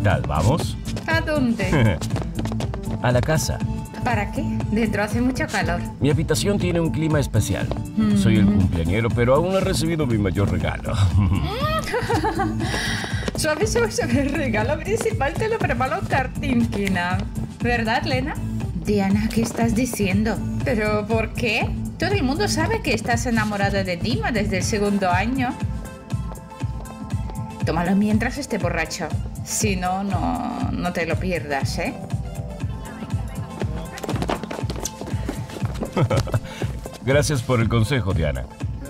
tal? ¿Vamos? ¿A dónde? A la casa. ¿Para qué? Dentro hace mucho calor. Mi habitación tiene un clima especial. Soy el cumpleañero, pero aún no he recibido mi mayor regalo. Suave, el regalo principal te lo preparó Kartinkina. ¿Verdad, Lena? Diana, ¿qué estás diciendo? ¿Pero por qué? Todo el mundo sabe que estás enamorada de Dima desde el segundo año. Tómalo mientras esté borracho. Si no, no te lo pierdas, ¿eh? Gracias por el consejo, Diana.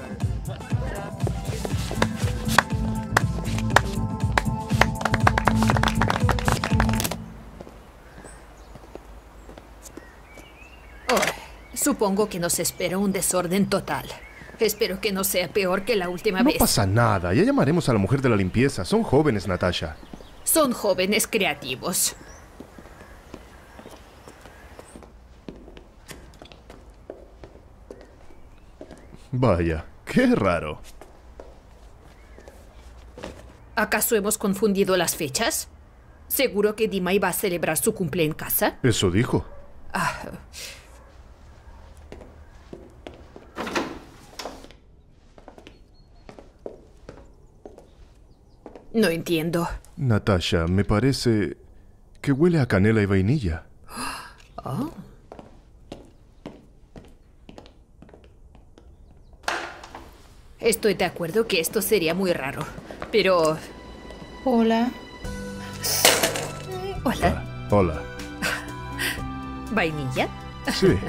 Supongo que nos espera un desorden total. Espero que no sea peor que la última vez. No pasa nada. Ya llamaremos a la mujer de la limpieza. Son jóvenes, Natasha. Son jóvenes creativos. Vaya, qué raro. ¿Acaso hemos confundido las fechas? ¿Seguro que Dima iba a celebrar su cumple en casa? Eso dijo. No entiendo. Natasha, me parece que huele a canela y vainilla. Oh. Estoy de acuerdo que esto sería muy raro, pero... Hola. Hola. Hola. ¿Vainilla? Sí.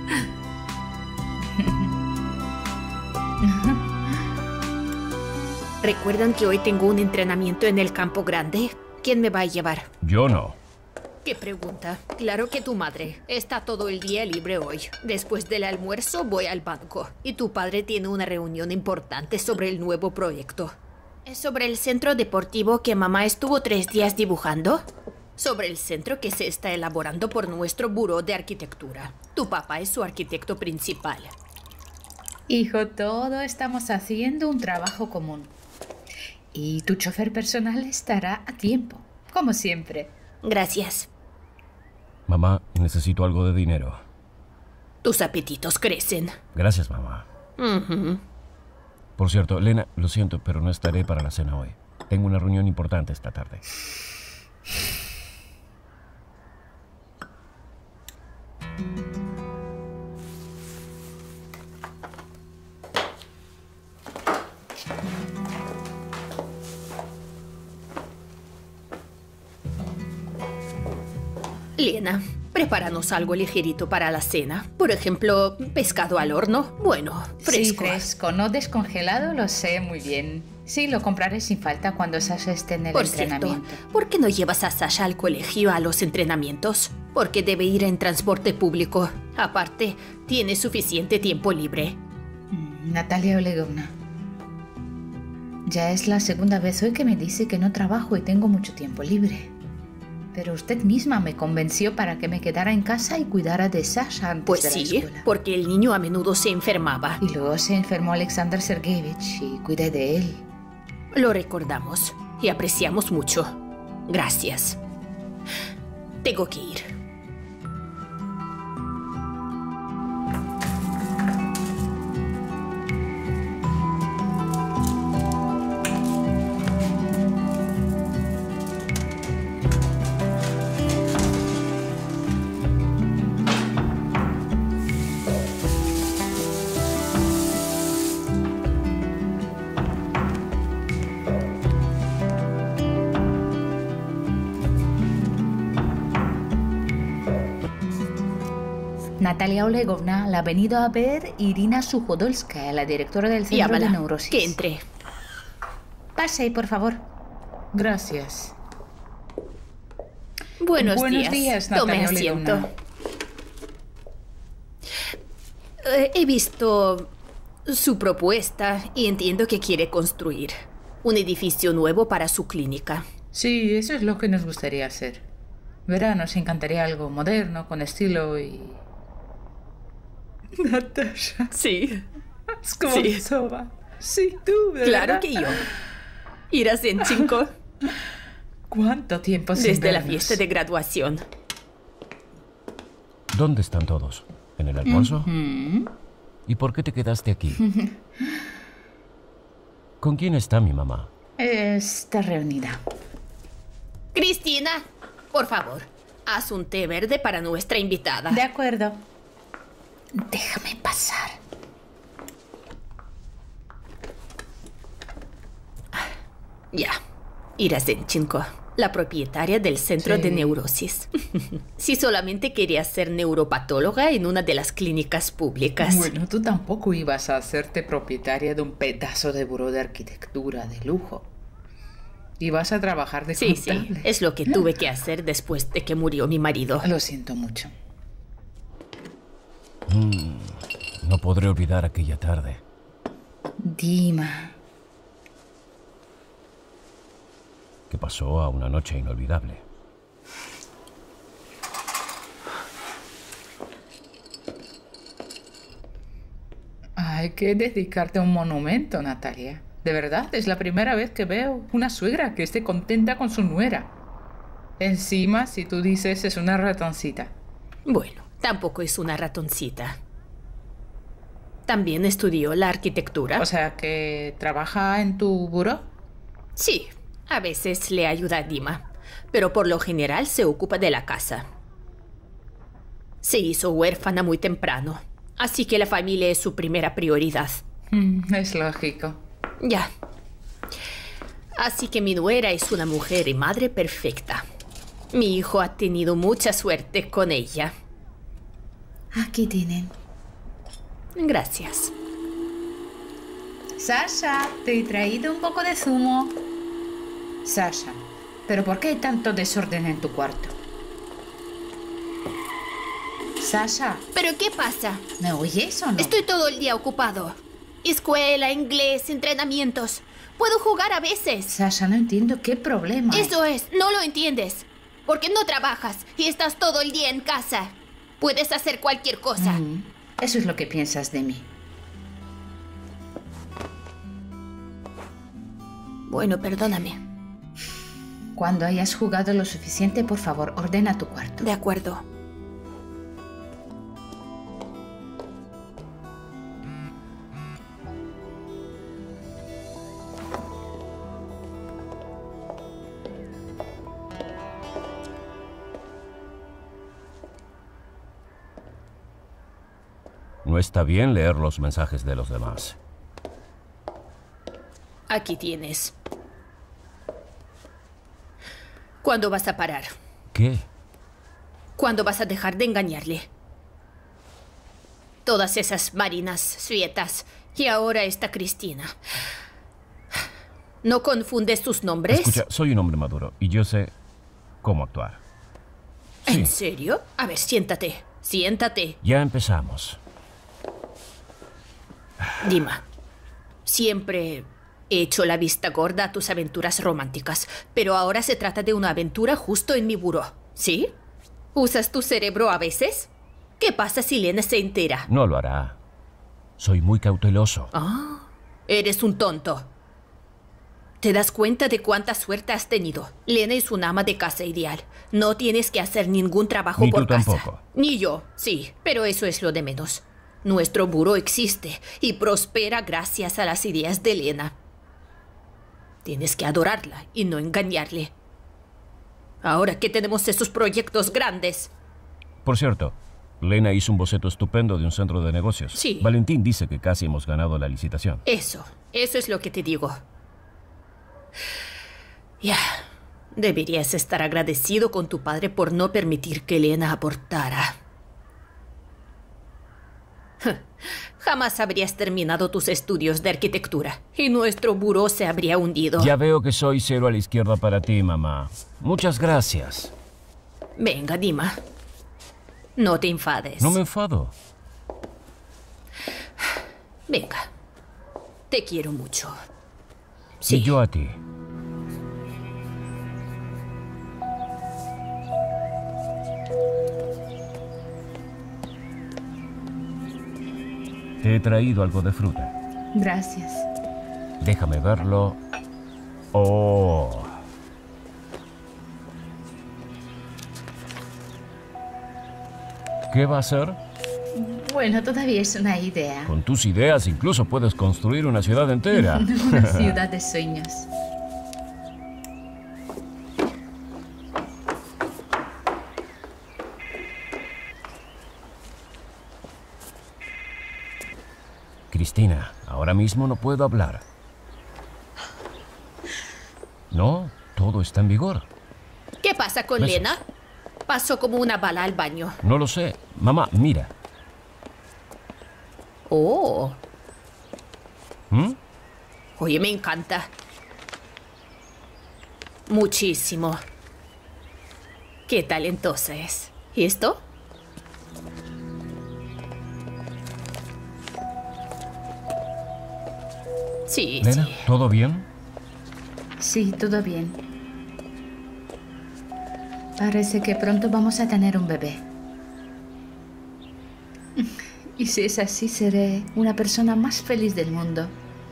¿Recuerdan que hoy tengo un entrenamiento en el campo grande? ¿Quién me va a llevar? Yo no. ¿Qué pregunta? Claro que tu madre. Está todo el día libre hoy. Después del almuerzo voy al banco. Y tu padre tiene una reunión importante sobre el nuevo proyecto. ¿Es sobre el centro deportivo que mamá estuvo 3 días dibujando? Sobre el centro que se está elaborando por nuestro buró de arquitectura. Tu papá es su arquitecto principal. Hijo, todos estamos haciendo un trabajo común. Y tu chofer personal estará a tiempo, como siempre. Gracias. Mamá, necesito algo de dinero. Tus apetitos crecen. Gracias, mamá. Por cierto, Lena, lo siento, pero no estaré para la cena hoy. Tengo una reunión importante esta tarde. Lena, prepáranos algo ligerito para la cena. Por ejemplo, pescado al horno. Bueno, fresco. Sí, fresco, no descongelado, lo sé muy bien. Sí, lo compraré sin falta cuando Sasha esté en el entrenamiento. Cierto, ¿por qué no llevas a Sasha al colegio a los entrenamientos? Porque debe ir en transporte público. Aparte, tiene suficiente tiempo libre. Natalia Olegovna, ya es la segunda vez hoy que me dice que no trabajo y tengo mucho tiempo libre. Pero usted misma me convenció para que me quedara en casa y cuidara de Sasha antes de la escuela. Porque el niño a menudo se enfermaba. Y luego se enfermó Alexander Sergeyevich y cuidé de él. Lo recordamos y apreciamos mucho. Gracias. Tengo que ir. Natalia Olegovna la ha venido a ver Irina Sujodolskaya, la directora del Centro de Neurosis. Que entre. Pase, por favor. Gracias. Buenos días, Natalia Tome asiento. Olegovna. He visto su propuesta y entiendo que quiere construir un edificio nuevo para su clínica. Sí, eso es lo que nos gustaría hacer. Verá, nos encantaría algo moderno, con estilo y... Natasha. Sí. Skvortsova. Sí, tú, ¿verdad? Claro que yo. Irasenченко. ¿Cuánto tiempo sin Desde la vernos? fiesta de graduación. ¿Dónde están todos? ¿En el almuerzo? ¿Y por qué te quedaste aquí? ¿Con quién está mi mamá? Está reunida. Cristina, por favor, haz un té verde para nuestra invitada. De acuerdo. Déjame pasar. Ya. Ira Zenchenko, la propietaria del Centro de Neurosis. Si solamente quería ser neuropatóloga en una de las clínicas públicas. Bueno, tú tampoco ibas a hacerte propietaria de un pedazo de buró de arquitectura de lujo. Ibas a trabajar de Sí, contable. es lo que tuve que hacer después de que murió mi marido. Lo siento mucho. No podré olvidar aquella tarde. Dima. Que pasó a una noche inolvidable. Hay que dedicarte a un monumento, Natalia. De verdad, es la primera vez que veo una suegra que esté contenta con su nuera. Encima, si tú dices, es una ratoncita. Bueno, tampoco es una ratoncita. También estudió la arquitectura. O sea, que trabaja en tu buró. Sí, a veces le ayuda a Dima, pero por lo general se ocupa de la casa. Se hizo huérfana muy temprano, así que la familia es su primera prioridad. Es lógico. Ya. Así que mi nuera es una mujer y madre perfecta. Mi hijo ha tenido mucha suerte con ella. Aquí tienen. Gracias. Sasha, te he traído un poco de zumo. Sasha, ¿pero por qué hay tanto desorden en tu cuarto? Sasha, ¿Pero qué pasa? ¿me oyes o no? Estoy todo el día ocupado. Escuela, inglés, entrenamientos. Puedo jugar a veces. Sasha, no entiendo qué problema hay. Eso es, no lo entiendes. Porque no trabajas y estás todo el día en casa. Puedes hacer cualquier cosa. Eso es lo que piensas de mí. Bueno, perdóname. Cuando hayas jugado lo suficiente, por favor, ordena tu cuarto. De acuerdo. No está bien leer los mensajes de los demás. Aquí tienes. ¿Cuándo vas a parar? ¿Qué? ¿Cuándo vas a dejar de engañarle? Todas esas Marinas, Svietas y ahora esta Cristina. ¿No confundes tus nombres? Escucha, soy un hombre maduro y yo sé cómo actuar. ¿En serio? A ver, siéntate. Siéntate. Ya empezamos. Dima, siempre he hecho la vista gorda a tus aventuras románticas, pero ahora se trata de una aventura justo en mi buró, ¿sí? ¿Usas tu cerebro a veces? ¿Qué pasa si Lena se entera? No lo hará. Soy muy cauteloso. Eres un tonto. ¿Te das cuenta de cuánta suerte has tenido? Lena es una ama de casa ideal. No tienes que hacer ningún trabajo Ni por tú casa. tampoco. Ni yo, sí, pero eso es lo de menos. Nuestro buró existe y prospera gracias a las ideas de Lena. Tienes que adorarla y no engañarle. Ahora que tenemos esos proyectos grandes. Por cierto, Lena hizo un boceto estupendo de un centro de negocios. Sí. Valentín dice que casi hemos ganado la licitación. Eso es lo que te digo. Ya, deberías estar agradecido con tu padre por no permitir que Lena abortara. Jamás habrías terminado tus estudios de arquitectura y nuestro buró se habría hundido. Ya veo que soy cero a la izquierda para ti, mamá. Muchas gracias. Venga, Dima. No te enfades. No me enfado. Venga. Te quiero mucho. Sí. Y yo a ti. Te he traído algo de fruta. Gracias. Déjame verlo. Oh. ¿Qué va a hacer? Bueno, todavía es una idea. Con tus ideas incluso puedes construir una ciudad entera. Una ciudad de sueños. Cristina, ahora mismo no puedo hablar. No, todo está en vigor. ¿Qué pasa con Besos. Lena? Pasó como una bala al baño. No lo sé. Mamá, mira. Oh, ¿Mm? oye, me encanta. Muchísimo. Qué talentosa es. ¿Y esto? Sí, Lena, sí. ¿todo bien? Sí, todo bien. Parece que pronto vamos a tener un bebé. Y si es así, seré una persona más feliz del mundo.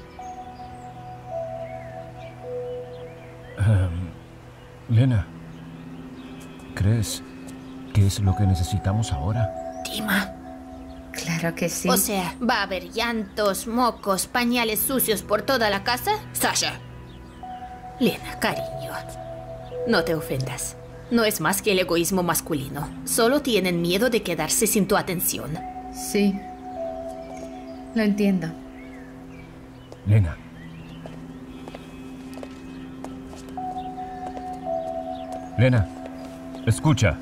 Lena, ¿crees que es lo que necesitamos ahora? Dima. Claro que sí. O sea, ¿va a haber llantos, mocos, pañales sucios por toda la casa? Sasha. Lena, cariño. No te ofendas. No es más que el egoísmo masculino. Solo tienen miedo de quedarse sin tu atención. Sí. Lo entiendo. Lena. Lena, escucha.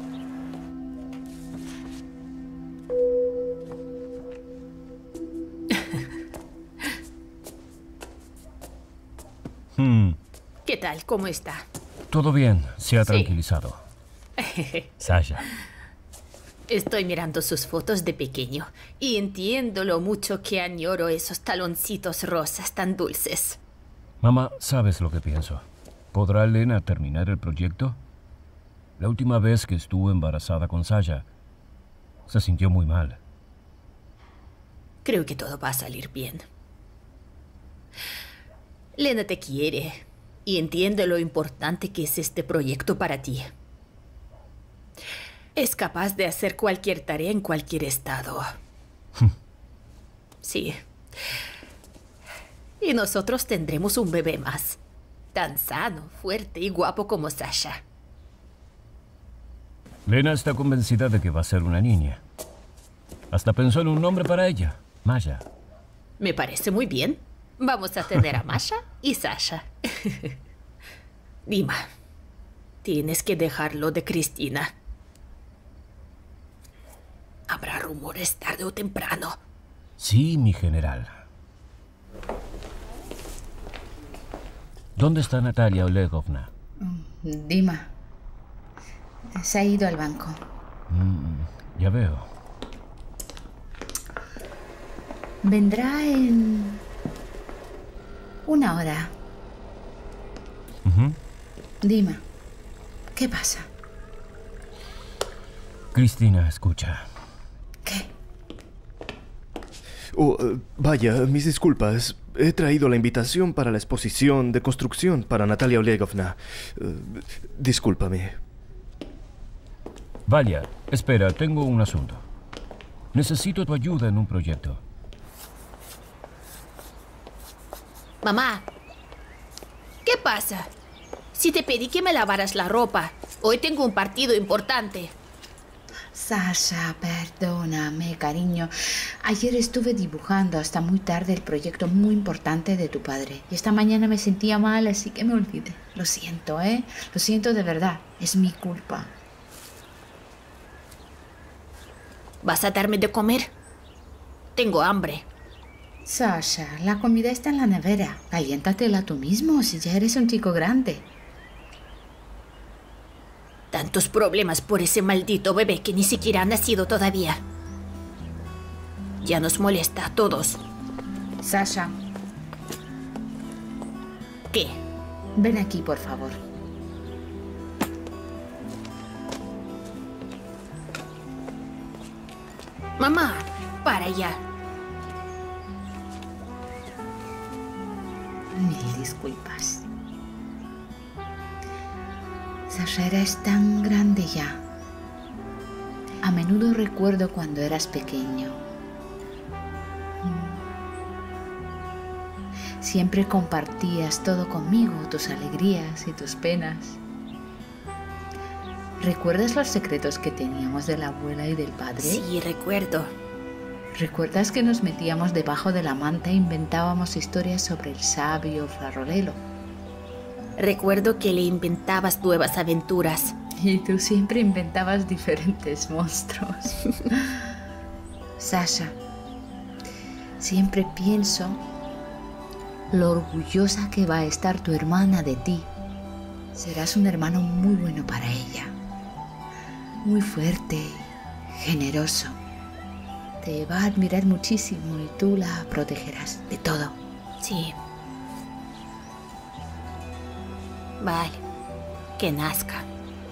¿Qué tal? ¿Cómo está? Todo bien, se ha Sí. tranquilizado. Sasha, Estoy mirando sus fotos de pequeño y entiendo lo mucho que añoro esos taloncitos rosas tan dulces. mamá, ¿sabes lo que pienso? ¿Podrá Lena terminar el proyecto? La última vez que estuvo embarazada con Sasha, se sintió muy mal. Creo que todo va a salir bien. Lena te quiere y entiende lo importante que es este proyecto para ti. Es capaz de hacer cualquier tarea en cualquier estado. Sí. Y nosotros tendremos un bebé más. Tan sano, fuerte y guapo como Sasha. Lena está convencida de que va a ser una niña. Hasta pensó en un nombre para ella, Maya. Me parece muy bien. Vamos a tener a Masha y Sasha. Dima, tienes que dejarlo de Cristina. Habrá rumores tarde o temprano. Sí, mi general. ¿Dónde está Natalia Olegovna? Dima. Se ha ido al banco. Ya veo. Vendrá en 1 hora. Dima, ¿qué pasa? Cristina, escucha. ¿Qué? Oh, vaya, mis disculpas. He traído la invitación para la exposición de construcción para Natalia Olegovna. Discúlpame. Valia, espera, tengo un asunto. Necesito tu ayuda en un proyecto. Mamá, ¿qué pasa? Si te pedí que me lavaras la ropa, hoy tengo un partido importante. Sasha, perdóname, cariño. Ayer estuve dibujando hasta muy tarde el proyecto muy importante de tu padre. Y esta mañana me sentía mal, así que me olvidé. Lo siento, ¿eh? Lo siento de verdad. Es mi culpa. ¿Vas a darme de comer? Tengo hambre. Sasha, la comida está en la nevera. Caliéntatela tú mismo, si ya eres un chico grande. Tantos problemas por ese maldito bebé que ni siquiera ha nacido todavía. Ya nos molesta a todos. Sasha, ¿Qué? ven aquí, por favor. Mamá, para ya. Mil disculpas. Sasha, eres tan grande ya. A menudo recuerdo cuando eras pequeño. Siempre compartías todo conmigo, tus alegrías y tus penas. ¿Recuerdas los secretos que teníamos de la abuela y del padre? Sí, recuerdo. ¿Recuerdas que nos metíamos debajo de la manta e inventábamos historias sobre el sabio Farolelo? Recuerdo que le inventabas nuevas aventuras. Y tú siempre inventabas diferentes monstruos. Sasha, siempre pienso lo orgullosa que va a estar tu hermana de ti. Serás un hermano muy bueno para ella. Muy fuerte, generoso. Te va a admirar muchísimo y tú la protegerás de todo. Sí. Vale. Que nazca.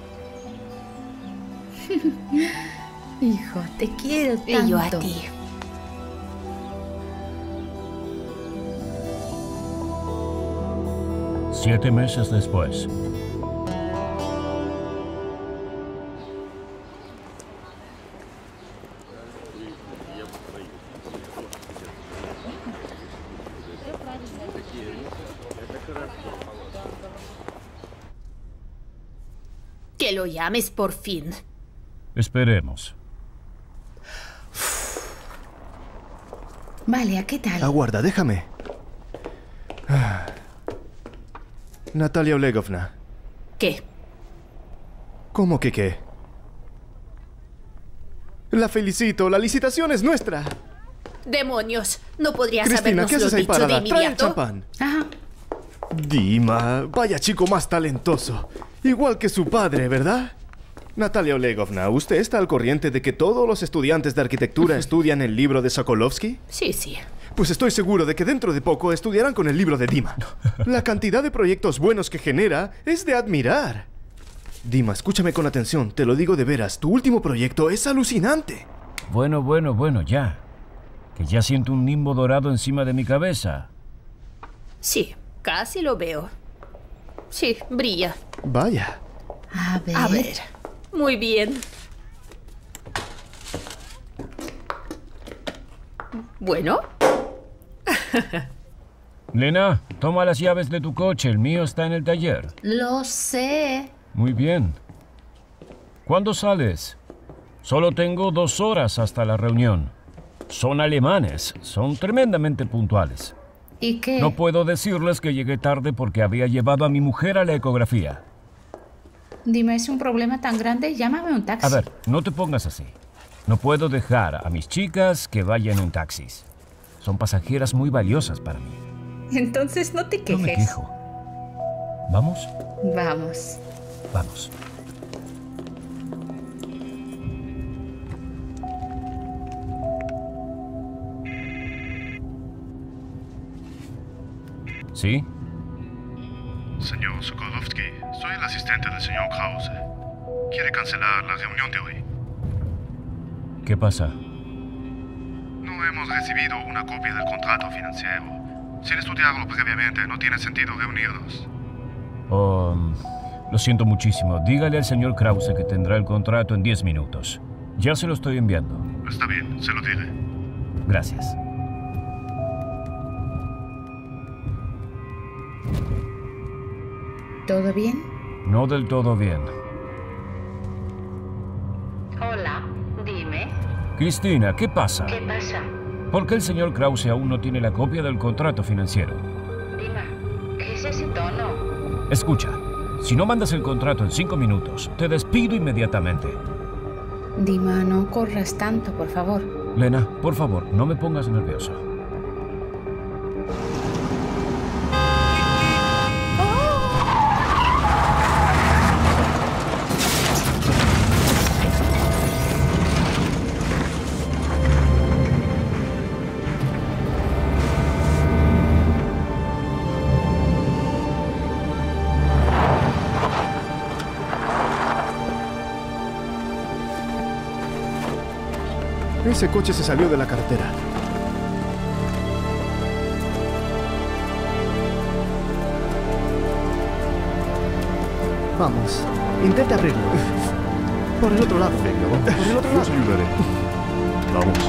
Hijo, te quiero tanto. Y yo a ti. Siete meses después. Que lo llames por fin. Esperemos. Vale, ¿qué tal? Aguarda, déjame. Natalia Olegovna. ¿Qué? ¿Cómo que qué? La felicito, la licitación es nuestra. ¡Demonios! ¿No podrías Cristina, ¿qué haces habernoslo ahí dicho de parada? Trae el inmediato? champán. Ajá. Dima, vaya chico más talentoso. Igual que su padre, ¿verdad? Natalia Olegovna, ¿usted está al corriente de que todos los estudiantes de arquitectura estudian el libro de Sokolovsky? Sí, sí. Pues estoy seguro de que dentro de poco estudiarán con el libro de Dima. La cantidad de proyectos buenos que genera es de admirar. Dima, escúchame con atención, te lo digo de veras, tu último proyecto es alucinante. Bueno, ya. Que ya siento un nimbo dorado encima de mi cabeza. Sí, casi lo veo. Sí, brilla. Vaya. A ver. A ver. Muy bien. Bueno, Lena, toma las llaves de tu coche. El mío está en el taller. Lo sé. Muy bien. ¿Cuándo sales? Solo tengo 2 horas hasta la reunión. Son alemanes. Son tremendamente puntuales. ¿Y qué? No puedo decirles que llegué tarde porque había llevado a mi mujer a la ecografía. Dime, ¿es un problema tan grande? Llámame un taxi. A ver, no te pongas así. No puedo dejar a mis chicas que vayan en taxis. Son pasajeras muy valiosas para mí. Entonces no te No quejes. me quejo. ¿Vamos? Vamos. Vamos. ¿Sí? Señor Sokolovsky, soy el asistente del señor Krause. Quiere cancelar la reunión de hoy. ¿Qué pasa? No hemos recibido una copia del contrato financiero. Sin estudiarlo previamente, no tiene sentido reunirnos. Oh, lo siento muchísimo. Dígale al señor Krause que tendrá el contrato en 10 minutos. Ya se lo estoy enviando. Está bien, se lo diré. Gracias. ¿Todo bien? No del todo bien. Hola, dime. Cristina, ¿qué pasa? ¿Qué pasa? ¿Por qué el señor Krause aún no tiene la copia del contrato financiero? Dima, ¿qué es ese tono? Escucha, si no mandas el contrato en 5 minutos, te despido inmediatamente. Dima, no corras tanto, por favor. Lena, por favor, no me pongas nervioso. Ese coche se salió de la carretera. Vamos, intenta abrirlo. Por el otro lado. Venga, vamos. Por el otro Yo os lado. ayudaré. Vamos.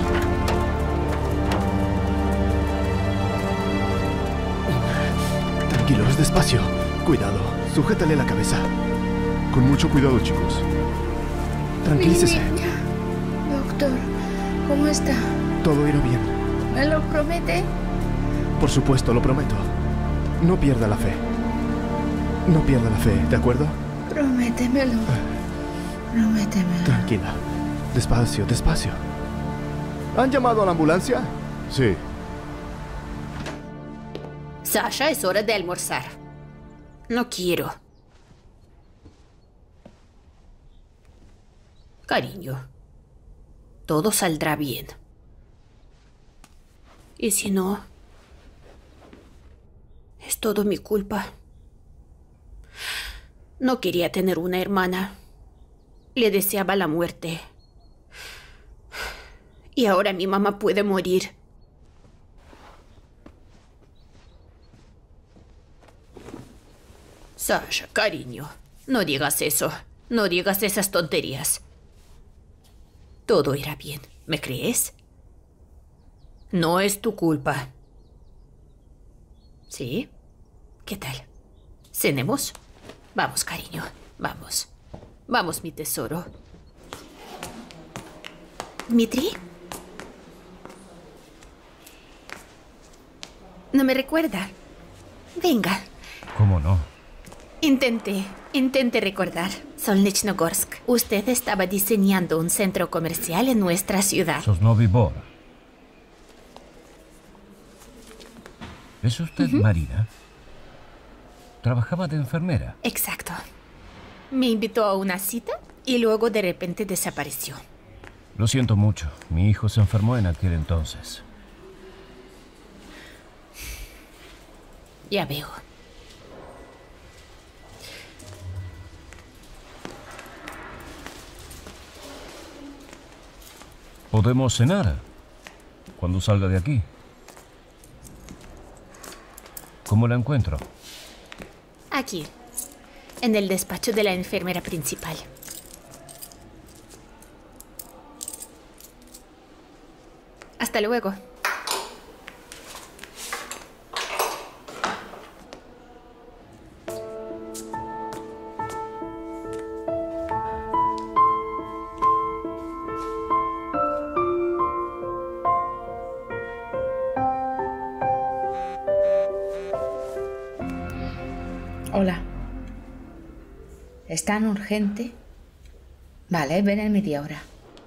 Tranquilos, despacio. Cuidado. Sujétale la cabeza. Con mucho cuidado, chicos. Tranquilícese. Mi niña. Doctor, ¿cómo está? Todo irá bien. ¿Me lo promete? Por supuesto, lo prometo. No pierda la fe. No pierda la fe, ¿de acuerdo? Prométemelo. Prométemelo. Tranquila. Despacio, despacio. ¿Han llamado a la ambulancia? Sí. Sasha, es hora de almorzar. No quiero. Cariño, todo saldrá bien. ¿Y si no? Es todo mi culpa. No quería tener una hermana. Le deseaba la muerte. Y ahora mi mamá puede morir. Sasha, cariño, no digas eso. No digas esas tonterías. Todo irá bien, ¿me crees? No es tu culpa. ¿Sí? ¿Qué tal? ¿Cenemos? Vamos, cariño, vamos. Vamos, mi tesoro. ¿Dmitri? ¿No me recuerda? Venga. ¿Cómo no? Intenté recordar. Solnichnogorsk. Usted estaba diseñando un centro comercial en nuestra ciudad. Sosnovyy Bor. ¿Es usted Marina? Trabajaba de enfermera. Exacto. Me invitó a una cita y luego de repente desapareció. Lo siento mucho. Mi hijo se enfermó en aquel entonces. Ya veo. Podemos cenar cuando salga de aquí. ¿Cómo la encuentro? Aquí, en el despacho de la enfermera principal. Hasta luego. Hola. ¿Es tan urgente? Vale, ven en media hora.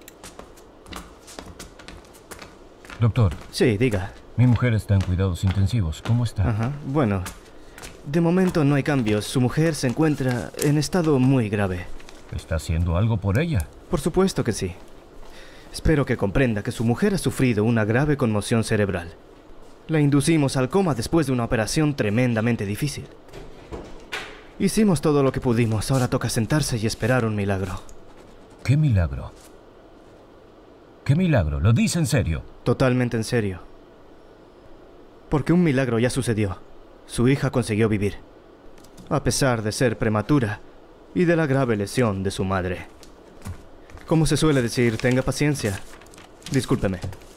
Doctor, Sí, diga. mi mujer está en cuidados intensivos. ¿Cómo está? Ajá. Bueno, de momento no hay cambios. Su mujer se encuentra en estado muy grave. ¿Está haciendo algo por ella? Por supuesto que sí. Espero que comprenda que su mujer ha sufrido una grave conmoción cerebral. La inducimos al coma después de una operación tremendamente difícil. Hicimos todo lo que pudimos. Ahora toca sentarse y esperar un milagro. ¿Qué milagro? ¿Qué milagro? ¿Lo dice en serio? Totalmente en serio. Porque un milagro ya sucedió. Su hija consiguió vivir, a pesar de ser prematura y de la grave lesión de su madre. Como se suele decir, tenga paciencia. Discúlpeme.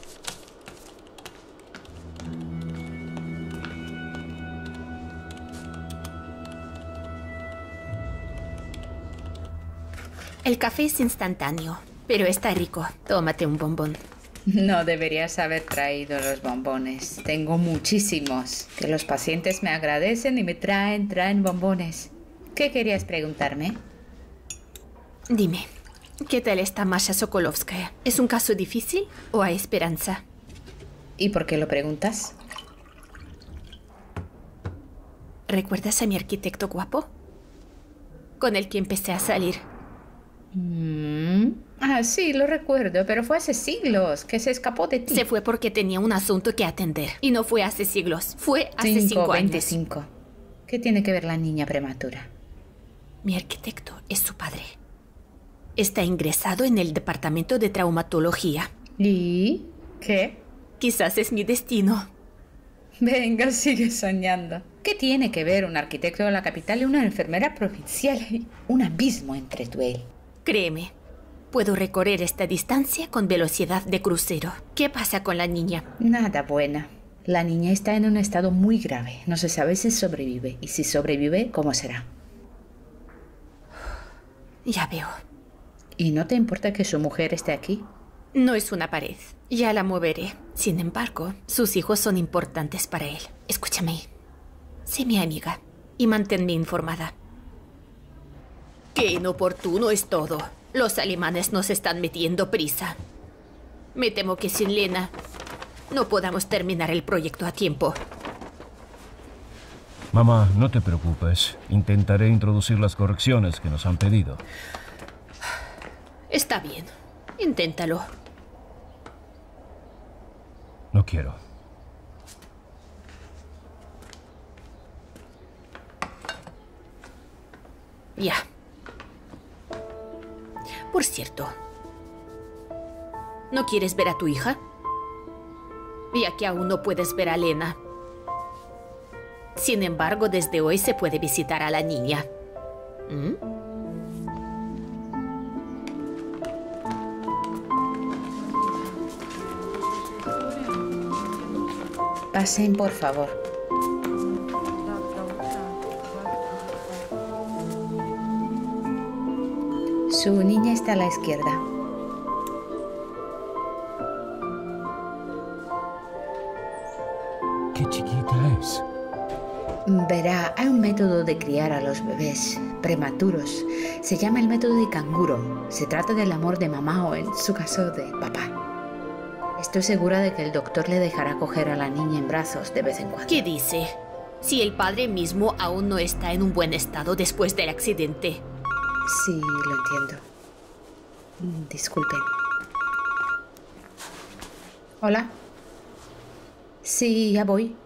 El café es instantáneo, pero está rico. Tómate un bombón. No deberías haber traído los bombones. Tengo muchísimos. Que los pacientes me agradecen y me traen bombones. ¿Qué querías preguntarme? Dime, ¿qué tal está Masha Sokolovskaya? ¿Es un caso difícil o hay esperanza? ¿Y por qué lo preguntas? ¿Recuerdas a mi arquitecto guapo? Con el que empecé a salir. Ah, sí, lo recuerdo, pero fue hace siglos que se escapó de ti. Se fue porque tenía un asunto que atender. Y no fue hace siglos, fue hace 5 años. 25. ¿Qué tiene que ver la niña prematura? Mi arquitecto es su padre. Está ingresado en el departamento de traumatología. ¿Y qué? Quizás es mi destino. Venga, sigue soñando. ¿Qué tiene que ver un arquitecto de la capital y una enfermera provincial? Hay un abismo entre tú y él. Créeme, Puedo recorrer esta distancia con velocidad de crucero. ¿Qué pasa con la niña? Nada buena. La niña está en un estado muy grave. No se sabe si sobrevive. Y si sobrevive, ¿cómo será? Ya veo. ¿Y no te importa que su mujer esté aquí? No es una pared. Ya la moveré. Sin embargo, sus hijos son importantes para él. Escúchame. Sé mi amiga y manténme informada. Qué inoportuno es todo. Los alemanes nos están metiendo prisa. Me temo que sin Lena no podamos terminar el proyecto a tiempo. Mamá, no te preocupes. Intentaré introducir las correcciones que nos han pedido. Está bien. Inténtalo. No quiero. Ya. Por cierto, ¿no quieres ver a tu hija? Ya que aún no puedes ver a Lena. Sin embargo, desde hoy se puede visitar a la niña. ¿Mm? Pasen, por favor. Su niña está a la izquierda. Qué chiquita es. Verá, hay un método de criar a los bebés prematuros. Se llama el método de canguro. Se trata del amor de mamá o, en su caso, de papá. Estoy segura de que el doctor le dejará coger a la niña en brazos de vez en cuando. ¿Qué dice? Si el padre mismo aún no está en un buen estado después del accidente. Sí, lo entiendo. Disculpen. Hola. Sí, ya voy.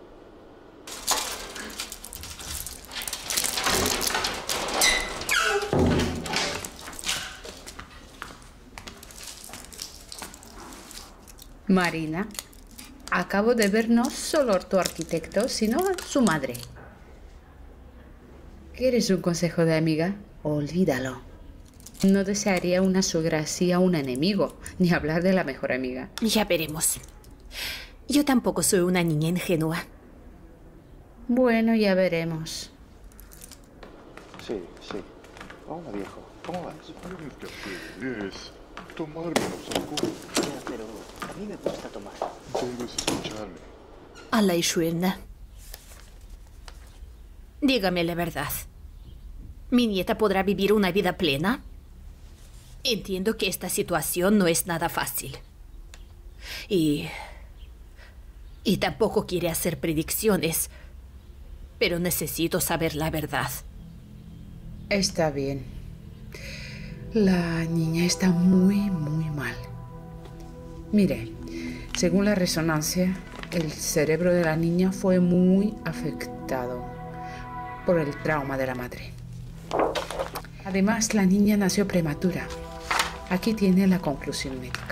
Marina, acabo de ver no solo a tu arquitecto, sino a su madre. ¿Quieres un consejo de amiga? Olvídalo. No desearía una suegra así a un enemigo, ni hablar de la mejor amiga. Ya veremos. Yo tampoco soy una niña ingenua. Bueno, ya veremos. Sí, sí. Hola, viejo. ¿Cómo vas? ¿Sabes qué hacer? Es tomármelos alcohol. Ya, pero a mí me gusta tomar. Debes escucharme. Allah schön. Dígame la verdad. ¿Mi nieta podrá vivir una vida plena? Entiendo que esta situación no es nada fácil. Y tampoco quiere hacer predicciones. Pero necesito saber la verdad. Está bien. La niña está muy mal. Mire, según la resonancia, el cerebro de la niña fue muy afectado por el trauma de la madre. Además, la niña nació prematura. Aquí tiene la conclusión médica.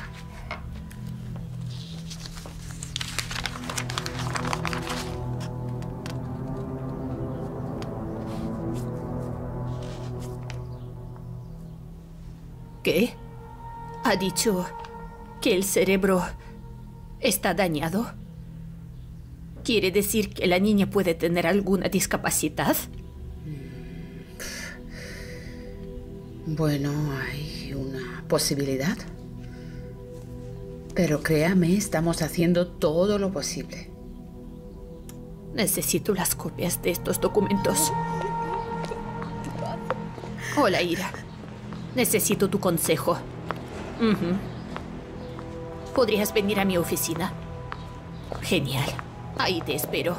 ¿Qué? ¿Ha dicho que el cerebro está dañado? ¿Quiere decir que la niña puede tener alguna discapacidad? Bueno, hay una posibilidad. Pero créame, estamos haciendo todo lo posible. Necesito las copias de estos documentos. Hola, Ira. Necesito tu consejo. ¿Podrías venir a mi oficina? Genial. Ahí te espero.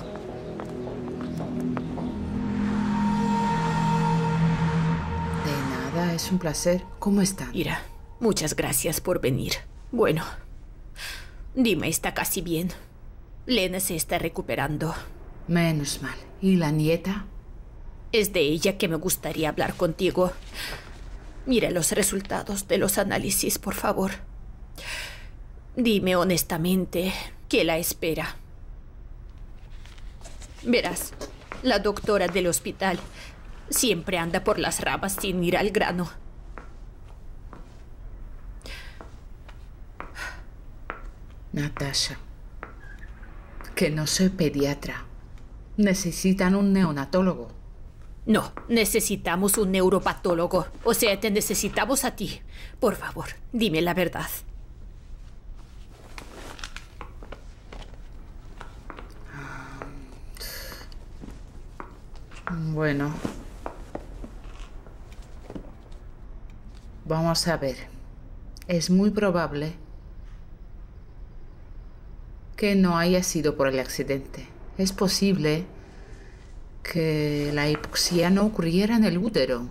De nada, es un placer. ¿Cómo está? Ira, muchas gracias por venir. Bueno, dime, está casi bien. Lena se está recuperando. Menos mal. ¿Y la nieta? Es de ella que me gustaría hablar contigo. Mira los resultados de los análisis, por favor. Dime honestamente qué la espera. Verás, la doctora del hospital siempre anda por las ramas sin ir al grano. Natasha, que no soy pediatra. Necesitan un neonatólogo. No, necesitamos un neuropatólogo. O sea, te necesitamos a ti. Por favor, dime la verdad. Bueno. Vamos a ver. Es muy probable que no haya sido por el accidente. Es posible que la hipoxia no ocurriera en el útero,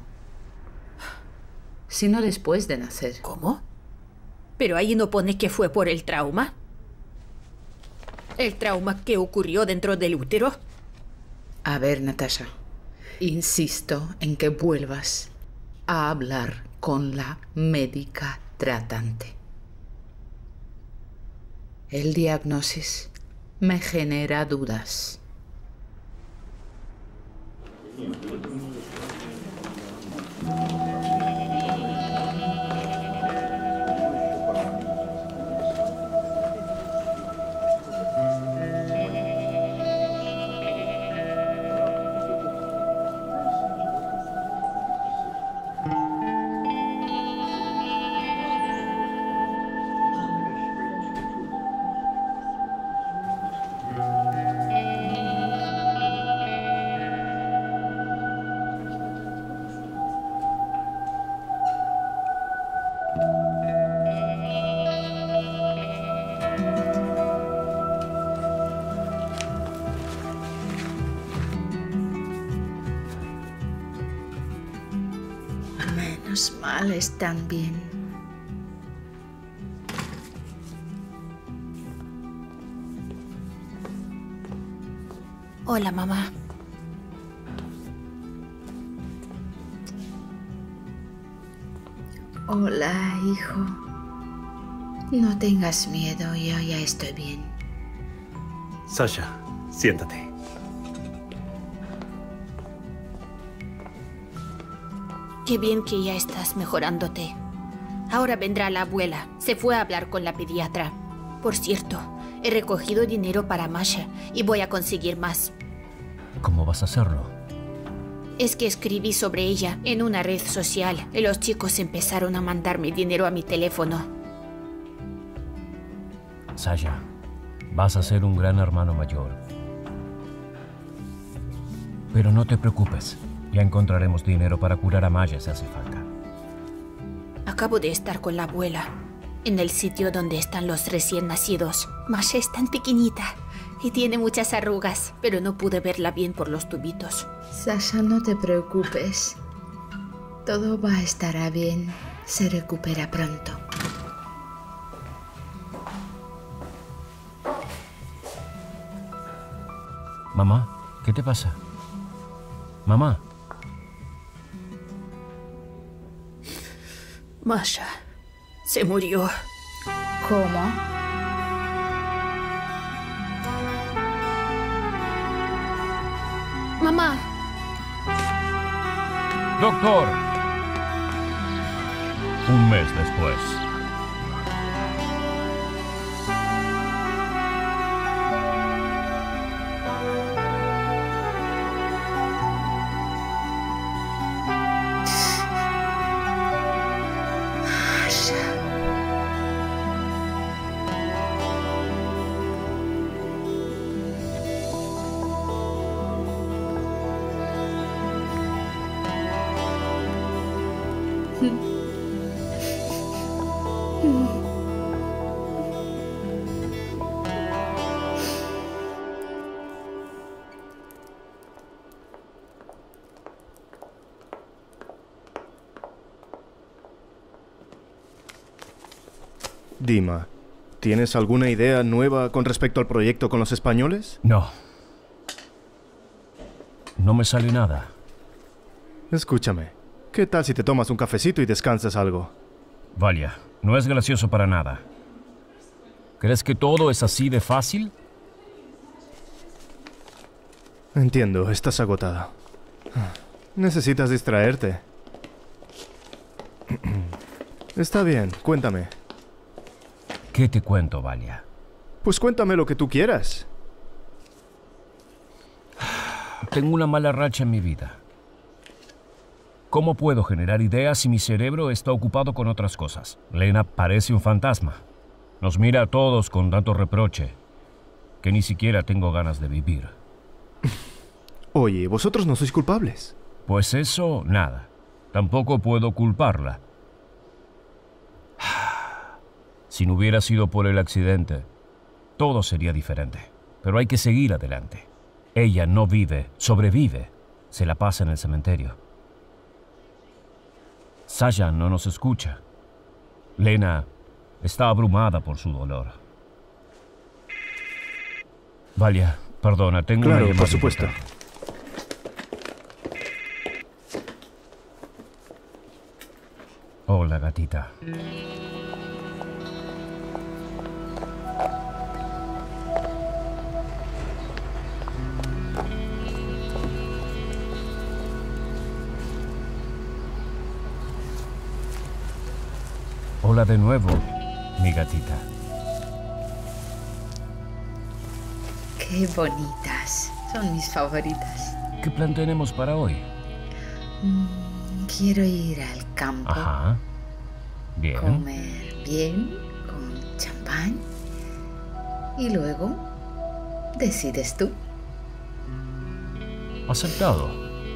sino después de nacer. ¿Cómo? Pero ahí no pone que fue por el trauma. ¿El trauma que ocurrió dentro del útero? A ver, Natasha, insisto en que vuelvas a hablar con la médica tratante. El diagnóstico me genera dudas. Menos mal están bien. Hola, mamá. Hola, hijo. No tengas miedo, yo ya estoy bien. Sasha, siéntate. Qué bien que ya estás mejorándote. Ahora vendrá la abuela. Se fue a hablar con la pediatra. Por cierto, he recogido dinero para Masha y voy a conseguir más. ¿Cómo vas a hacerlo? Es que escribí sobre ella en una red social y los chicos empezaron a mandarme dinero a mi teléfono. Sasha, vas a ser un gran hermano mayor. Pero no te preocupes. Ya encontraremos dinero para curar a Maya si hace falta. Acabo de estar con la abuela, en el sitio donde están los recién nacidos. Masha es tan pequeñita y tiene muchas arrugas, pero no pude verla bien por los tubitos. Sasha, no te preocupes. Todo va a estar bien. Se recupera pronto. Mamá, ¿qué te pasa? Mamá. Masha se murió. ¿Cómo? Mamá. Doctor. Un mes después. Dima, ¿tienes alguna idea nueva con respecto al proyecto con los españoles? No. No me sale nada. Escúchame, ¿qué tal si te tomas un cafecito y descansas algo? Valia, no es gracioso para nada. ¿Crees que todo es así de fácil? Entiendo, estás agotada. Necesitas distraerte. Está bien, cuéntame. ¿Qué te cuento, Valia? Pues cuéntame lo que tú quieras. Tengo una mala racha en mi vida. ¿Cómo puedo generar ideas si mi cerebro está ocupado con otras cosas? Lena parece un fantasma. Nos mira a todos con tanto reproche que ni siquiera tengo ganas de vivir. Oye, vosotros no sois culpables. Pues eso, nada. Tampoco puedo culparla. Si no hubiera sido por el accidente, todo sería diferente. Pero hay que seguir adelante. Ella no vive, sobrevive. Se la pasa en el cementerio. Sasha no nos escucha. Lena está abrumada por su dolor. Vaya, perdona, tengo una Claro, llamada por supuesto. importante. Hola, gatita. Hola de nuevo, mi gatita. Qué bonitas. Son mis favoritas. ¿Qué plan tenemos para hoy? Quiero ir al campo, Ajá. Bien. comer bien, con champán. Y luego, decides tú. Aceptado.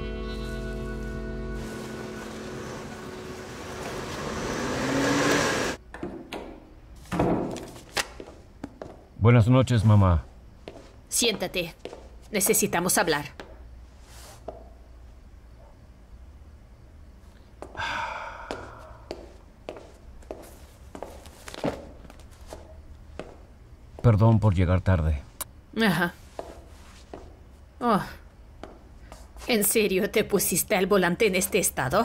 Buenas noches, mamá. Siéntate. Necesitamos hablar. Perdón por llegar tarde. Ajá. Oh. ¿En serio te pusiste al volante en este estado?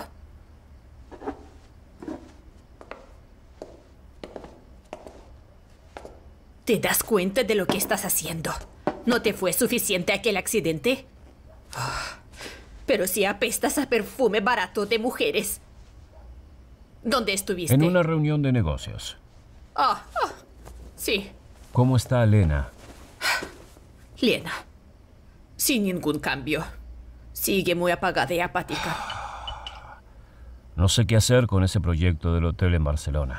¿Te das cuenta de lo que estás haciendo? ¿No te fue suficiente aquel accidente? Oh. Pero si apestas a perfume barato de mujeres. ¿Dónde estuviste? En una reunión de negocios. Sí. ¿Cómo está Lena? Lena. Sin ningún cambio. Sigue muy apagada y apática. No sé qué hacer con ese proyecto del hotel en Barcelona.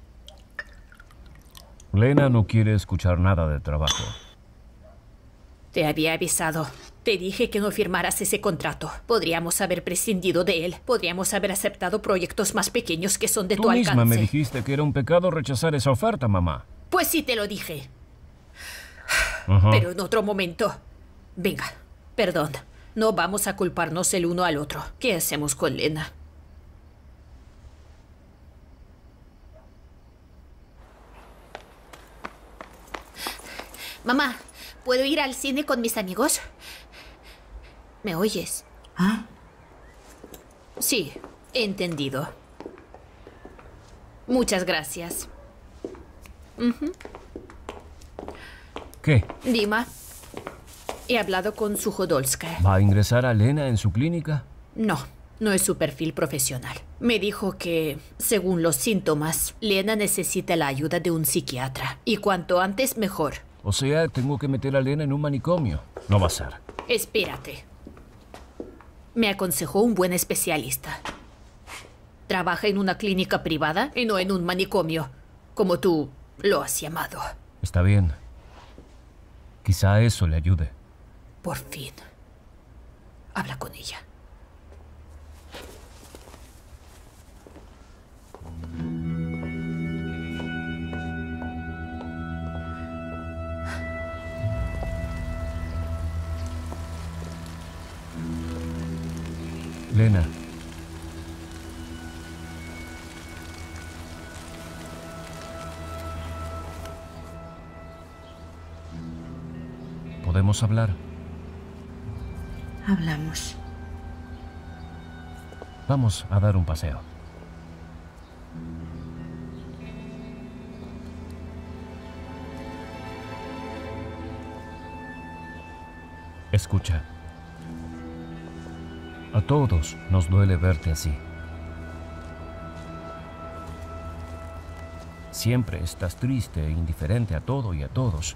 Lena no quiere escuchar nada de trabajo. Te había avisado. Te dije que no firmaras ese contrato. Podríamos haber prescindido de él. Podríamos haber aceptado proyectos más pequeños que son de tu Tú alcance. misma me dijiste que era un pecado rechazar esa oferta, mamá. Pues sí te lo dije. Ajá. Pero en otro momento. Venga, perdón. No vamos a culparnos el uno al otro. ¿Qué hacemos con Lena? Mamá, ¿puedo ir al cine con mis amigos? ¿Me oyes? ¿Ah? Sí, he entendido. Muchas gracias. ¿Qué? Dima, he hablado con Suhodolskaya. ¿Va a ingresar a Lena en su clínica? No, no es su perfil profesional. Me dijo que, según los síntomas, Lena necesita la ayuda de un psiquiatra. Y cuanto antes, mejor. O sea, tengo que meter a Lena en un manicomio. No va a ser. Espérate. Me aconsejó un buen especialista. Trabaja en una clínica privada y no en un manicomio, como tú lo has llamado. Está bien. Quizá eso le ayude. Por fin. Habla con ella. Lena. ¿Podemos hablar? Hablamos. Vamos a dar un paseo. Escucha. A todos nos duele verte así. Siempre estás triste e indiferente a todo y a todos.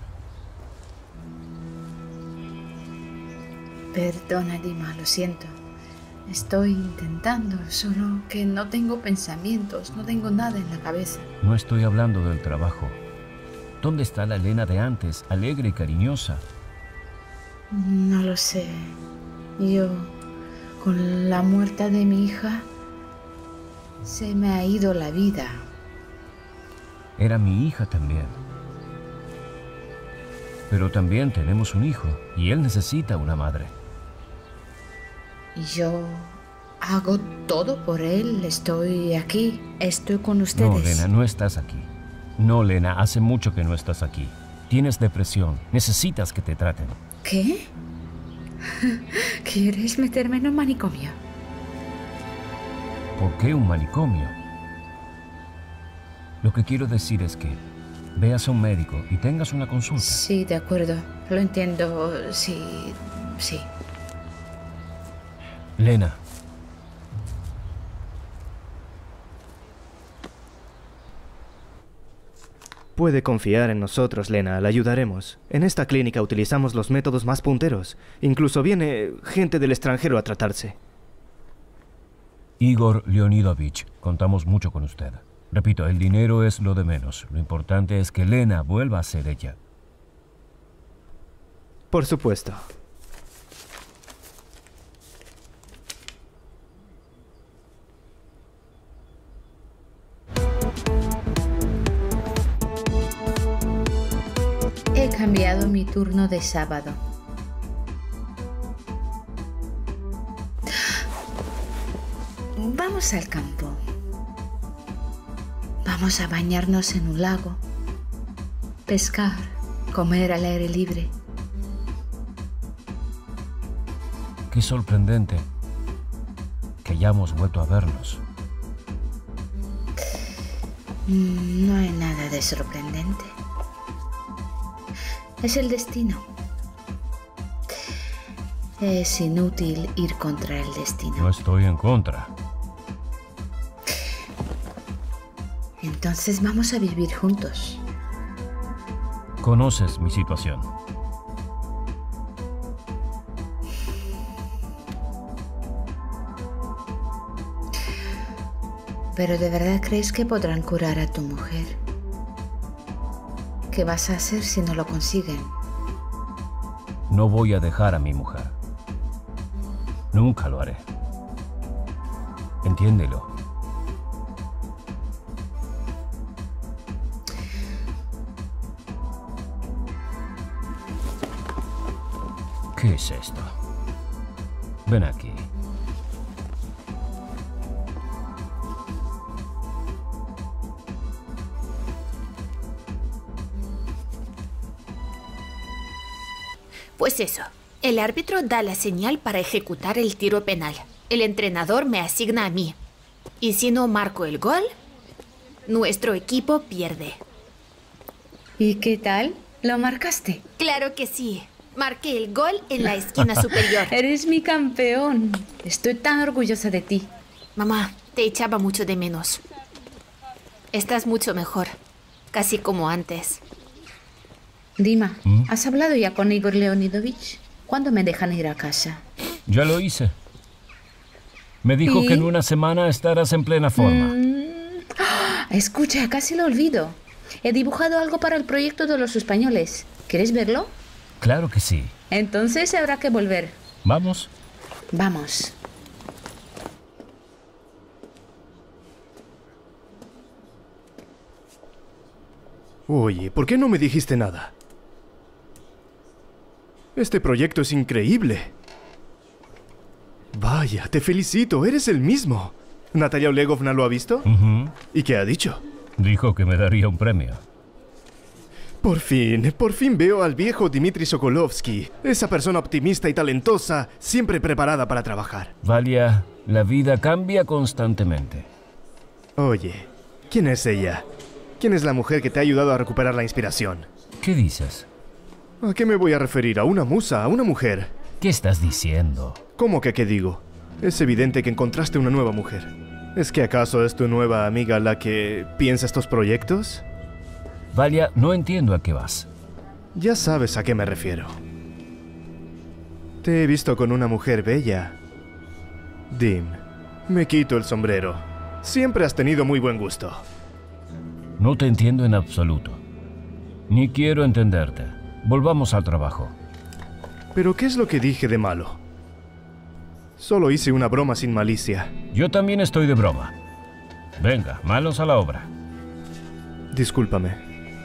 Perdona, Dima, lo siento. Estoy intentando, solo que no tengo pensamientos, no tengo nada en la cabeza. No estoy hablando del trabajo. ¿Dónde está la Lena de antes, alegre y cariñosa? No lo sé. Yo, con la muerte de mi hija, se me ha ido la vida. Era mi hija también. Pero también tenemos un hijo y él necesita una madre. Y yo hago todo por él. Estoy aquí, estoy con ustedes. No, Lena, no estás aquí. No, Lena, hace mucho que no estás aquí. Tienes depresión. Necesitas que te traten. ¿Qué? ¿Quieres meterme en un manicomio? ¿Por qué un manicomio? Lo que quiero decir es que veas a un médico y tengas una consulta. Sí, de acuerdo. Lo entiendo. Sí, sí. Lena. Puede confiar en nosotros, Lena, la ayudaremos. En esta clínica utilizamos los métodos más punteros. Incluso viene gente del extranjero a tratarse. Igor Leonidovich, contamos mucho con usted. Repito, el dinero es lo de menos. Lo importante es que Lena vuelva a ser ella. Por supuesto. He cambiado mi turno de sábado. Vamos al campo. Vamos a bañarnos en un lago, pescar, comer al aire libre. Qué sorprendente que hayamos vuelto a vernos. No hay nada de sorprendente. Es el destino. Es inútil ir contra el destino. No estoy en contra. Entonces vamos a vivir juntos. Conoces mi situación. ¿Pero de verdad crees que podrán curar a tu mujer? ¿Qué vas a hacer si no lo consiguen? No voy a dejar a mi mujer. Nunca lo haré. Entiéndelo. ¿Qué es esto? Ven aquí. Pues eso, el árbitro da la señal para ejecutar el tiro penal. El entrenador me asigna a mí. Y si no marco el gol, nuestro equipo pierde. ¿Y qué tal? ¿Lo marcaste? Claro que sí. Marqué el gol en la esquina superior. Eres mi campeón. Estoy tan orgullosa de ti. Mamá, te echaba mucho de menos. Estás mucho mejor. Casi como antes. Dima, ¿has hablado ya con Igor Leonidovich? ¿Cuándo me dejan ir a casa? Ya lo hice. Me dijo ¿Y? que en una semana estarás en plena forma. Escucha, casi lo olvido. He dibujado algo para el proyecto de los españoles. ¿Quieres verlo? Claro que sí. Entonces habrá que volver. ¿Vamos? Vamos. Oye, ¿por qué no me dijiste nada? Este proyecto es increíble. Vaya, te felicito, eres el mismo. ¿Natalia Olegovna lo ha visto? ¿Y qué ha dicho? Dijo que me daría un premio. Por fin veo al viejo Dmitry Sokolovsky. Esa persona optimista y talentosa, siempre preparada para trabajar. Valia, la vida cambia constantemente. Oye, ¿quién es ella? ¿Quién es la mujer que te ha ayudado a recuperar la inspiración? ¿Qué dices? ¿A qué me voy a referir? ¿A una musa? ¿A una mujer? ¿Qué estás diciendo? ¿Cómo que qué digo? Es evidente que encontraste una nueva mujer. ¿Es que acaso es tu nueva amiga la que piensa estos proyectos? Valia, no entiendo a qué vas. Ya sabes a qué me refiero. Te he visto con una mujer bella. Dim, me quito el sombrero. Siempre has tenido muy buen gusto. No te entiendo en absoluto. Ni quiero entenderte. Volvamos al trabajo. ¿Pero qué es lo que dije de malo? Solo hice una broma sin malicia. Yo también estoy de broma. Venga, manos a la obra. Discúlpame.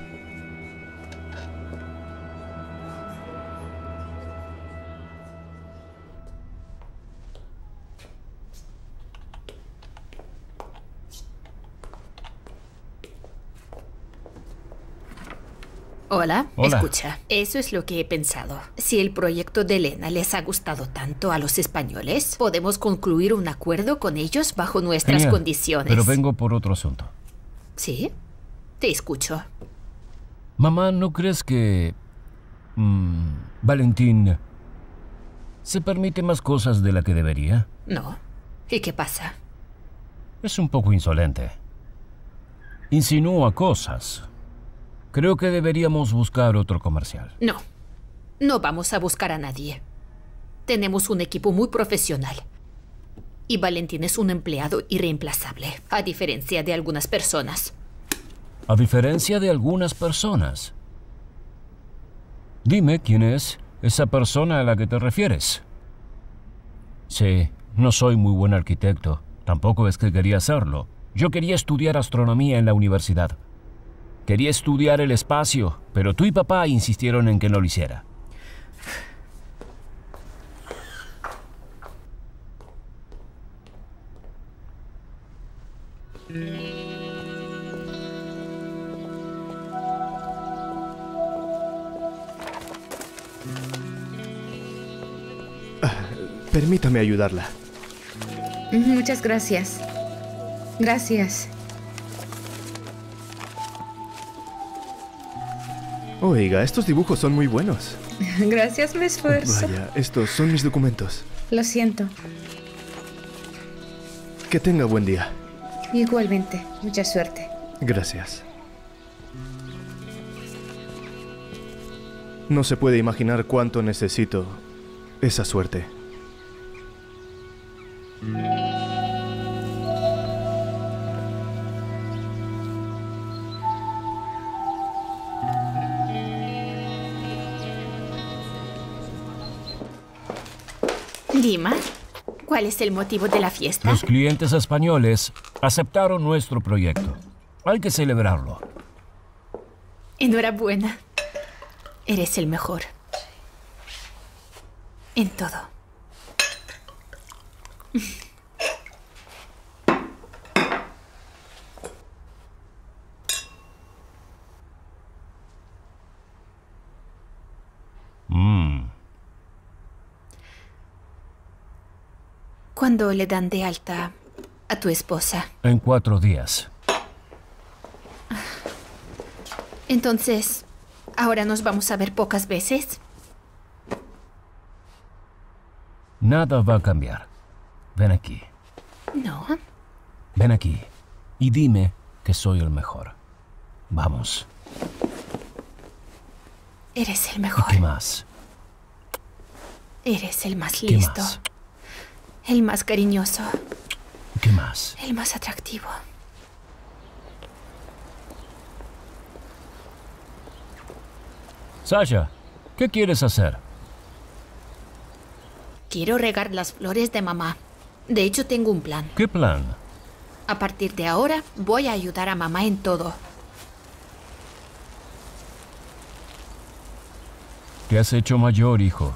Hola. Hola. Escucha, eso es lo que he pensado. Si el proyecto de Elena les ha gustado tanto a los españoles, podemos concluir un acuerdo con ellos bajo nuestras Genial, condiciones. Pero vengo por otro asunto. ¿Sí? Te escucho. Mamá, ¿no crees que... Valentín... se permite más cosas de la que debería? No. ¿Y qué pasa? Es un poco insolente. Insinúa cosas. Creo que deberíamos buscar otro comercial. No. No vamos a buscar a nadie. Tenemos un equipo muy profesional. Y Valentín es un empleado irreemplazable, a diferencia de algunas personas. A diferencia de algunas personas. Dime quién es esa persona a la que te refieres. Sí, no soy muy buen arquitecto. Tampoco es que quería serlo. Yo quería estudiar astronomía en la universidad. Quería estudiar el espacio, pero tú y papá insistieron en que no lo hiciera. Permítame ayudarla. Muchas gracias. Gracias. Oiga, estos dibujos son muy buenos. Gracias, me esfuerzo. Vaya, estos son mis documentos. Lo siento. Que tenga buen día. Igualmente. Mucha suerte. Gracias. No se puede imaginar cuánto necesito esa suerte. Dima, ¿cuál es el motivo de la fiesta? Los clientes españoles aceptaron nuestro proyecto. Hay que celebrarlo. Enhorabuena. Eres el mejor. En todo. ¿Cuándo le dan de alta a tu esposa? En 4 días. Entonces, ¿ahora nos vamos a ver pocas veces? Nada va a cambiar. Ven aquí. No. Ven aquí. Y dime que soy el mejor. Vamos. Eres el ¿Y mejor. qué más? Eres el más ¿Qué listo. más? El más cariñoso. ¿Qué más? El más atractivo. Sasha, ¿qué quieres hacer? Quiero regar las flores de mamá. De hecho, tengo un plan. ¿Qué plan? A partir de ahora, voy a ayudar a mamá en todo. Te has hecho mayor, hijo.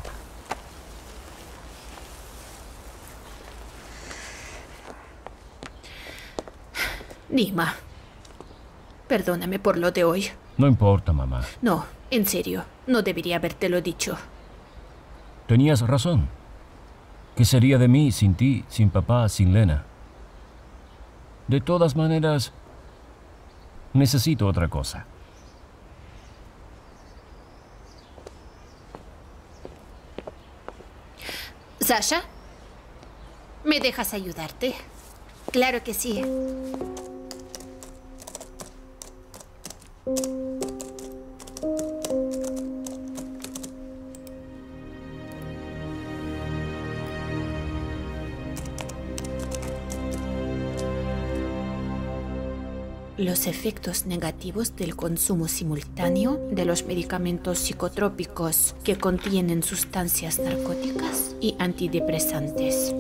Dima, perdóname por lo de hoy. No importa, mamá. No, en serio, no debería habértelo dicho. Tenías razón. ¿Qué sería de mí sin ti, sin papá, sin Lena? De todas maneras, necesito otra cosa. Sasha, ¿me dejas ayudarte? Claro que sí. Los efectos negativos del consumo simultáneo de los medicamentos psicotrópicos que contienen sustancias narcóticas y antidepresantes.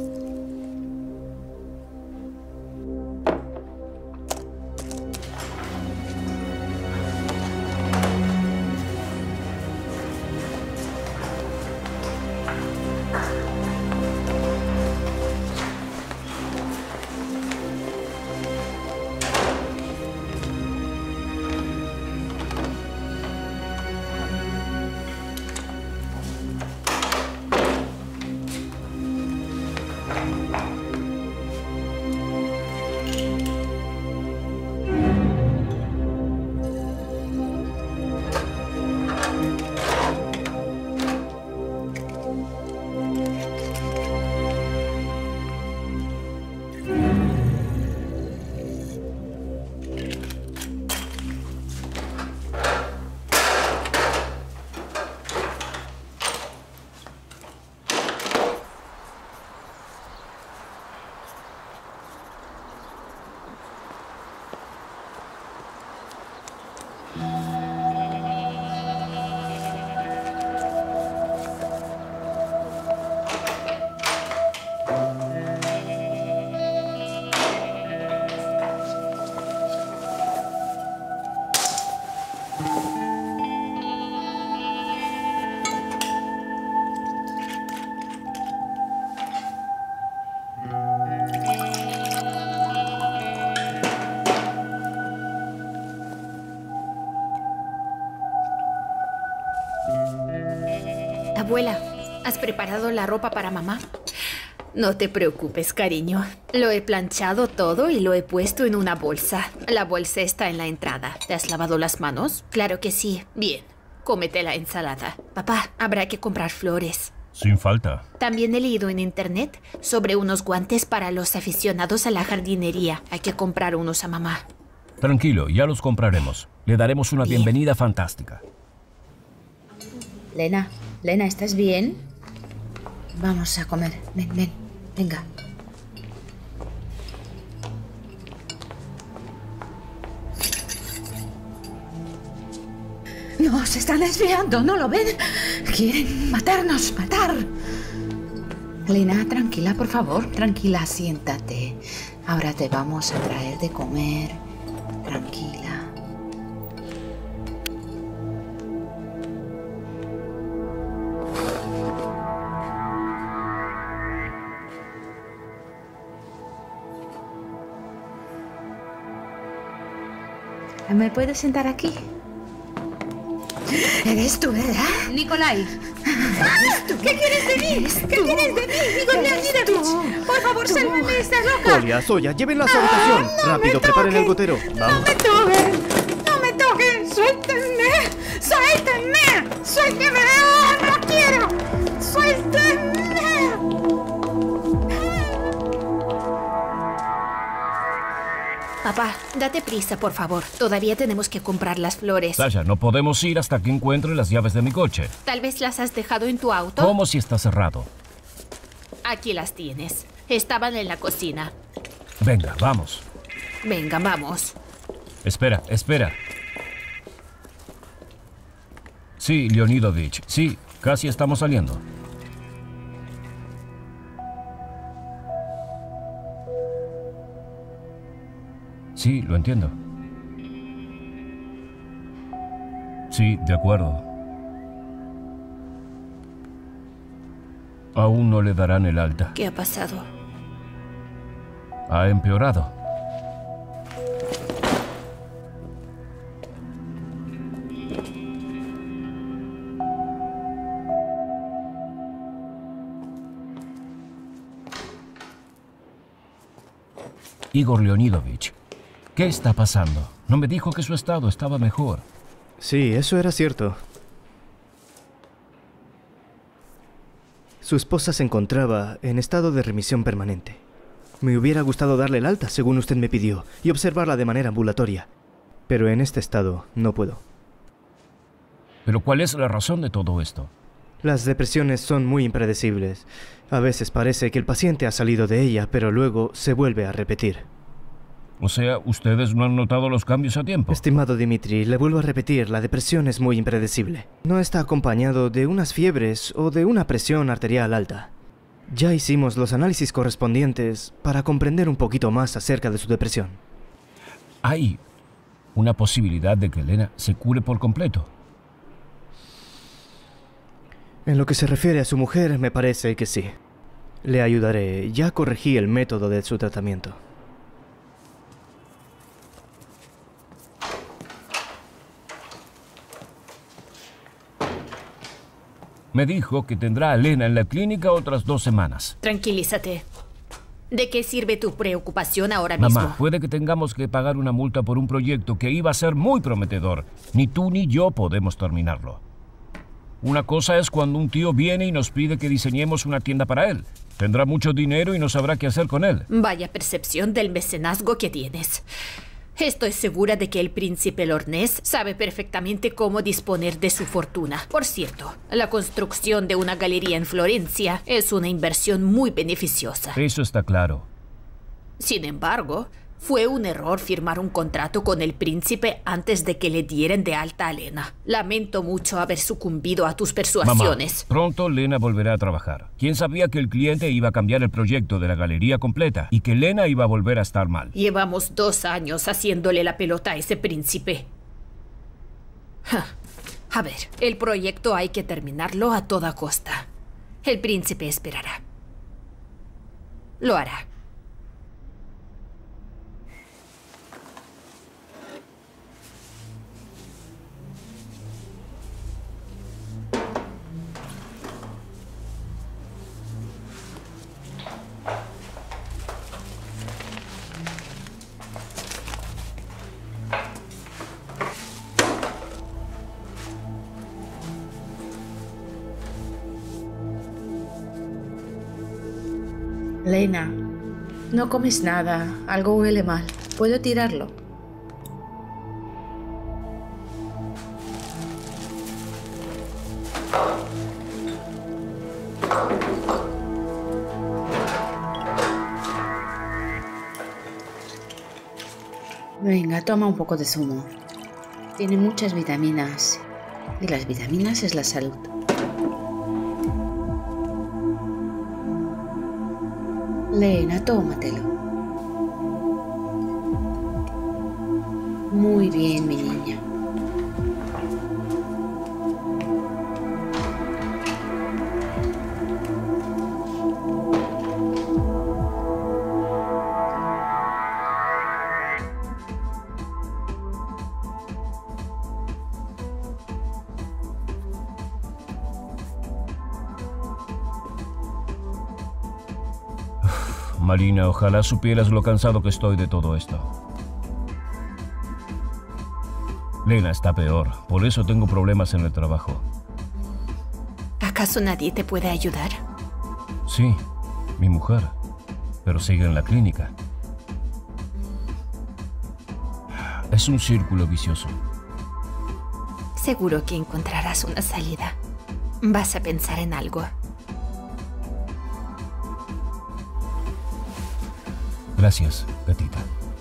Abuela, ¿has preparado la ropa para mamá? No te preocupes, cariño. Lo he planchado todo y lo he puesto en una bolsa. La bolsa está en la entrada. ¿Te has lavado las manos? Claro que sí. Bien. Cómete la ensalada. Papá, habrá que comprar flores. Sin falta. También he leído en internet sobre unos guantes para los aficionados a la jardinería. Hay que comprar unos a mamá. Tranquilo, ya los compraremos. Le daremos una bienvenida fantástica. Lena, Lena, ¿estás bien? Vamos a comer. Ven, ven, venga. No, se están desviando, ¿no lo ven? Quieren matarnos, matar. Lena, tranquila, por favor. Tranquila, siéntate. Ahora te vamos a traer de comer. Tranquila. ¿Me puedes sentar aquí? ¿Eres tú, verdad? Nikolai. ¿Qué quieres de mí? ¿Qué quieres de mí? Igor Leonidovich, por favor, sálvame, estás loca. Olia, Zoya, llévenla a su habitación. Rápido, preparen el gotero. Vamos. No me toquen, no me toquen, suéltenme, suéltenme, suéltenme, no quiero, suéltenme. Papá, date prisa, por favor. Todavía tenemos que comprar las flores. Sasha, no podemos ir hasta que encuentre las llaves de mi coche. Tal vez las has dejado en tu auto. ¿Cómo si está cerrado? Aquí las tienes. Estaban en la cocina. Venga, vamos. Venga, vamos. Espera, espera. Sí, Leonidovich. Sí, casi estamos saliendo. Sí, lo entiendo. Sí, de acuerdo. Aún no le darán el alta. ¿Qué ha pasado? Ha empeorado. Igor Leonidovich, ¿qué está pasando? No me dijo que su estado estaba mejor. Sí, eso era cierto. Su esposa se encontraba en estado de remisión permanente. Me hubiera gustado darle el alta, según usted me pidió, y observarla de manera ambulatoria. Pero en este estado no puedo. ¿Pero cuál es la razón de todo esto? Las depresiones son muy impredecibles. A veces parece que el paciente ha salido de ella, pero luego se vuelve a repetir. O sea, ¿ustedes no han notado los cambios a tiempo? Estimado Dimitri, le vuelvo a repetir, la depresión es muy impredecible. No está acompañado de unas fiebres o de una presión arterial alta. Ya hicimos los análisis correspondientes para comprender un poquito más acerca de su depresión. ¿Hay una posibilidad de que Elena se cure por completo? En lo que se refiere a su mujer, me parece que sí. Le ayudaré. Ya corregí el método de su tratamiento. Me dijo que tendrá a Elena en la clínica otras 2 semanas. Tranquilízate. ¿De qué sirve tu preocupación ahora mismo? Mamá, puede que tengamos que pagar una multa por un proyecto que iba a ser muy prometedor. Ni tú ni yo podemos terminarlo. Una cosa es cuando un tío viene y nos pide que diseñemos una tienda para él. Tendrá mucho dinero y no sabrá qué hacer con él. Vaya percepción del mecenazgo que tienes. Estoy segura de que el príncipe Lornés sabe perfectamente cómo disponer de su fortuna. Por cierto, la construcción de una galería en Florencia es una inversión muy beneficiosa. Eso está claro. Sin embargo, fue un error firmar un contrato con el príncipe antes de que le dieran de alta a Lena. Lamento mucho haber sucumbido a tus persuasiones. Mamá, pronto Lena volverá a trabajar. ¿Quién sabía que el cliente iba a cambiar el proyecto de la galería completa y que Lena iba a volver a estar mal? Llevamos 2 años haciéndole la pelota a ese príncipe. A ver, el proyecto hay que terminarlo a toda costa. El príncipe esperará. Lo hará. Lena, no comes nada. Algo huele mal. ¿Puedo tirarlo? Venga, toma un poco de zumo. Tiene muchas vitaminas. Y las vitaminas es la salud. Lena, tómatelo. Muy bien, mi niña. Marina, ojalá supieras lo cansado que estoy de todo esto. Lena está peor, por eso tengo problemas en el trabajo. ¿Acaso nadie te puede ayudar? Sí, mi mujer, pero sigue en la clínica. Es un círculo vicioso. Seguro que encontrarás una salida. Vas a pensar en algo. Gracias, gatita.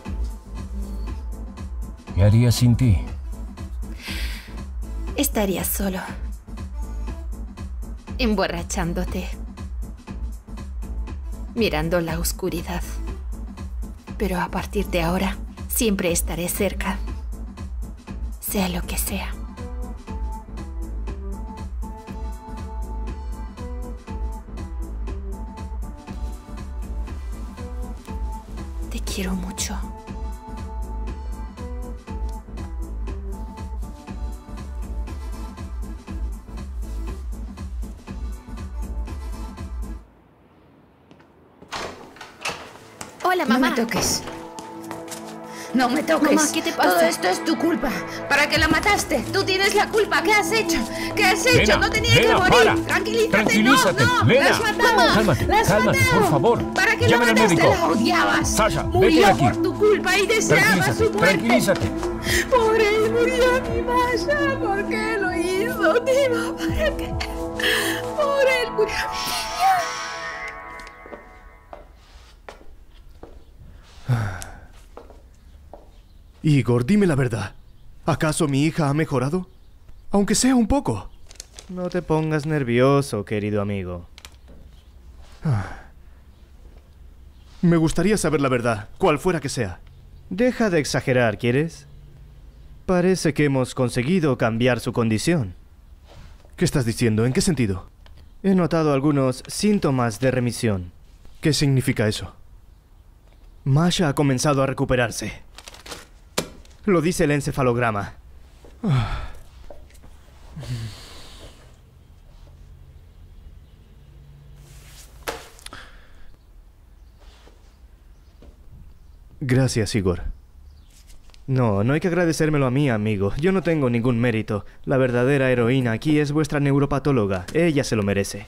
¿Qué harías sin ti? Estarías solo. Emborrachándote. Mirando la oscuridad. Pero a partir de ahora, siempre estaré cerca. Sea lo que sea. Te quiero mucho. Hola, mamá. No me toques. No me toques. Mamá, ¿qué te pasa? Todo esto es tu culpa. ¿Para qué la mataste? Tú tienes la culpa. ¿Qué has hecho? ¿Qué has hecho? Lena, No tenía Lena, que morir. para. Tranquilízate. Tranquilízate. No, Lena, la has matado. cálmate, La has cálmate, matado. por favor. ¿Para qué Llamen la al mataste? médico. La odiabas. Sasha, vete de Murió aquí. por tu culpa y deseaba su muerte. Tranquilízate. Pobre, murió mi Masha. ¿Por qué lo hizo, Dima? ¿Para qué? Por él murió mi niña. Igor, dime la verdad. ¿Acaso mi hija ha mejorado? Aunque sea un poco. No te pongas nervioso, querido amigo. Me gustaría saber la verdad, cual fuera que sea. Deja de exagerar, ¿quieres? Parece que hemos conseguido cambiar su condición. ¿Qué estás diciendo? ¿En qué sentido? He notado algunos síntomas de remisión. ¿Qué significa eso? Masha ha comenzado a recuperarse. Lo dice el encefalograma. Gracias, Igor. No hay que agradecérmelo a mí, amigo. Yo no tengo ningún mérito. La verdadera heroína aquí es vuestra neuropatóloga. Ella se lo merece.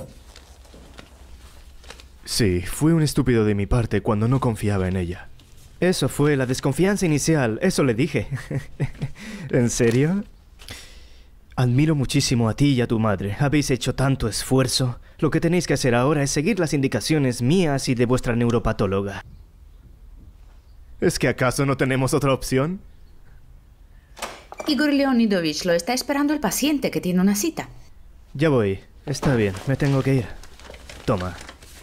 Sí, fue un estúpido de mi parte cuando no confiaba en ella. Eso fue la desconfianza inicial. Eso le dije. ¿En serio? Admiro muchísimo a ti y a tu madre. Habéis hecho tanto esfuerzo. Lo que tenéis que hacer ahora es seguir las indicaciones mías y de vuestra neuropatóloga. ¿Es que acaso no tenemos otra opción? Igor Leonidovich, lo está esperando el paciente que tiene una cita. Ya voy. Está bien. Me tengo que ir. Toma.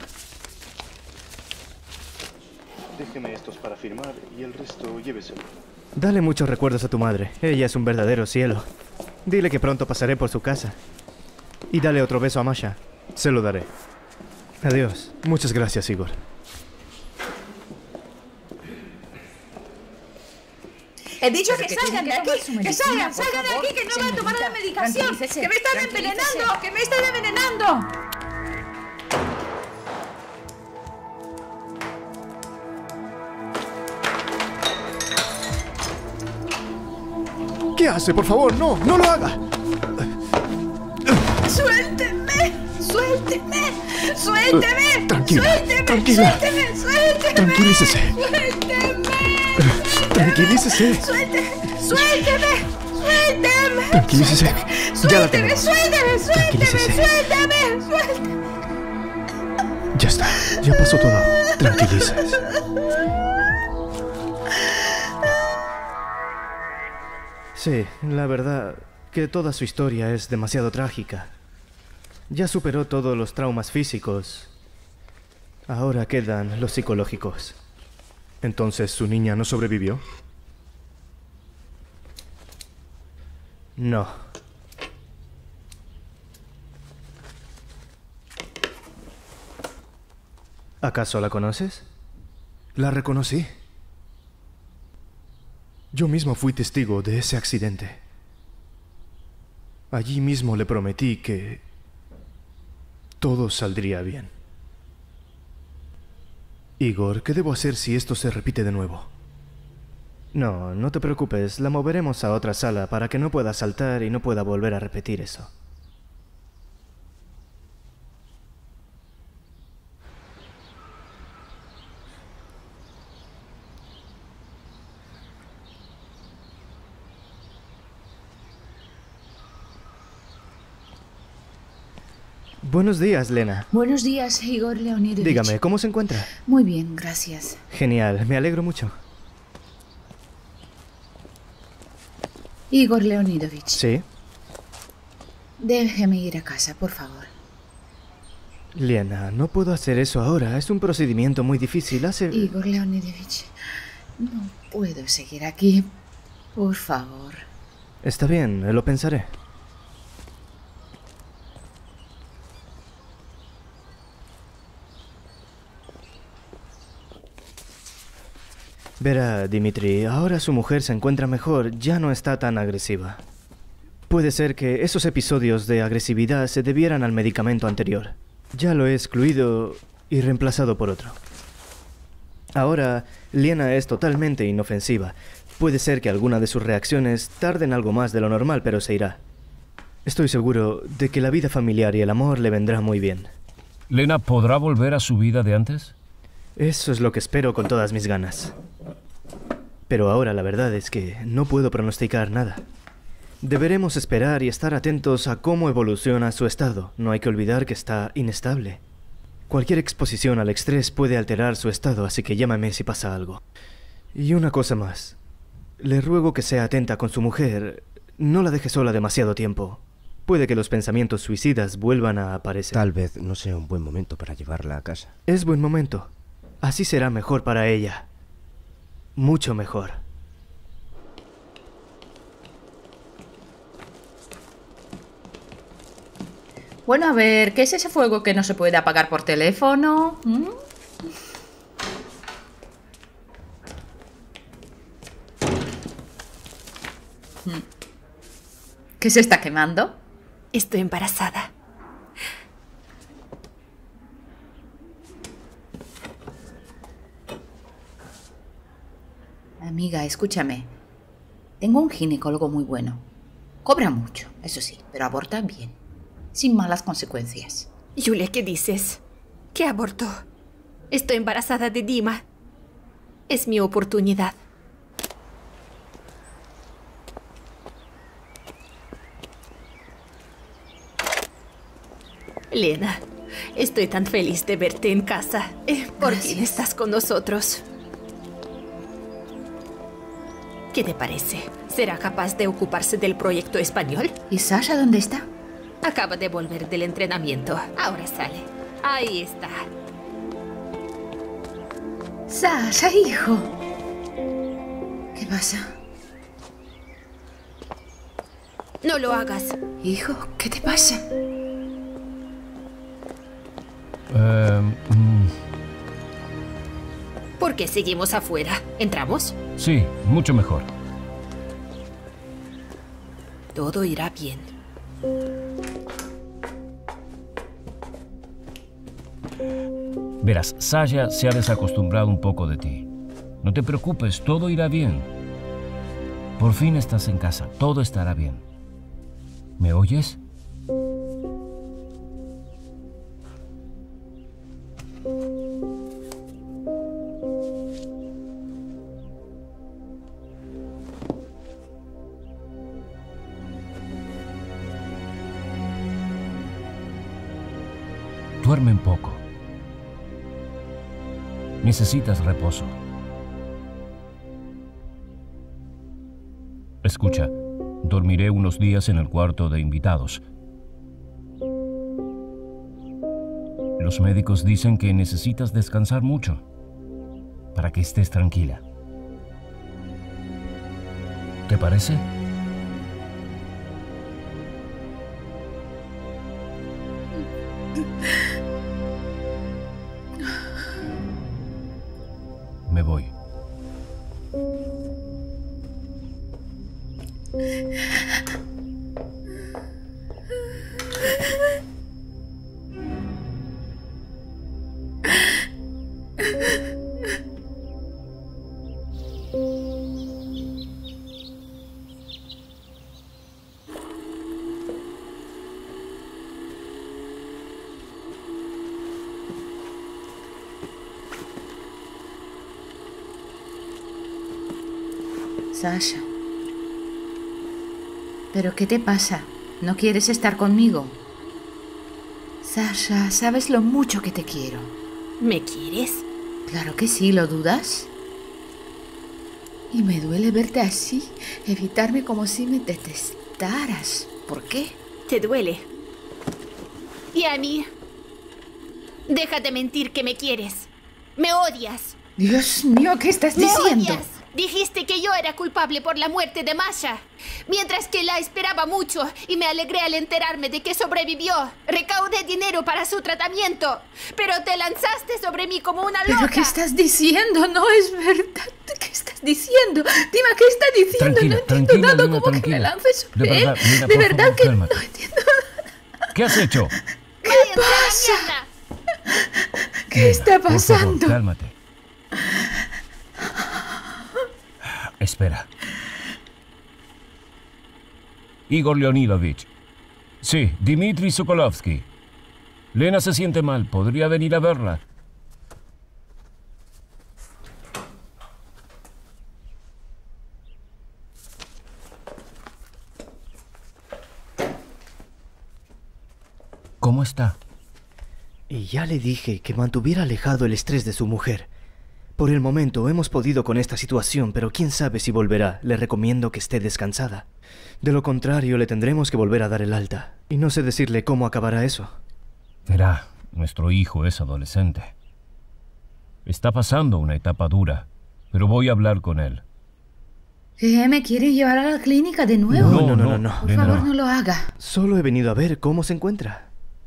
Déjeme estos para firmar y el resto lléveselo. Dale muchos recuerdos a tu madre. Ella es un verdadero cielo. Dile que pronto pasaré por su casa. Y dale otro beso a Masha. Se lo daré. Adiós. Muchas gracias, Igor. He dicho que Pero que salgan de tiene que aquí, tomar su que medicina, salgan, por salgan de favor, aquí, que no voy a tomar la señorita. medicación, Tranquilícese, que me están tranquilícese. envenenando, que me están envenenando. ¿Qué hace? Por favor, no, no lo haga. Suélteme, suélteme, suélteme, Tranquila, suélteme, tranquila. suélteme, suélteme. Tranquilícese. Suélteme. Tranquilícese. Suélteme, suélteme, suélteme. Tranquilícese. Ya la tengo. Suélteme, suélteme, Tranquilícese. suélteme, suélteme. Ya está, ya pasó todo. Tranquilícese. Sí, la verdad que toda su historia es demasiado trágica. Ya superó todos los traumas físicos. Ahora quedan los psicológicos. Entonces, ¿su niña no sobrevivió? No. ¿Acaso la conoces? La reconocí. Yo mismo fui testigo de ese accidente. Allí mismo le prometí que todo saldría bien. Igor, ¿qué debo hacer si esto se repite de nuevo? No te preocupes. La moveremos a otra sala para que no pueda saltar y no pueda volver a repetir eso. Buenos días, Lena. Buenos días, Igor Leonidovich. Dígame, ¿cómo se encuentra? Muy bien, gracias. Genial, me alegro mucho. Igor Leonidovich, ¿Sí? déjeme ir a casa, por favor. Lena, no puedo hacer eso ahora. Es un procedimiento muy difícil. Igor Leonidovich, no puedo seguir aquí. Por favor. Está bien, lo pensaré. Verá, Dimitri, ahora su mujer se encuentra mejor, ya no está tan agresiva. Puede ser que esos episodios de agresividad se debieran al medicamento anterior. Ya lo he excluido y reemplazado por otro. Ahora, Liena es totalmente inofensiva. Puede ser que alguna de sus reacciones tarden algo más de lo normal, pero se irá. Estoy seguro de que la vida familiar y el amor le vendrá muy bien. ¿Lena podrá volver a su vida de antes? Eso es lo que espero con todas mis ganas. Pero ahora la verdad es que no puedo pronosticar nada. Deberemos esperar y estar atentos a cómo evoluciona su estado. No hay que olvidar que está inestable. Cualquier exposición al estrés puede alterar su estado, así que llámame si pasa algo. Y una cosa más. Le ruego que sea atenta con su mujer. No la deje sola demasiado tiempo. Puede que los pensamientos suicidas vuelvan a aparecer. Tal vez no sea un buen momento para llevarla a casa. Es buen momento. Así será mejor para ella. Mucho mejor. Bueno, a ver, ¿qué es ese fuego que no se puede apagar por teléfono? ¿Qué se está quemando? Estoy embarazada. Amiga, escúchame. Tengo un ginecólogo muy bueno. Cobra mucho, eso sí, pero aborta bien. Sin malas consecuencias. Julia, ¿qué dices? ¿Qué aborto? Estoy embarazada de Dima. Es mi oportunidad. Lena, estoy tan feliz de verte en casa. Por fin estás con nosotros. ¿Qué te parece? ¿Será capaz de ocuparse del proyecto español? ¿Y Sasha dónde está? Acaba de volver del entrenamiento. Ahora sale. Ahí está. Sasha, hijo. ¿Qué pasa? No lo hagas. Hijo, ¿qué te pasa? ¿Por qué seguimos afuera? ¿Entramos? Sí, mucho mejor. Todo irá bien. Verás, Sasha se ha desacostumbrado un poco de ti. No te preocupes, todo irá bien. Por fin estás en casa, todo estará bien. ¿Me oyes? Duerme un poco. Necesitas reposo. Escucha, dormiré unos días en el cuarto de invitados. Los médicos dicen que necesitas descansar mucho para que estés tranquila. ¿Te parece? Me voy. Sasha. ¿Pero qué te pasa? ¿No quieres estar conmigo? Sasha, sabes lo mucho que te quiero. ¿Me quieres? Claro que sí, ¿lo dudas? Y me duele verte así, evitarme como si me detestaras. ¿Por qué? ¿Te duele? ¿Y a mí? Deja de mentir que me quieres. Me odias. Dios mío, ¿qué estás diciendo? ¡Me odias! Dijiste que yo era culpable por la muerte de Masha, mientras que la esperaba mucho y me alegré al enterarme de que sobrevivió. Recaudé dinero para su tratamiento, pero te lanzaste sobre mí como una loca. ¿Pero qué estás diciendo? No es verdad. ¿Qué estás diciendo? Dime, ¿qué estás diciendo? Tranquila, no entiendo nada, Lena, como tranquila. que me lances sobre De verdad, él. Lena, De por verdad favor, que cálmate. no entiendo. ¿Qué has hecho? ¿Qué pasa? ¿Qué está Lena, por pasando? favor, cálmate. Espera. Igor Leonilovich. Sí, Dmitry Sokolovsky. Lena se siente mal. ¿Podría venir a verla? ¿Cómo está? Y ya le dije que mantuviera alejado el estrés de su mujer. Por el momento hemos podido con esta situación, pero quién sabe si volverá. Le recomiendo que esté descansada. De lo contrario, le tendremos que volver a dar el alta. Y no sé decirle cómo acabará eso. Verá, nuestro hijo es adolescente. Está pasando una etapa dura, pero voy a hablar con él. ¿Qué? ¿Me quiere llevar a la clínica de nuevo? No. Por favor, no lo haga. Solo he venido a ver cómo se encuentra.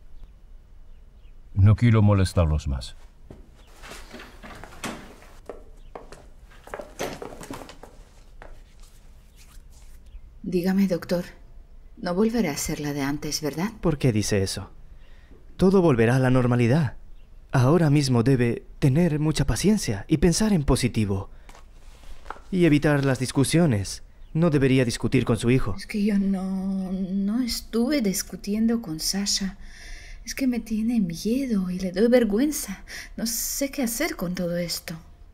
No quiero molestarlos más. Dígame, doctor. No volverá a ser la de antes, ¿verdad? ¿Por qué dice eso? Todo volverá a la normalidad. Ahora mismo debe tener mucha paciencia y pensar en positivo. Y evitar las discusiones. No debería discutir con su hijo. Es que yo no estuve discutiendo con Sasha. Es que me tiene miedo y le doy vergüenza. No sé qué hacer con todo esto.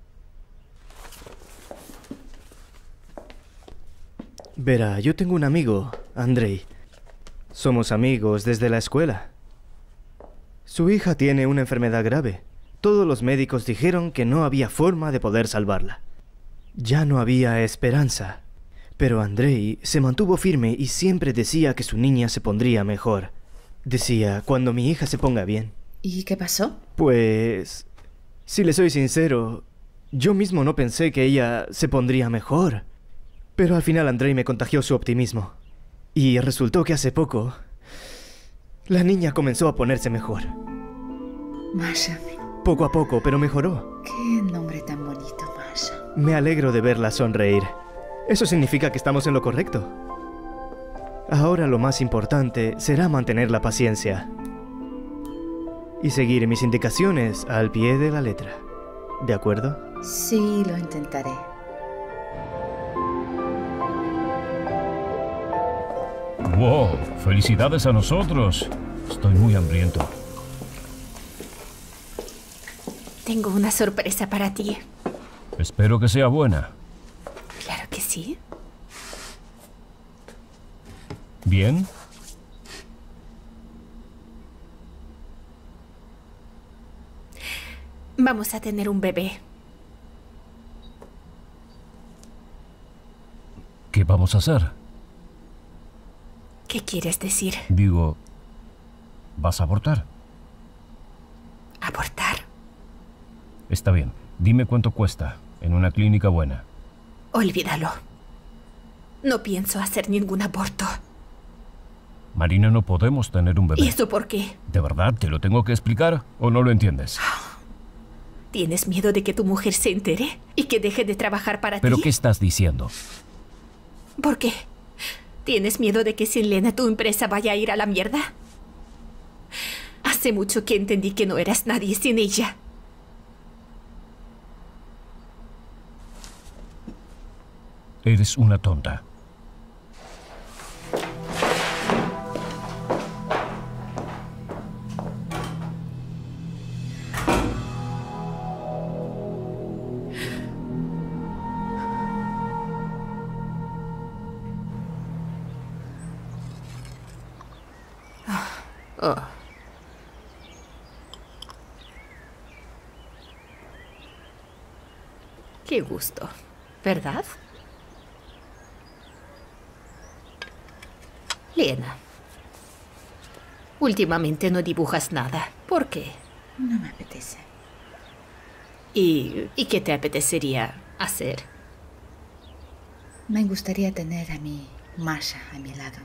Verá, yo tengo un amigo, Andrei. Somos amigos desde la escuela. Su hija tiene una enfermedad grave. Todos los médicos dijeron que no había forma de poder salvarla. Ya no había esperanza. Pero Andrei se mantuvo firme y siempre decía que su niña se pondría mejor. Decía, cuando mi hija se ponga bien. ¿Y qué pasó? Pues, si le soy sincero, yo mismo no pensé que ella se pondría mejor. Pero al final Andrei me contagió su optimismo. Y resultó que hace poco, la niña comenzó a ponerse mejor. Masha. Poco a poco, pero mejoró. Qué nombre tan bonito, Masha. Me alegro de verla sonreír. Eso significa que estamos en lo correcto. Ahora lo más importante será mantener la paciencia y seguir mis indicaciones al pie de la letra. ¿De acuerdo? Sí, lo intentaré. ¡Wow! ¡Felicidades a nosotros! Estoy muy hambriento. Tengo una sorpresa para ti. Espero que sea buena. Claro que sí. ¿Bien? Vamos a tener un bebé. ¿Qué vamos a hacer? ¿Qué quieres decir? Digo, ¿vas a abortar? ¿Abortar? Está bien. Dime cuánto cuesta en una clínica buena. Olvídalo. No pienso hacer ningún aborto. Marina, no podemos tener un bebé. ¿Y eso por qué? ¿De verdad te lo tengo que explicar o no lo entiendes? ¿Tienes miedo de que tu mujer se entere y que deje de trabajar para ti? ¿Pero qué estás diciendo? ¿Por qué? ¿Tienes miedo de que sin Lena tu empresa vaya a ir a la mierda? Hace mucho que entendí que no eras nadie sin ella. Eres una tonta. Oh. Qué gusto, ¿verdad? Lena, últimamente no dibujas nada. ¿Por qué? No me apetece. ¿Y qué te apetecería hacer? Me gustaría tener a mi Masha a mi lado.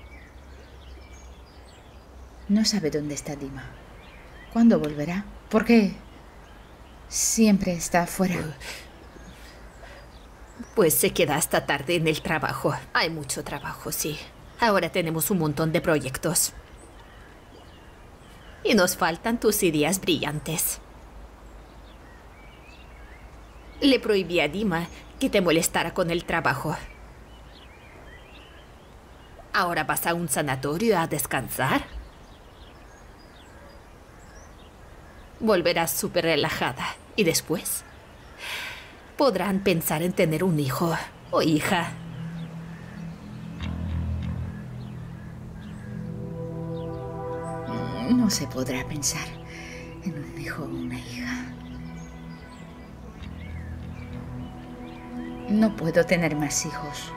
No sabe dónde está Dima. ¿Cuándo volverá? ¿Por qué siempre está afuera? Pues se queda hasta tarde en el trabajo. Hay mucho trabajo, sí. Ahora tenemos un montón de proyectos. Y nos faltan tus ideas brillantes. Le prohibí a Dima que te molestara con el trabajo. ¿Ahora vas a un sanatorio a descansar? Volverás súper relajada y después podrán pensar en tener un hijo o hija. No se podrá pensar en un hijo o una hija. No puedo tener más hijos.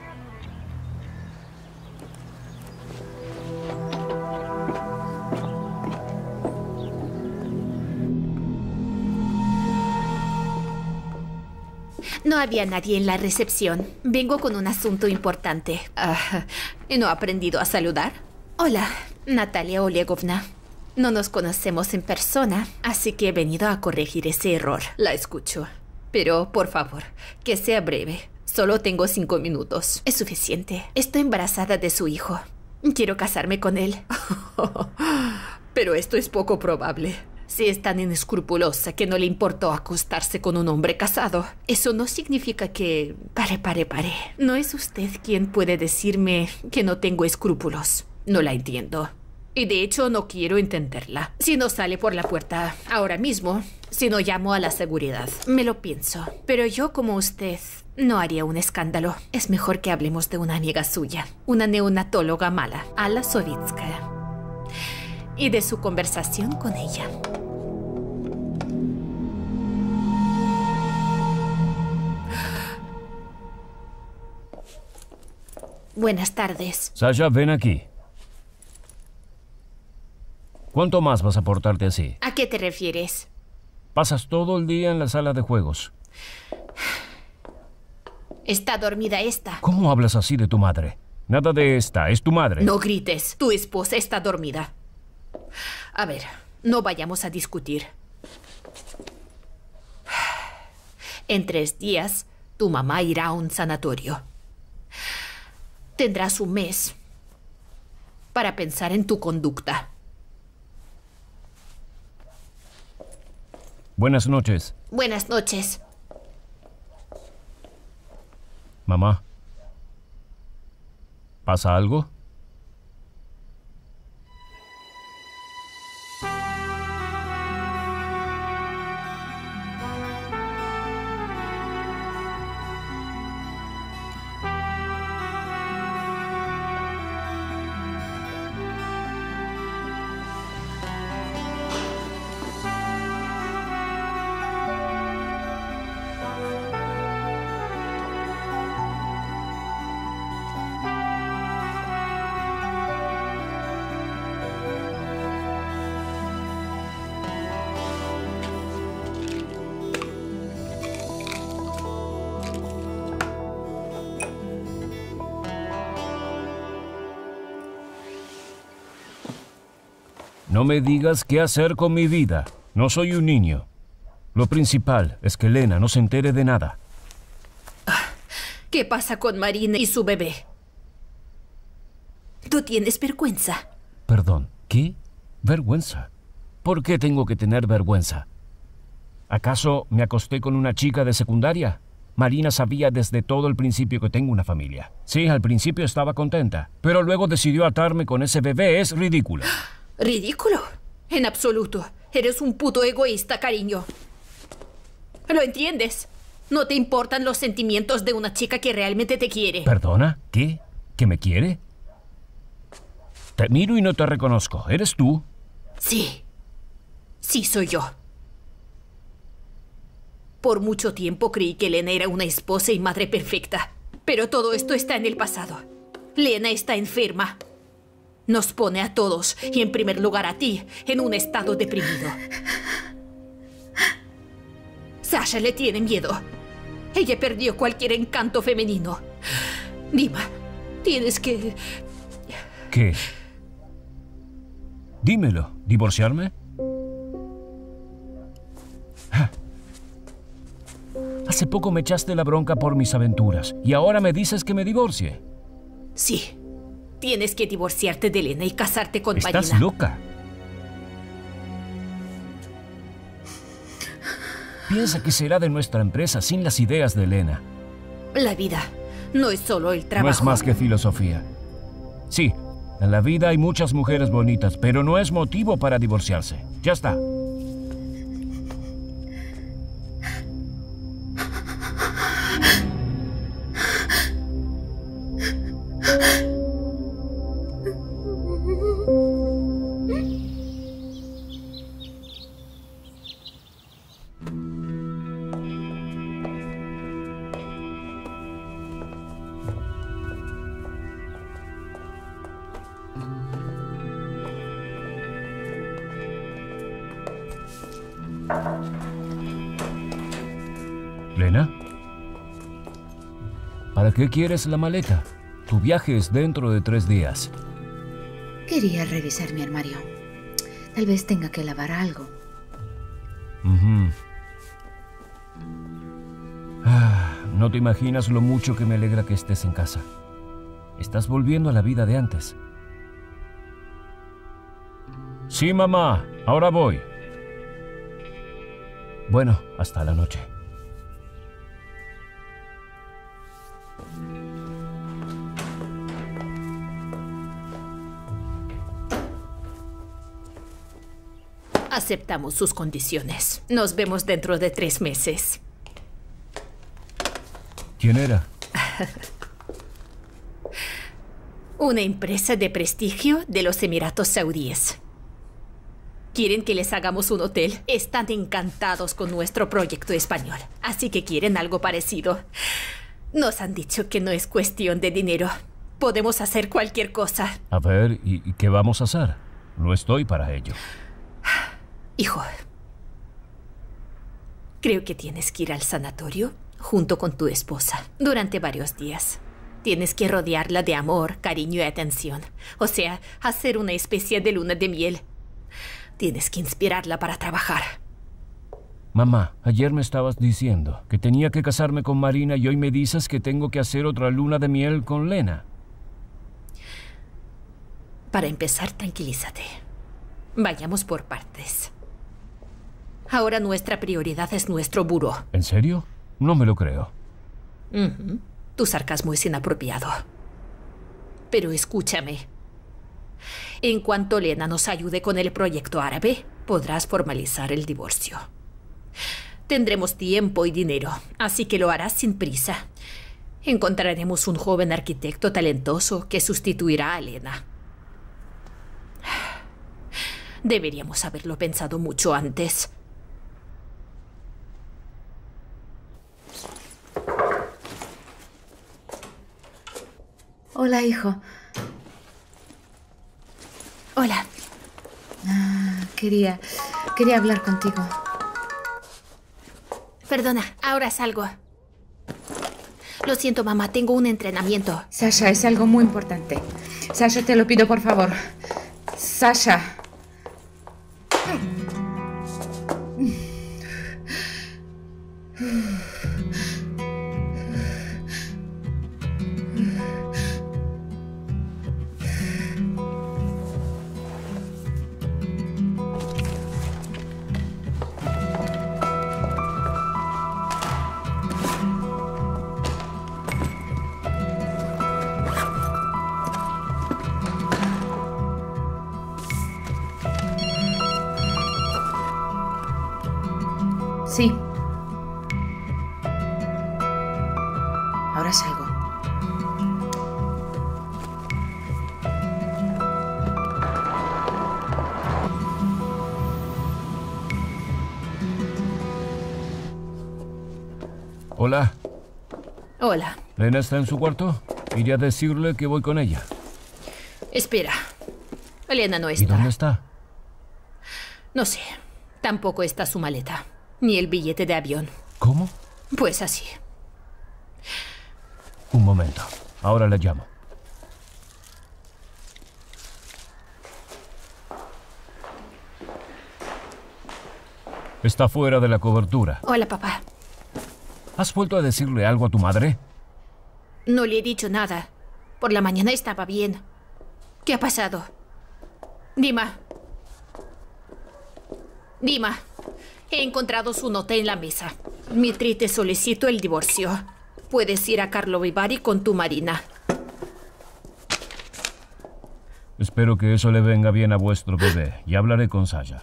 No había nadie en la recepción. Vengo con un asunto importante. ¿No ha aprendido a saludar? Hola, Natalia Olegovna. No nos conocemos en persona, así que he venido a corregir ese error. La escucho. Pero, por favor, que sea breve. Solo tengo 5 minutos. Es suficiente. Estoy embarazada de su hijo. Quiero casarme con él. Pero esto es poco probable. Si es tan inescrupulosa que no le importó acostarse con un hombre casado, eso no significa que... Pare. No es usted quien puede decirme que no tengo escrúpulos. No la entiendo. Y de hecho no quiero entenderla. Si no sale por la puerta ahora mismo, si no llamo a la seguridad. Me lo pienso. Pero yo, como usted, no haría un escándalo. Es mejor que hablemos de una amiga suya, una neonatóloga mala, Alla Sovitskaya, y de su conversación con ella. Buenas tardes. Sasha, ven aquí. ¿Cuánto más vas a portarte así? ¿A qué te refieres? Pasas todo el día en la sala de juegos. Está dormida esta. ¿Cómo hablas así de tu madre? Nada de esta, es tu madre. No grites, tu esposa está dormida. A ver, no vayamos a discutir. En 3 días, tu mamá irá a un sanatorio. Tendrás un mes para pensar en tu conducta. Buenas noches. Buenas noches. Mamá. ¿Pasa algo? No me digas qué hacer con mi vida. No soy un niño. Lo principal es que Lena no se entere de nada. ¿Qué pasa con Marina y su bebé? ¿Tú tienes vergüenza? Perdón, ¿qué? ¿Vergüenza? ¿Por qué tengo que tener vergüenza? ¿Acaso me acosté con una chica de secundaria? Marina sabía desde todo el principio que tengo una familia. Sí, al principio estaba contenta, pero luego decidió atarme con ese bebé. Es ridículo. ¿Ridículo? En absoluto. Eres un puto egoísta, cariño. ¿Lo entiendes? No te importan los sentimientos de una chica que realmente te quiere. ¿Perdona? ¿Qué? ¿Que me quiere? Te miro y no te reconozco. ¿Eres tú? Sí. Sí, soy yo. Por mucho tiempo creí que Lena era una esposa y madre perfecta. Pero todo esto está en el pasado. Lena está enferma. Nos pone a todos, y en primer lugar a ti, en un estado deprimido. Sasha le tiene miedo. Ella perdió cualquier encanto femenino. Dima, tienes que... ¿Qué? Dímelo. ¿Divorciarme? Hace poco me echaste la bronca por mis aventuras, y ahora me dices que me divorcie. Sí. Tienes que divorciarte de Lena y casarte con Marina. ¿Estás loca? piensa que será de nuestra empresa sin las ideas de Elena? La vida no es solo el trabajo. No es más que filosofía. Sí, en la vida hay muchas mujeres bonitas, pero no es motivo para divorciarse. Ya está. ¿Lena? ¿Para qué quieres la maleta? Tu viaje es dentro de 3 días. Quería revisar mi armario. Tal vez tenga que lavar algo. No te imaginas lo mucho que me alegra que estés en casa. Estás volviendo a la vida de antes. Sí, mamá. Ahora voy. Bueno, hasta la noche. Aceptamos sus condiciones. Nos vemos dentro de 3 meses. ¿Quién era? Una empresa de prestigio de los Emiratos Saudíes. Quieren que les hagamos un hotel. Están encantados con nuestro proyecto español. Así que quieren algo parecido. Nos han dicho que no es cuestión de dinero. Podemos hacer cualquier cosa. A ver, ¿y qué vamos a hacer? No estoy para ello. Hijo, creo que tienes que ir al sanatorio junto con tu esposa durante varios días. Tienes que rodearla de amor, cariño y atención. O sea, hacer una especie de luna de miel. Tienes que inspirarla para trabajar. Mamá, ayer me estabas diciendo que tenía que casarme con Marina y hoy me dices que tengo que hacer otra luna de miel con Lena. Para empezar, tranquilízate. Vayamos por partes. Ahora nuestra prioridad es nuestro buró. ¿En serio? No me lo creo. Tu sarcasmo es inapropiado. Pero escúchame. En cuanto Lena nos ayude con el proyecto árabe, podrás formalizar el divorcio. Tendremos tiempo y dinero, así que lo harás sin prisa. Encontraremos un joven arquitecto talentoso que sustituirá a Lena. Deberíamos haberlo pensado mucho antes. Hola, hijo. Hola. Quería hablar contigo. Perdona, ahora salgo. Lo siento, mamá, tengo un entrenamiento. Sasha, es algo muy importante. Sasha, te lo pido, por favor. Sasha. Sí. Ahora salgo. Hola. Hola. ¿Lena está en su cuarto? Iré a decirle que voy con ella. Espera. Elena no está. ¿Y dónde está? No sé. Tampoco está su maleta. Ni el billete de avión. ¿Cómo? Pues así. Un momento. Ahora le llamo. Está fuera de la cobertura. Hola, papá. ¿Has vuelto a decirle algo a tu madre? No le he dicho nada. Por la mañana estaba bien. ¿Qué ha pasado? Dima. Dima. He encontrado su nota en la mesa. Dmitri, te solicito el divorcio. Puedes ir a Karlovy Vary con tu Marina. Espero que eso le venga bien a vuestro bebé. Y hablaré con Sasha.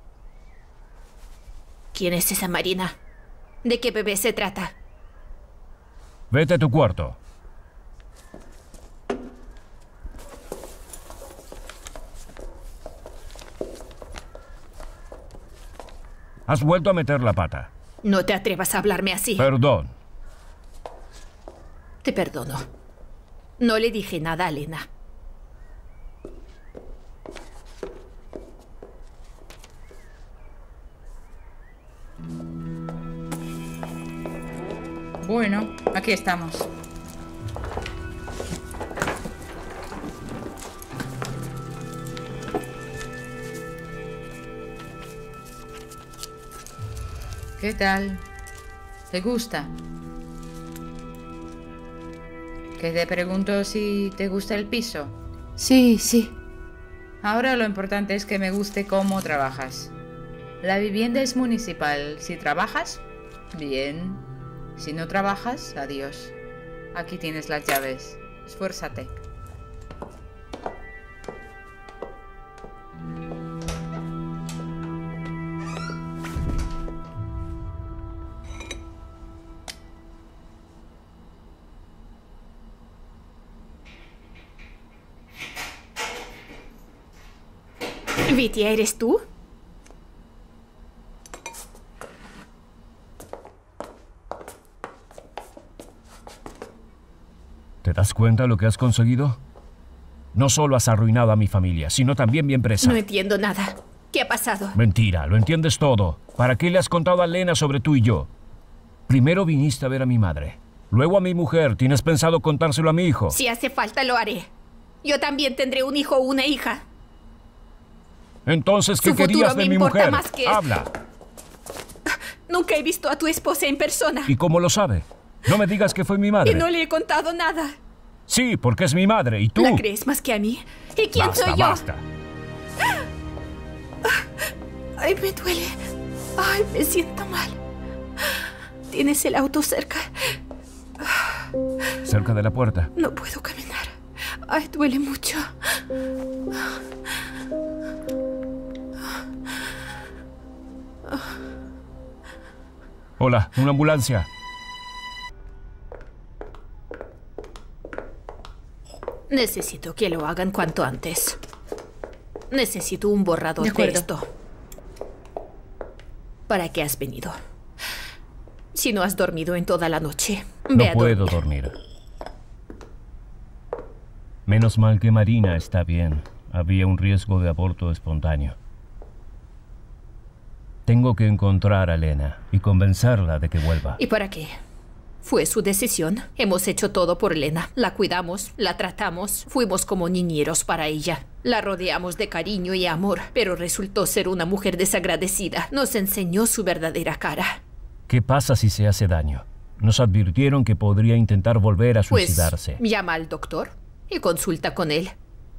¿Quién es esa Marina? ¿De qué bebé se trata? Vete a tu cuarto. Has vuelto a meter la pata. No te atrevas a hablarme así. Perdón. Te perdono. No le dije nada a Lena. Bueno, aquí estamos. ¿Qué tal? ¿Te gusta? Que te pregunto si te gusta el piso. Sí, sí. Ahora lo importante es que me guste cómo trabajas. La vivienda es municipal. Si trabajas, bien. Si no trabajas, adiós. Aquí tienes las llaves. Esfuérzate. Vitia, ¿eres tú? ¿Te das cuenta de lo que has conseguido? No solo has arruinado a mi familia, sino también mi empresa. No entiendo nada. ¿Qué ha pasado? Mentira, lo entiendes todo. ¿Para qué le has contado a Lena sobre tú y yo? Primero viniste a ver a mi madre, luego a mi mujer. ¿Tienes pensado contárselo a mi hijo? Si hace falta, lo haré. Yo también tendré un hijo o una hija. Entonces, ¿qué querías de mi mujer? Más que... Habla. Nunca he visto a tu esposa en persona. ¿Y cómo lo sabe? No me digas que fue mi madre. Y no le he contado nada. Sí, porque es mi madre. ¿Y tú? ¿La crees más que a mí? ¿Y quién soy yo? Basta. Ay, me duele. Ay, me siento mal. ¿Tienes el auto cerca? Cerca de la puerta. No puedo caminar. Ay, duele mucho. Hola, una ambulancia. Necesito que lo hagan cuanto antes. Necesito un borrador de esto. ¿Para qué has venido? Si no has dormido en toda la noche, ve a dormir. No puedo dormir. Menos mal que Marina está bien. Había un riesgo de aborto espontáneo. Tengo que encontrar a Lena y convencerla de que vuelva. ¿Y para qué? Fue su decisión. Hemos hecho todo por Lena. La cuidamos, la tratamos, fuimos como niñeros para ella. La rodeamos de cariño y amor, pero resultó ser una mujer desagradecida. Nos enseñó su verdadera cara. ¿Qué pasa si se hace daño? Nos advirtieron que podría intentar volver a suicidarse. Pues llama al doctor y consulta con él.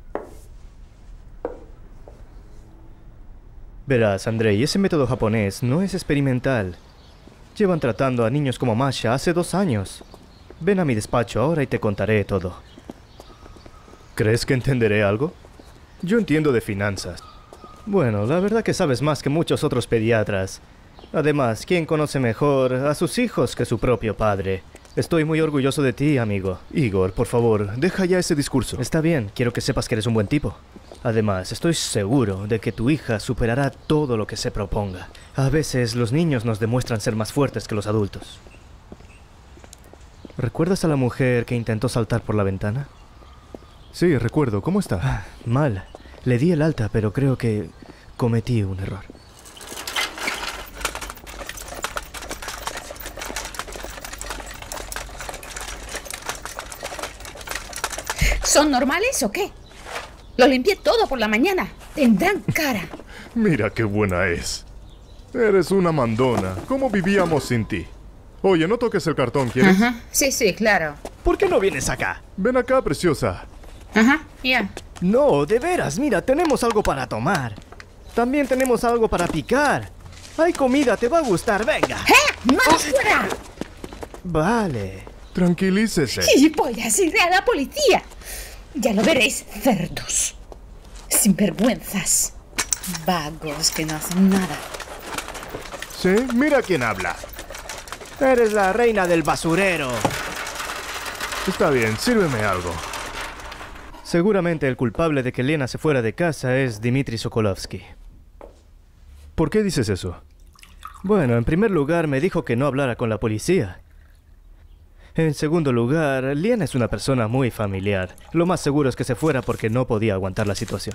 Verás, Andrei, ese método japonés no es experimental. Llevan tratando a niños como Masha hace 2 años. Ven a mi despacho ahora y te contaré todo. ¿Crees que entenderé algo? Yo entiendo de finanzas. Bueno, la verdad que sabes más que muchos otros pediatras. Además, ¿quién conoce mejor a sus hijos que su propio padre? Estoy muy orgulloso de ti, amigo. Igor, por favor, deja ya ese discurso. Está bien, quiero que sepas que eres un buen tipo. Además, estoy seguro de que tu hija superará todo lo que se proponga. A veces los niños nos demuestran ser más fuertes que los adultos. ¿Recuerdas a la mujer que intentó saltar por la ventana? Sí, recuerdo. ¿Cómo está? Mal. Le di el alta, pero creo que cometí un error. ¿Son normales o qué? Lo limpié todo por la mañana. Tendrán cara. Mira qué buena es. Eres una mandona. ¿Cómo vivíamos sin ti? Oye, no toques el cartón, ¿quieres? Ajá. Sí, sí, claro. ¿Por qué no vienes acá? Ven acá, preciosa. Ajá, ya. No, de veras, mira, tenemos algo para tomar. También tenemos algo para picar. Hay comida, te va a gustar, venga. ¡Más fuera! Vale. Tranquilícese. ¡Gilipollas! ¡Iré a la policía! Ya lo veréis, cerdos. Sinvergüenzas. Vagos que no hacen nada. Sí, mira quién habla. Eres la reina del basurero. Está bien, sírveme algo. Seguramente el culpable de que Lena se fuera de casa es Dmitry Sokolovsky. ¿Por qué dices eso? Bueno, en primer lugar me dijo que no hablara con la policía. En segundo lugar, Lena es una persona muy familiar. Lo más seguro es que se fuera porque no podía aguantar la situación.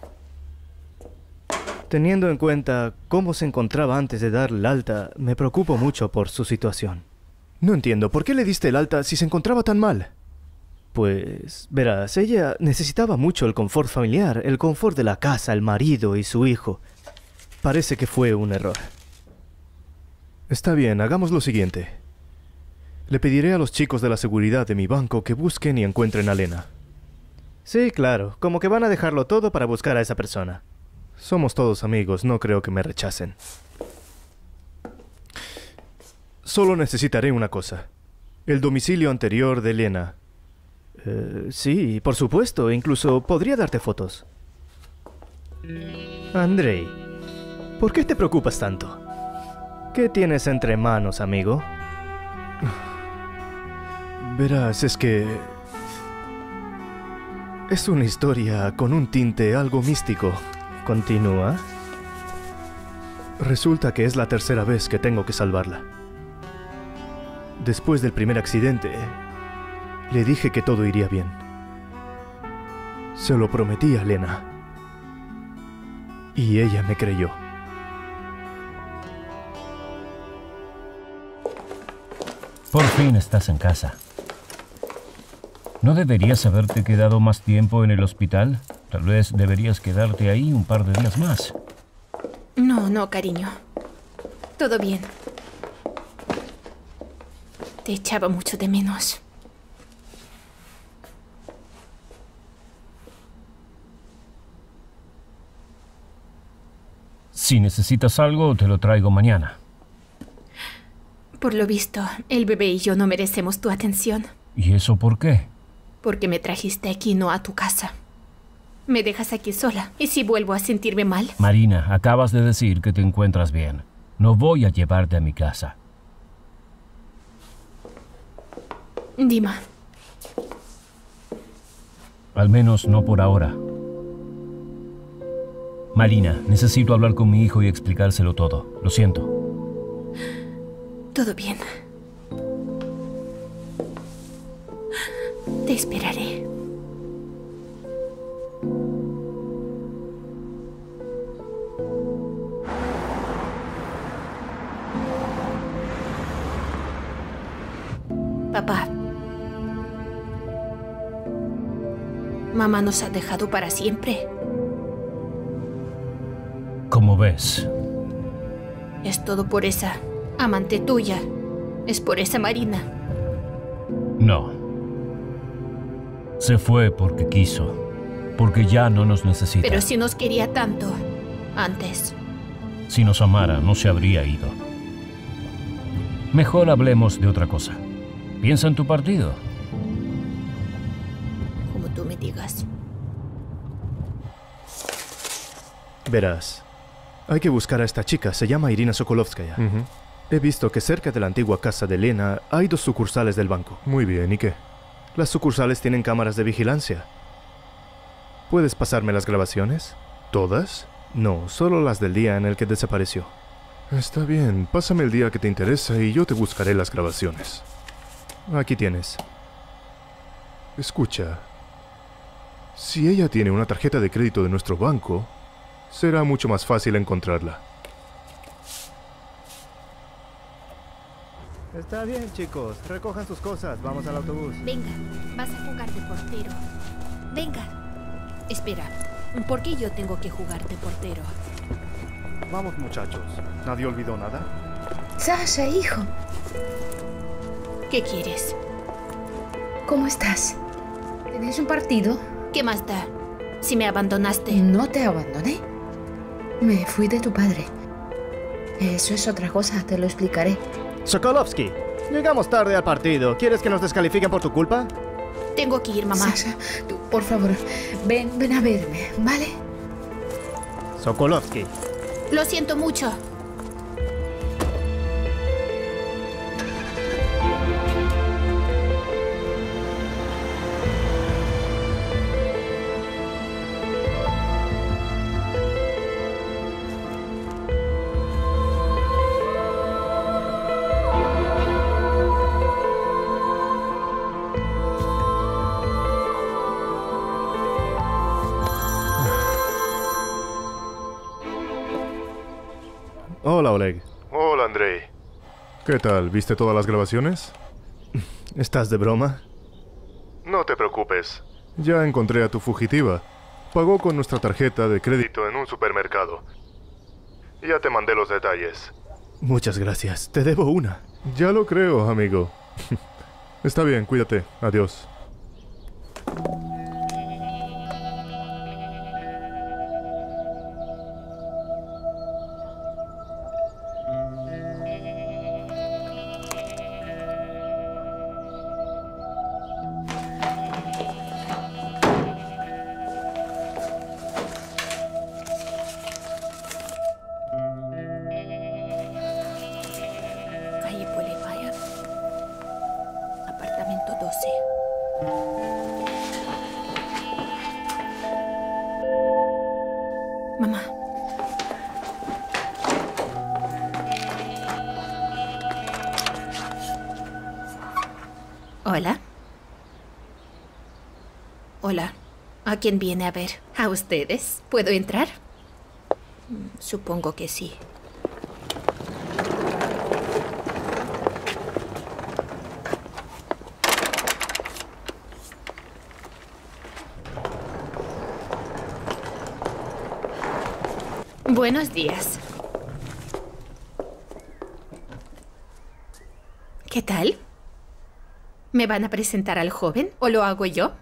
Teniendo en cuenta cómo se encontraba antes de darle el alta, me preocupo mucho por su situación. No entiendo, ¿por qué le diste el alta si se encontraba tan mal? Pues, verás, ella necesitaba mucho el confort familiar, el confort de la casa, el marido y su hijo. Parece que fue un error. Está bien, hagamos lo siguiente. Le pediré a los chicos de la seguridad de mi banco que busquen y encuentren a Lena. Sí, claro, como que van a dejarlo todo para buscar a esa persona. Somos todos amigos, no creo que me rechacen. Solo necesitaré una cosa. El domicilio anterior de Lena. Sí, por supuesto, incluso podría darte fotos. Andrei, ¿por qué te preocupas tanto? ¿Qué tienes entre manos, amigo? Verás, es que... es una historia con un tinte algo místico. Continúa. Resulta que es la tercera vez que tengo que salvarla. Después del primer accidente, le dije que todo iría bien. Se lo prometí a Lena. Y ella me creyó. Por fin estás en casa. ¿No deberías haberte quedado más tiempo en el hospital? Tal vez deberías quedarte ahí un par de días más. No, cariño. Todo bien. Te echaba mucho de menos. Si necesitas algo, te lo traigo mañana. Por lo visto, el bebé y yo no merecemos tu atención. ¿Y eso por qué? Porque me trajiste aquí, no a tu casa. Me dejas aquí sola. ¿Y si vuelvo a sentirme mal? Marina, acabas de decir que te encuentras bien. No voy a llevarte a mi casa. Dima. Al menos no por ahora. Marina, necesito hablar con mi hijo y explicárselo todo. Lo siento. Todo bien. Te esperaré. Papá. Mamá nos ha dejado para siempre. ¿Cómo ves? Es todo por esa amante tuya. Es por esa Marina. No. Se fue porque quiso. Porque ya no nos necesita. Pero si nos quería tanto antes. Si nos amara, no se habría ido. Mejor hablemos de otra cosa. Piensa en tu partido. Como tú me digas. Verás, hay que buscar a esta chica. Se llama Irina Sokolovskaya. He visto que cerca de la antigua casa de Lena hay 2 sucursales del banco. Muy bien, ¿y qué? Las sucursales tienen cámaras de vigilancia. ¿Puedes pasarme las grabaciones? ¿Todas? No, solo las del día en el que desapareció. Está bien, pásame el día que te interesa y yo te buscaré las grabaciones. Aquí tienes. Escucha, si ella tiene una tarjeta de crédito de nuestro banco, será mucho más fácil encontrarla. Está bien, chicos. Recojan sus cosas. Vamos al autobús. Venga, vas a jugar de portero. Venga. Espera, ¿por qué yo tengo que jugar de portero? Vamos, muchachos. ¿Nadie olvidó nada? Sasha, hijo. ¿Qué quieres? ¿Cómo estás? ¿Tenéis un partido? ¿Qué más da? Si me abandonaste. No te abandoné. Me fui de tu padre. Eso es otra cosa, te lo explicaré. Sokolovsky, llegamos tarde al partido. ¿Quieres que nos descalifiquen por tu culpa? Tengo que ir, mamá. Sasha, tú, por favor, ven a verme, ¿vale? Sokolovsky. Lo siento mucho. Hola, Oleg. Hola, Andrei. ¿Qué tal? ¿Viste todas las grabaciones? ¿Estás de broma? No te preocupes. Ya encontré a tu fugitiva. Pagó con nuestra tarjeta de crédito en un supermercado. Ya te mandé los detalles. Muchas gracias. Te debo una. Ya lo creo, amigo. Está bien, cuídate. Adiós. Calle Polemaya, apartamento 12. Mamá. Hola. Hola. ¿A quién viene a ver? ¿A ustedes? ¿Puedo entrar? Supongo que sí. Buenos días. ¿Qué tal? ¿Me van a presentar al joven o lo hago yo?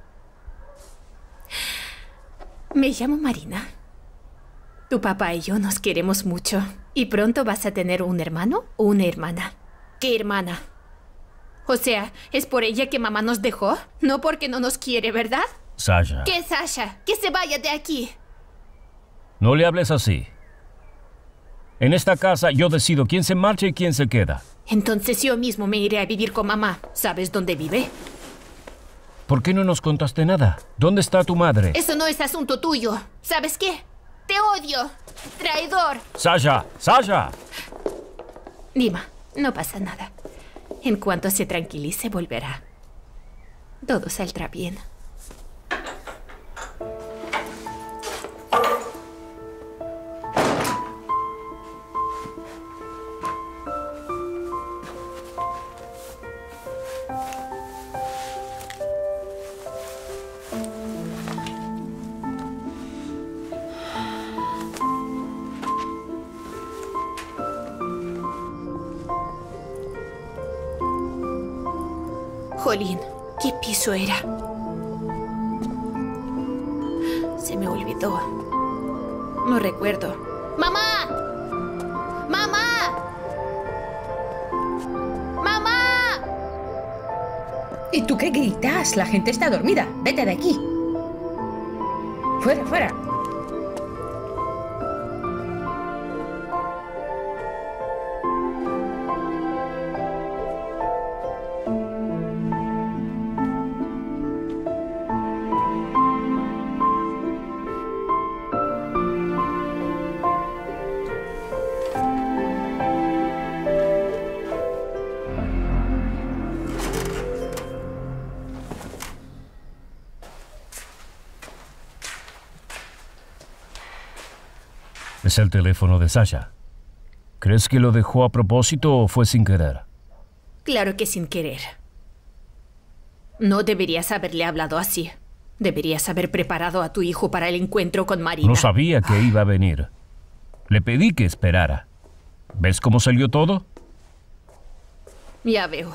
Me llamo Marina. Tu papá y yo nos queremos mucho. Y pronto vas a tener un hermano o una hermana. ¿Qué hermana? O sea, ¿es por ella que mamá nos dejó? No porque no nos quiere, ¿verdad? Sasha. ¿Qué, Sasha? Que se vaya de aquí. No le hables así. En esta casa yo decido quién se marcha y quién se queda. Entonces yo mismo me iré a vivir con mamá. ¿Sabes dónde vive? ¿Por qué no nos contaste nada? ¿Dónde está tu madre? Eso no es asunto tuyo. ¿Sabes qué? ¡Te odio! ¡Traidor! ¡Sasha! ¡Sasha! Dima, no pasa nada. En cuanto se tranquilice, volverá. Todo saldrá bien. Jolín, ¿qué piso era? Se me olvidó. No recuerdo. ¡Mamá! ¡Mamá! ¡Mamá! ¿Y tú qué gritas? La gente está dormida. Vete de aquí. Fuera, fuera. Es el teléfono de Sasha. ¿Crees que lo dejó a propósito o fue sin querer? Claro que sin querer. No deberías haberle hablado así. Deberías haber preparado a tu hijo para el encuentro con Marina. No sabía que iba a venir. Le pedí que esperara. ¿Ves cómo salió todo? Ya veo.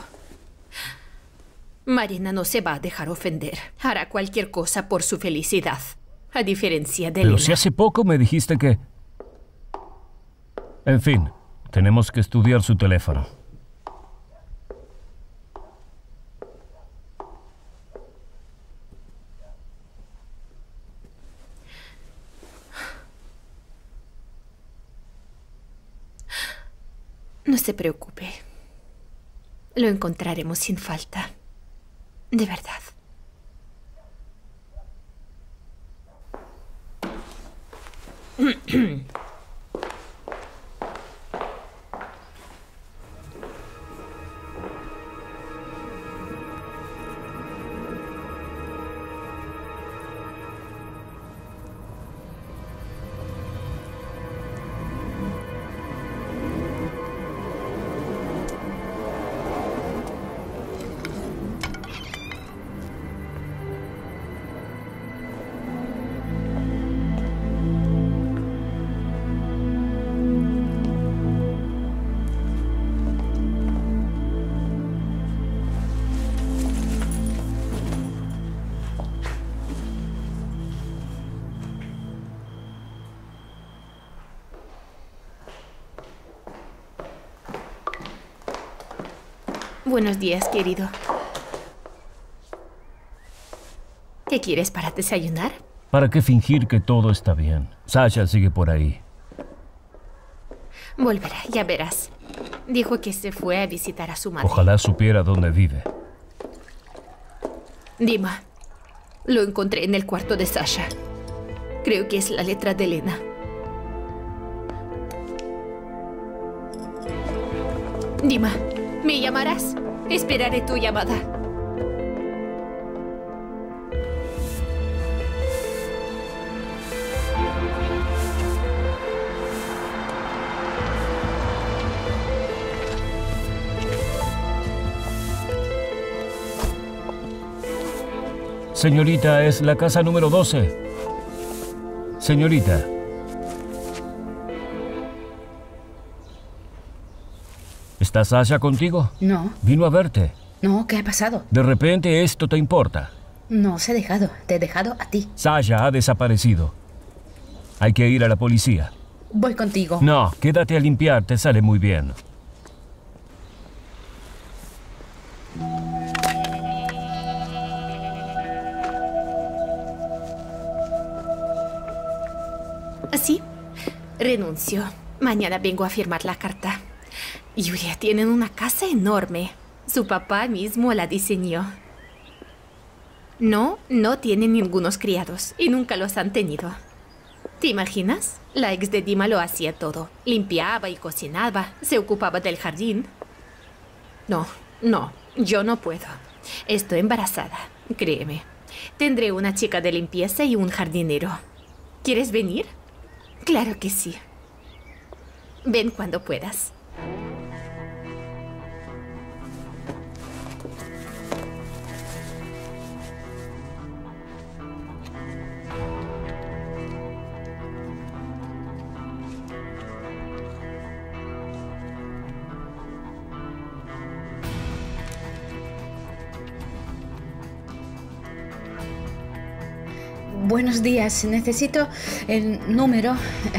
Marina no se va a dejar ofender. Hará cualquier cosa por su felicidad. A diferencia de Pero Elena. si hace poco me dijiste que... En fin, Tenemos que estudiar su teléfono. No se preocupe. Lo encontraremos sin falta. De verdad. Buenos días, querido. ¿Qué quieres para desayunar? ¿Para qué fingir que todo está bien? Sasha sigue por ahí. Volverá, ya verás. Dijo que se fue a visitar a su madre. Ojalá supiera dónde vive. Dima, lo encontré en el cuarto de Sasha. Creo que es la letra de Elena. Dima, ¿me llamarás? Esperaré tu llamada. Señorita, es la casa número 12. Señorita. ¿Está Sasha contigo? No. Vino a verte. No, ¿qué ha pasado? De repente esto te importa. No, se ha dejado. Te he dejado a ti. Sasha ha desaparecido. Hay que ir a la policía. Voy contigo. No, quédate a limpiar, te sale muy bien. ¿Así? Renuncio. Mañana vengo a firmar la carta. Julia, tienen una casa enorme. Su papá mismo la diseñó. No tienen ningunos criados y nunca los han tenido. ¿Te imaginas? La ex de Dima lo hacía todo. Limpiaba y cocinaba, se ocupaba del jardín. No, yo no puedo. Estoy embarazada, créeme. Tendré una chica de limpieza y un jardinero. ¿Quieres venir? Claro que sí. Ven cuando puedas. Buenos días. Necesito el número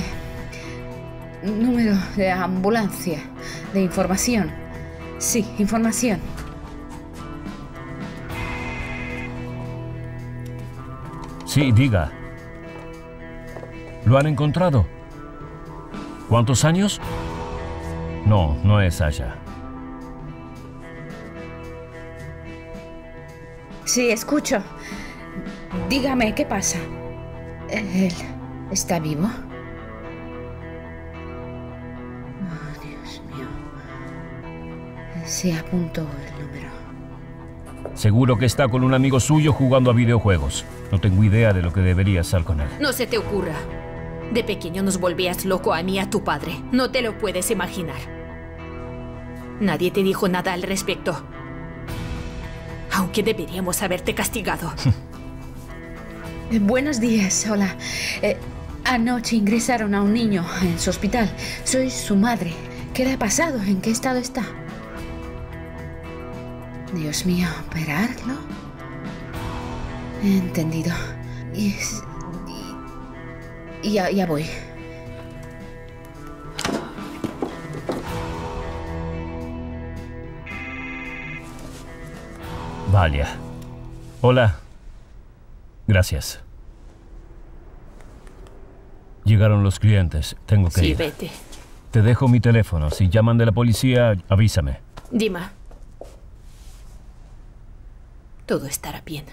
de ambulancia, de información. Sí, información. Sí, diga. ¿Lo han encontrado? ¿Cuántos años? No es Sasha. Sí, escucho. Dígame, ¿qué pasa? ¿Él está vivo? Oh, Dios mío. Sí, apunto el número. Seguro que está con un amigo suyo jugando a videojuegos. No tengo idea de lo que debería estar con él. No se te ocurra. De pequeño nos volvías loco a mí y a tu padre. No te lo puedes imaginar. Nadie te dijo nada al respecto. Aunque deberíamos haberte castigado. Buenos días, hola. Anoche ingresaron a un niño en su hospital. Soy su madre. ¿Qué le ha pasado? ¿En qué estado está? Dios mío, ¿operarlo? Entendido. Ya voy. Vaya. Hola. Gracias. Llegaron los clientes. Tengo que ir. Sí, vete. Te dejo mi teléfono. Si llaman de la policía, avísame. Dima. Todo estará bien.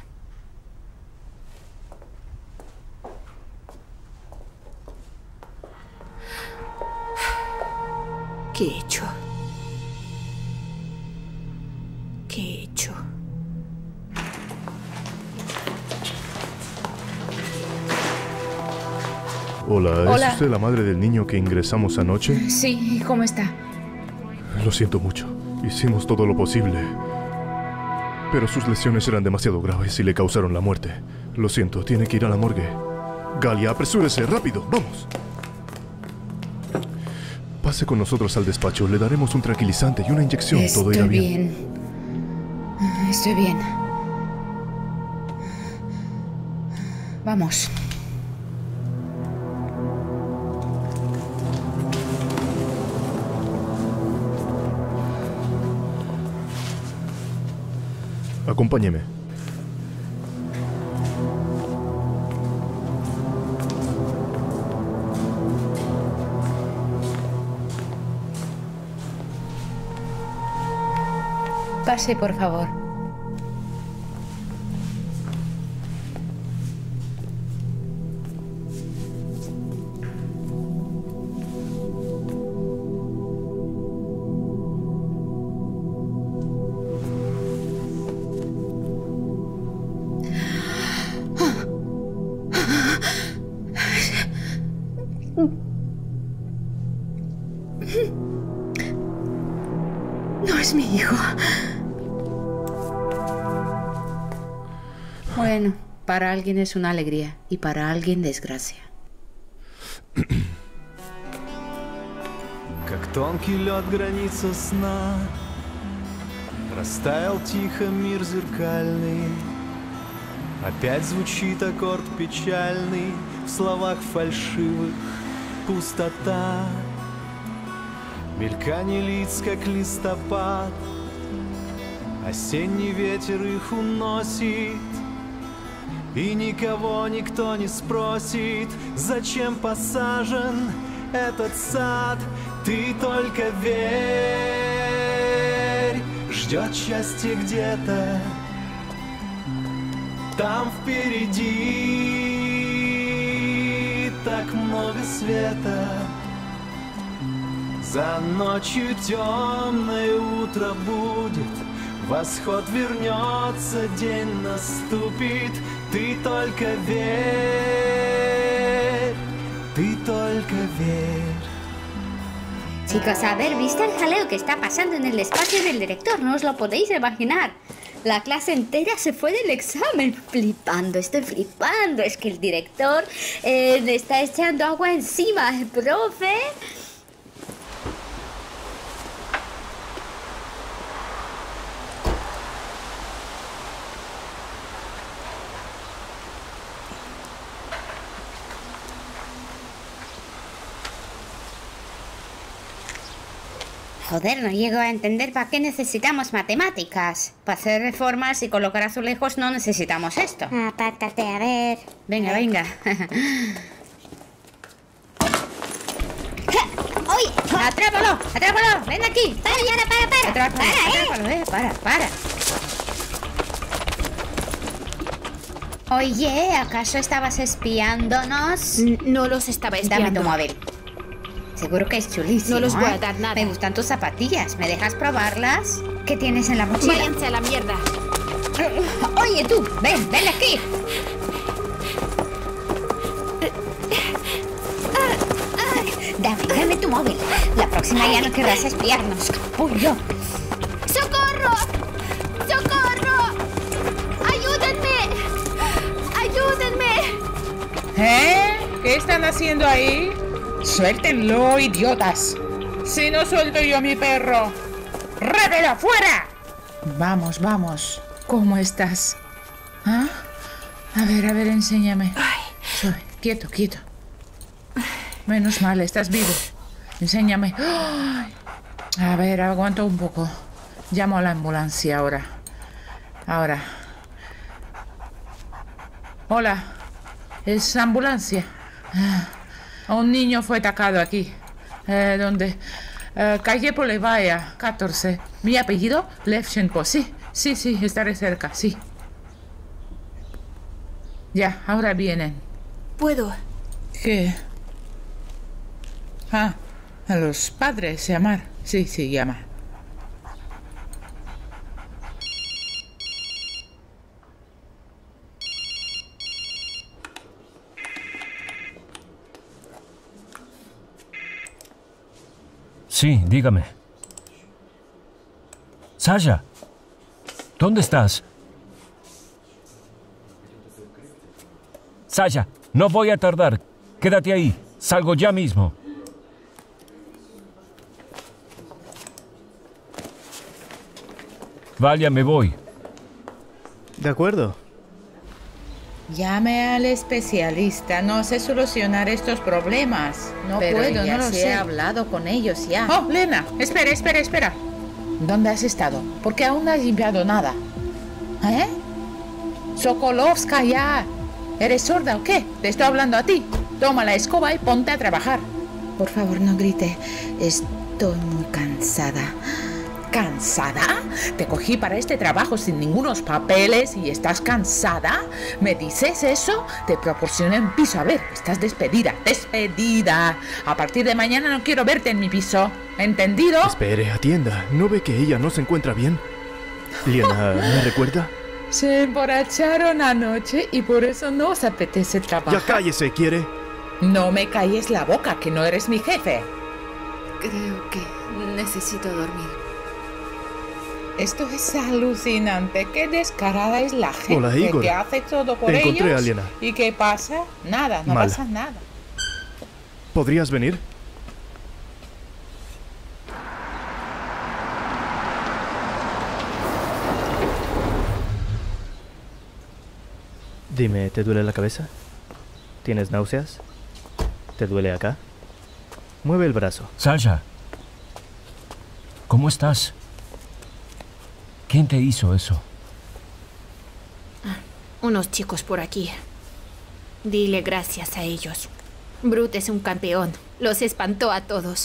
¿Qué he hecho? ¿Qué he hecho? Hola, Hola. ¿es usted la madre del niño que ingresamos anoche? Sí, ¿cómo está? Lo siento mucho. Hicimos todo lo posible. Pero sus lesiones eran demasiado graves y le causaron la muerte. Lo siento, tiene que ir a la morgue. Galia, apresúrese, rápido, vamos. Pase con nosotros al despacho. Le daremos un tranquilizante y una inyección. Todo irá bien. Estoy bien. Vamos. Acompáñeme. Pase, por favor. No es mi hijo. Bueno, para alguien es una alegría y para alguien desgracia. Как тонкий лед граница сна, растаял тихо мир зеркальный. Опять звучит аккорд печальный, в словах фальшивых пустота. Мельканье лиц, как листопад, осенний ветер их уносит. И никого никто не спросит, зачем посажен этот сад. Ты только верь, ждет счастье где-то там впереди. Так много света. За ночью темное утро будет, восход вернется, день наступит. Ты только верь, ты только верь. Chicos, a ver, ¿viste el jaleo que está pasando en el despacho del director? No os lo podéis imaginar. La clase entera se fue del examen. Flipando, estoy flipando. Es que el director le está echando agua encima al profe. Joder, no llego a entender para qué necesitamos matemáticas. Para hacer reformas y colocar azulejos no necesitamos esto. Apártate, a ver. Venga, venga. ¡Oye! ¡Atrápalo! ¡Atrápalo! ¡Ven aquí! ¡Para, Yara, para! Atrápalo, ¡Para, atrápalo, para. Oye, ¿acaso estabas espiándonos? No los estaba espiando. Dame tu móvil. Seguro que es chulísimo. No los voy a ¿eh? dar nada. Me gustan tus zapatillas. ¿Me dejas probarlas? ¿Qué tienes en la mochila? Váyanse a la mierda. Oye, tú, ven aquí. Dame tu móvil. La próxima ya no querrás espiarnos. ¡Capullo! ¡Socorro! ¡Socorro! ¡Ayúdenme! ¡Ayúdenme! ¿Eh? ¿Qué están haciendo ahí? ¡Suéltenlo, idiotas! Si no suelto yo a mi perro. ¡Rápido, fuera! Vamos, vamos. ¿Cómo estás? ¿Ah? A ver, enséñame. Quieto. Menos mal, estás vivo. Enséñame. ¡Ay! A ver, aguanta un poco. Llamo a la ambulancia ahora. Ahora. Hola. Es ambulancia. Un niño fue atacado aquí. ¿Dónde? Calle Polevaya, 14. ¿Mi apellido? Levchenko. Sí, estaré cerca, sí. Ya, ahora vienen. ¿Puedo? ¿Qué? A los padres llamar. Sí, llama. Sí, dígame. Sasha, ¿dónde estás? Sasha, no voy a tardar. Quédate ahí. Salgo ya mismo. Vaya, me voy. De acuerdo. Llame al especialista. No sé solucionar estos problemas. No puedo, no lo sé. He hablado con ellos ya. Oh, Lena, espera. ¿Dónde has estado? ¿Por qué aún no has limpiado nada? Sokolovskaya. ¿Eres sorda o qué? Te estoy hablando a ti. Toma la escoba y ponte a trabajar. Por favor, no grite. Estoy muy cansada. ¿Cansada? Te cogí para este trabajo sin ningunos papeles y estás cansada. ¿Me dices eso? Te proporcioné un piso. A ver, estás despedida. ¡Despedida! A partir de mañana no quiero verte en mi piso. ¿Entendido? Espere, atienda. ¿No ve que ella no se encuentra bien? Liana, ¿me recuerda? Se emborracharon anoche y por eso no os apetece trabajar. Ya cállese, ¿quiere? No me calles la boca, que no eres mi jefe. Creo que necesito dormir. Esto es alucinante. Qué descarada es la gente. Hola, Igor. Que hace todo por Encontré ellos. a Liana. ¿Y qué pasa? Nada, no pasa nada. ¿Podrías venir? Dime, ¿te duele la cabeza? ¿Tienes náuseas? ¿Te duele acá? Mueve el brazo. Sasha, ¿cómo estás? ¿Quién te hizo eso? Unos chicos por aquí. Dile gracias a ellos. Brut es un campeón. Los espantó a todos.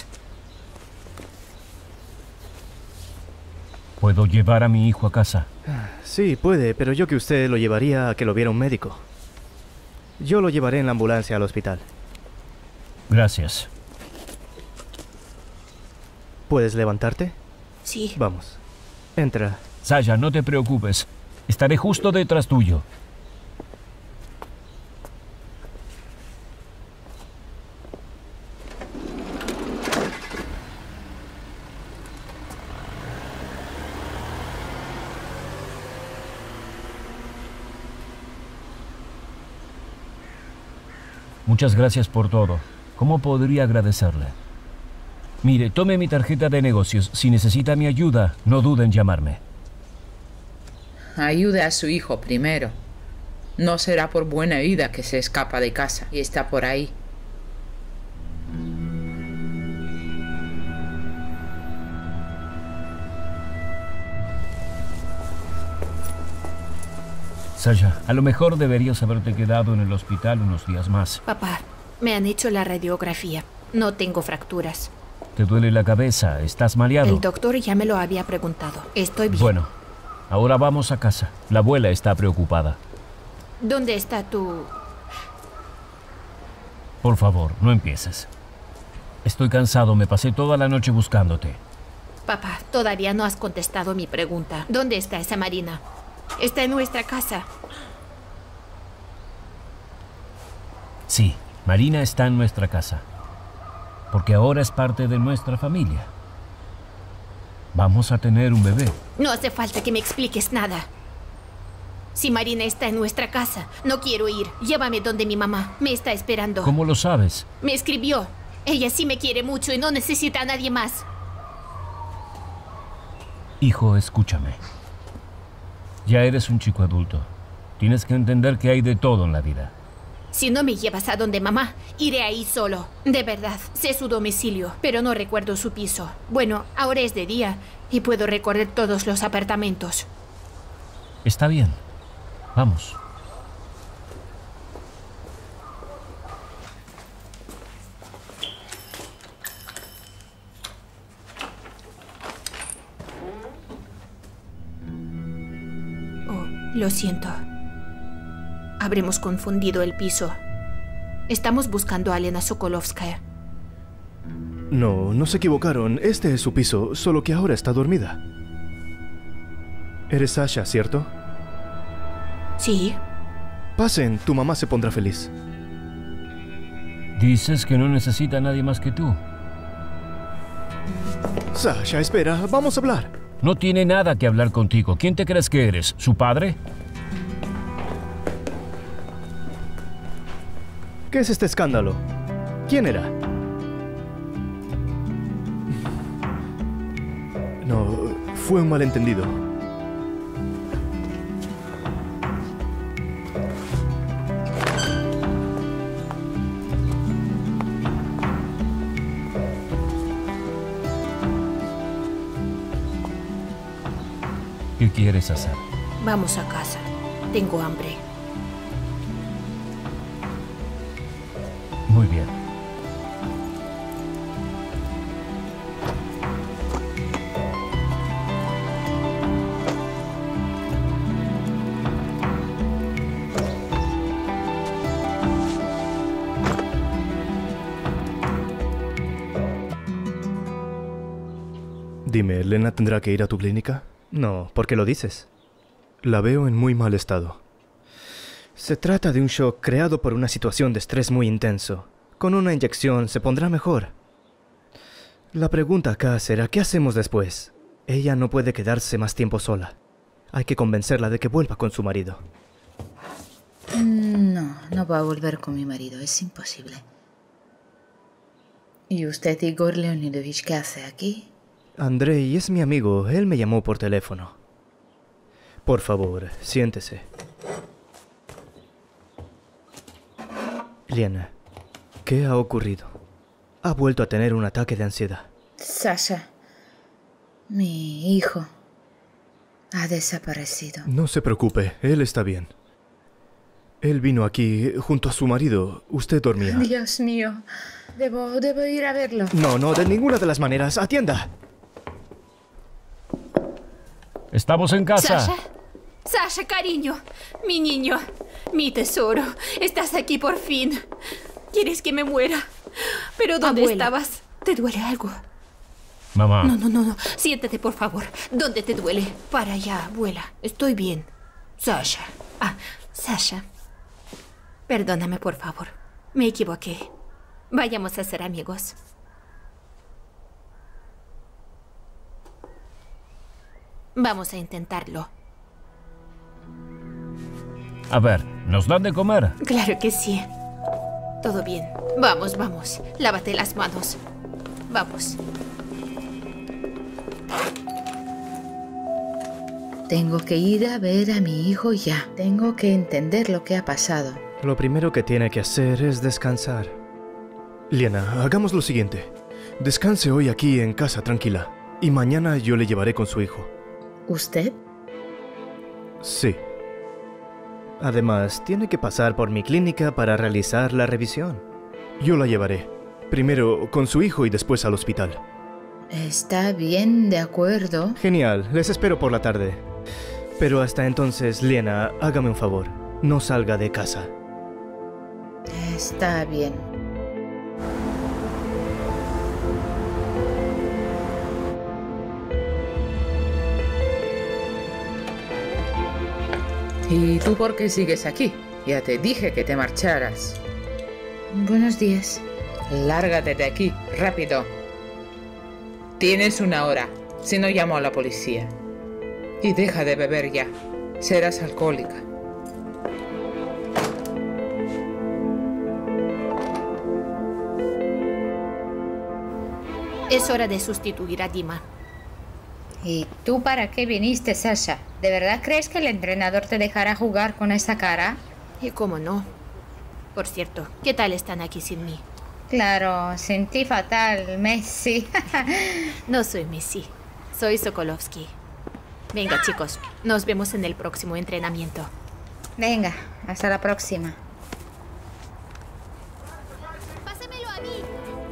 ¿Puedo llevar a mi hijo a casa? Sí, puede, pero yo que usted lo llevaría a que lo viera un médico. Yo lo llevaré en la ambulancia al hospital. Gracias. ¿Puedes levantarte? Sí. Vamos. Entra. Sasha, no te preocupes. Estaré justo detrás tuyo. Muchas gracias por todo. ¿Cómo podría agradecerle? Mire, tome mi tarjeta de negocios. Si necesita mi ayuda, no dude en llamarme. Ayude a su hijo primero. No será por buena vida que se escapa de casa y está por ahí. Sasha, a lo mejor deberías haberte quedado en el hospital unos días más. Papá, me han hecho la radiografía. No tengo fracturas. ¿Te duele la cabeza? ¿Estás mareado? El doctor ya me lo había preguntado. Estoy bien. Bueno, ahora vamos a casa. La abuela está preocupada. ¿Dónde está tu...? Por favor, no empieces. Estoy cansado. Me pasé toda la noche buscándote. Papá, todavía no has contestado mi pregunta. ¿Dónde está esa Marina? Está en nuestra casa. Sí, Marina está en nuestra casa. Porque ahora es parte de nuestra familia. Vamos a tener un bebé. No hace falta que me expliques nada. Si Marina está en nuestra casa, no quiero ir. Llévame donde mi mamá. Me está esperando. ¿Cómo lo sabes? Me escribió. Ella sí me quiere mucho y no necesita a nadie más. Hijo, escúchame. Ya eres un chico adulto. Tienes que entender que hay de todo en la vida. Si no me llevas a donde mamá, iré ahí solo. De verdad, sé su domicilio, pero no recuerdo su piso. Bueno, ahora es de día y puedo recorrer todos los apartamentos. Está bien. Vamos. Lo siento. Habremos confundido el piso. Estamos buscando a Lena Sokolovskaya. No, no se equivocaron. Este es su piso, solo que ahora está dormida. Eres Sasha, ¿cierto? Sí. Pasen, tu mamá se pondrá feliz. Dices que no necesita a nadie más que tú. Sasha, espera, vamos a hablar. No tiene nada que hablar contigo. ¿Quién te crees que eres? ¿Su padre? ¿Qué es este escándalo? ¿Quién era? No, fue un malentendido. ¿Qué quieres hacer? Vamos a casa. Tengo hambre. Muy bien. Dime, ¿Lena tendrá que ir a tu clínica? No, ¿por qué lo dices? La veo en muy mal estado. Se trata de un shock creado por una situación de estrés muy intenso. Con una inyección se pondrá mejor. La pregunta acá será, ¿qué hacemos después? Ella no puede quedarse más tiempo sola. Hay que convencerla de que vuelva con su marido. No, no va a volver con mi marido, es imposible. ¿Y usted, Igor Leonidovich, qué hace aquí? Andrei es mi amigo, él me llamó por teléfono. Por favor, siéntese. Lena, ¿qué ha ocurrido? Ha vuelto a tener un ataque de ansiedad. Sasha, mi hijo, ha desaparecido. No se preocupe, él está bien. Él vino aquí junto a su marido. Usted dormía. Dios mío, debo ir a verlo. No, de ninguna de las maneras. ¡Atienda! Estamos en casa. Sasha, Sasha, cariño, mi niño, mi tesoro, estás aquí por fin. ¿Quieres que me muera? ¿Pero dónde estabas? ¿Te duele algo? Mamá. No, siéntate por favor. ¿Dónde te duele? Para allá, abuela. Estoy bien. Sasha. Sasha. Perdóname, por favor. Me equivoqué. Vayamos a ser amigos. Vamos a intentarlo. A ver, ¿nos dan de comer? Claro que sí. Todo bien. Vamos. Lávate las manos. Vamos. Tengo que ir a ver a mi hijo ya. Tengo que entender lo que ha pasado. Lo primero que tiene que hacer es descansar. Lena, hagamos lo siguiente. Descanse hoy aquí en casa tranquila. Y mañana yo le llevaré con su hijo. ¿Usted? Sí. Además, tiene que pasar por mi clínica para realizar la revisión. Yo la llevaré. Primero con su hijo y después al hospital. Está bien, de acuerdo. Genial, les espero por la tarde. Pero hasta entonces, Lena, hágame un favor. No salga de casa. Está bien. ¿Y tú por qué sigues aquí? Ya te dije que te marcharas. Buenos días. Lárgate de aquí, rápido. Tienes una hora, si no llamo a la policía. Y deja de beber ya. Serás alcohólica. Es hora de sustituir a Dima. ¿Y tú para qué viniste, Sasha? ¿De verdad crees que el entrenador te dejará jugar con esa cara? ¿Y cómo no? Por cierto, ¿qué tal están aquí sin mí? Claro, sentí fatal, Messi. No soy Messi, soy Sokolovsky. Venga, chicos, nos vemos en el próximo entrenamiento. Venga, hasta la próxima. Pásamelo a mí.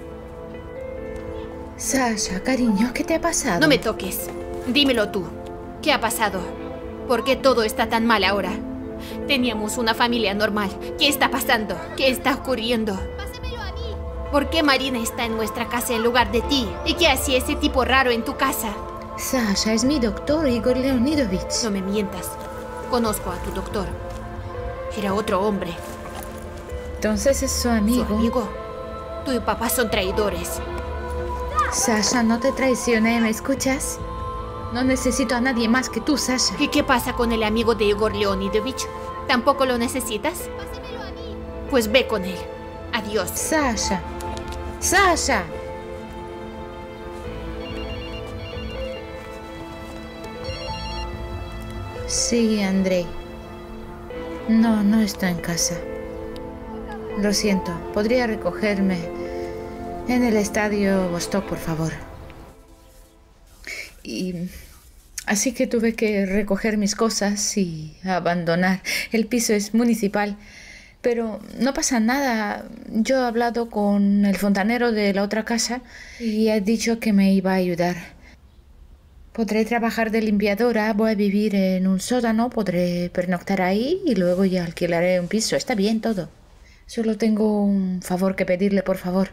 Sasha, cariño, ¿qué te ha pasado? No me toques. Dímelo tú. ¿Qué ha pasado? ¿Por qué todo está tan mal ahora? Teníamos una familia normal. ¿Qué está pasando? ¿Qué está ocurriendo? Pásamelo a mí. ¿Por qué Marina está en nuestra casa en lugar de ti? ¿Y qué hacía ese tipo raro en tu casa? Sasha, es mi doctor, Igor Leonidovich. No me mientas. Conozco a tu doctor. Era otro hombre. Entonces es su amigo. ¿Su amigo? Tú y papá son traidores. Sasha, no te traicioné, ¿me escuchas? No necesito a nadie más que tú, Sasha. ¿Y qué pasa con el amigo de Igor Leonidovich? ¿Tampoco lo necesitas? Pásamelo a mí. Pues ve con él. Adiós. Sasha. Sasha. Sí, Andrei. No está en casa. Lo siento. ¿Podría recogerme en el estadio Vostok, por favor? Y así que tuve que recoger mis cosas y abandonar. El piso es municipal, pero no pasa nada. Yo he hablado con el fontanero de la otra casa y ha dicho que me iba a ayudar. Podré trabajar de limpiadora, voy a vivir en un sótano, podré pernoctar ahí y luego ya alquilaré un piso. Está bien todo. Solo tengo un favor que pedirle, por favor.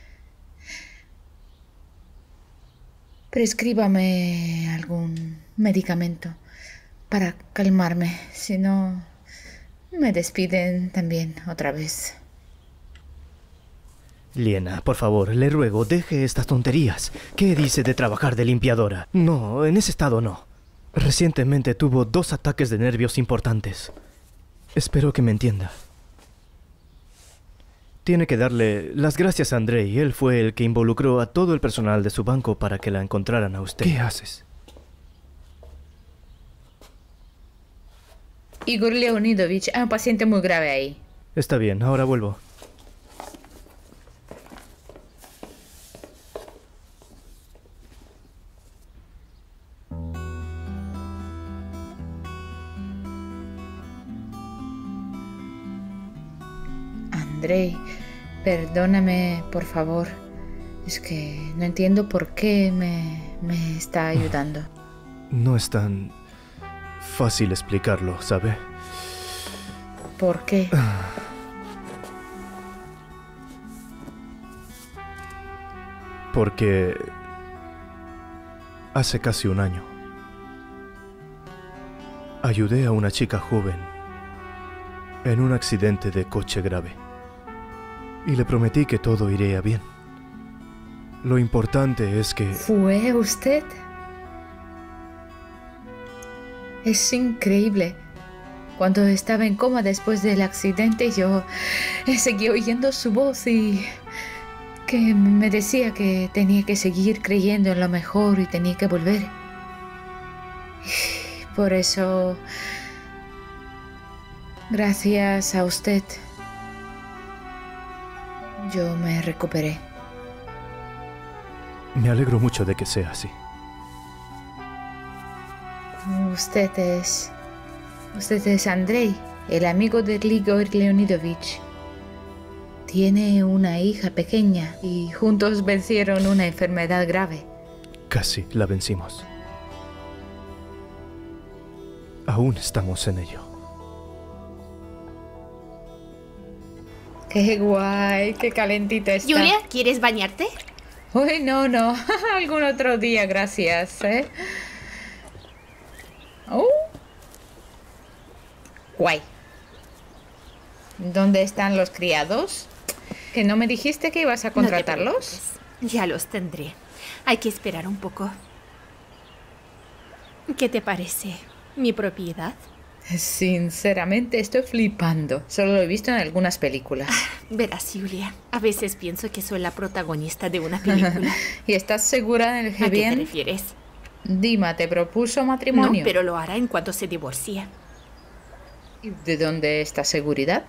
Prescríbame algún medicamento para calmarme, si no me despiden también otra vez. Liena, por favor, le ruego, deje estas tonterías. ¿Qué dice de trabajar de limpiadora? No, en ese estado no. Recientemente tuvo 2 ataques de nervios importantes. Espero que me entienda. Tiene que darle las gracias a Andrei. Él fue el que involucró a todo el personal de su banco para que la encontraran a usted. ¿Qué haces? Igor Leonidovich, hay un paciente muy grave ahí. Está bien, ahora vuelvo. Andrei, perdóname, por favor. Es que no entiendo por qué me está ayudando. No es tan fácil explicarlo, ¿sabe? ¿Por qué? Porque hace casi un año ayudé a una chica joven en un accidente de coche grave. Y le prometí que todo iría bien. Lo importante es que... ¿Fue usted? Es increíble. Cuando estaba en coma después del accidente, yo seguí oyendo su voz y que me decía que tenía que seguir creyendo en lo mejor y tenía que volver. Por eso, gracias a usted, yo me recuperé. Me alegro mucho de que sea así. Usted es Andrei, el amigo de Igor Leonidovich. Tiene una hija pequeña y juntos vencieron una enfermedad grave. Casi la vencimos. Aún estamos en ello. ¡Qué guay! ¡Qué calentita está! Julia, ¿quieres bañarte? Uy, no. Algún otro día, gracias, ¿eh? Guay. ¿Dónde están los criados? ¿Que no me dijiste que ibas a contratarlos? No, ya los tendré. Hay que esperar un poco. ¿Qué te parece? ¿Mi propiedad? Sinceramente estoy flipando. Solo lo he visto en algunas películas. Verás, Julia, a veces pienso que soy la protagonista de una película. ¿Y estás segura del que ¿A bien? qué te refieres? Dima, ¿te propuso matrimonio? No, pero lo hará en cuanto se divorcie. ¿Y de dónde esta seguridad?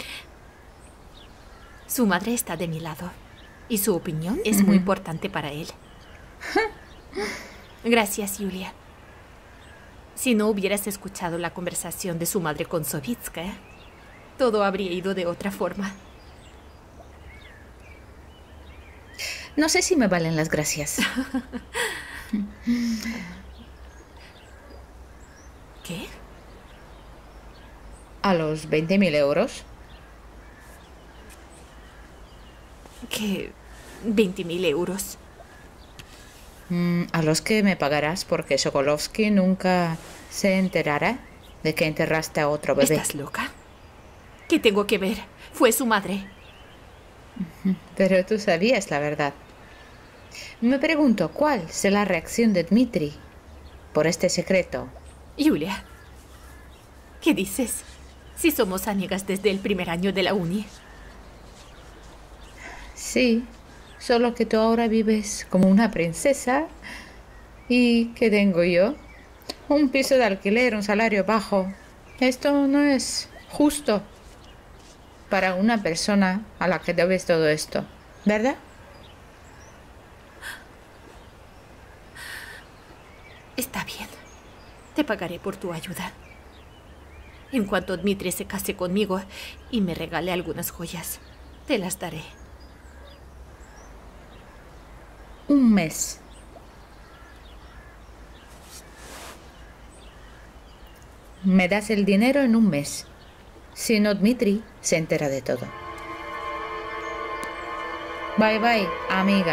Su madre está de mi lado. Y su opinión es muy importante para él. Gracias, Julia. Si no hubieras escuchado la conversación de su madre con Sovitskaya, todo habría ido de otra forma. No sé si me valen las gracias. ¿Qué? ¿A los 20.000 euros? ¿Qué? ¿20.000 euros? A los que me pagarás porque Sokolovsky nunca se enterará de que enterraste a otro bebé. ¿Estás loca? ¿Qué tengo que ver? Fue su madre. Pero tú sabías la verdad. Me pregunto, ¿cuál será la reacción de Dmitri por este secreto? Yulia, ¿qué dices? Si somos amigas desde el primer año de la uni. Sí, solo que tú ahora vives como una princesa. ¿Y qué tengo yo? Un piso de alquiler, un salario bajo. Esto no es justo para una persona a la que debes todo esto, ¿verdad? Está bien. Te pagaré por tu ayuda. En cuanto Dmitri se case conmigo y me regale algunas joyas, te las daré. Un mes. Me das el dinero en un mes. Si no, Dmitri se entera de todo. Bye bye, amiga.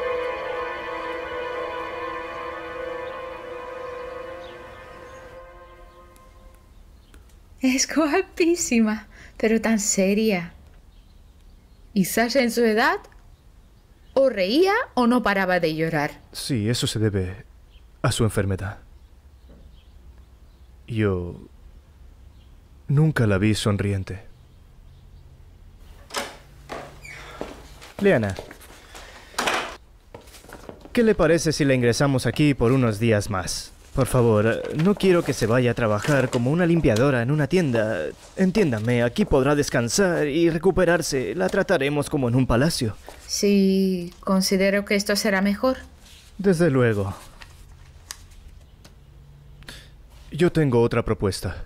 Es guapísima, pero tan seria. ¿Y Sasha en su edad? ¿O reía o no paraba de llorar? Sí, eso se debe a su enfermedad. Yo nunca la vi sonriente. Liana, ¿qué le parece si la ingresamos aquí por unos días más? Por favor, no quiero que se vaya a trabajar como una limpiadora en una tienda. Entiéndame, aquí podrá descansar y recuperarse. La trataremos como en un palacio. Sí, considero que esto será mejor. Desde luego. Yo tengo otra propuesta.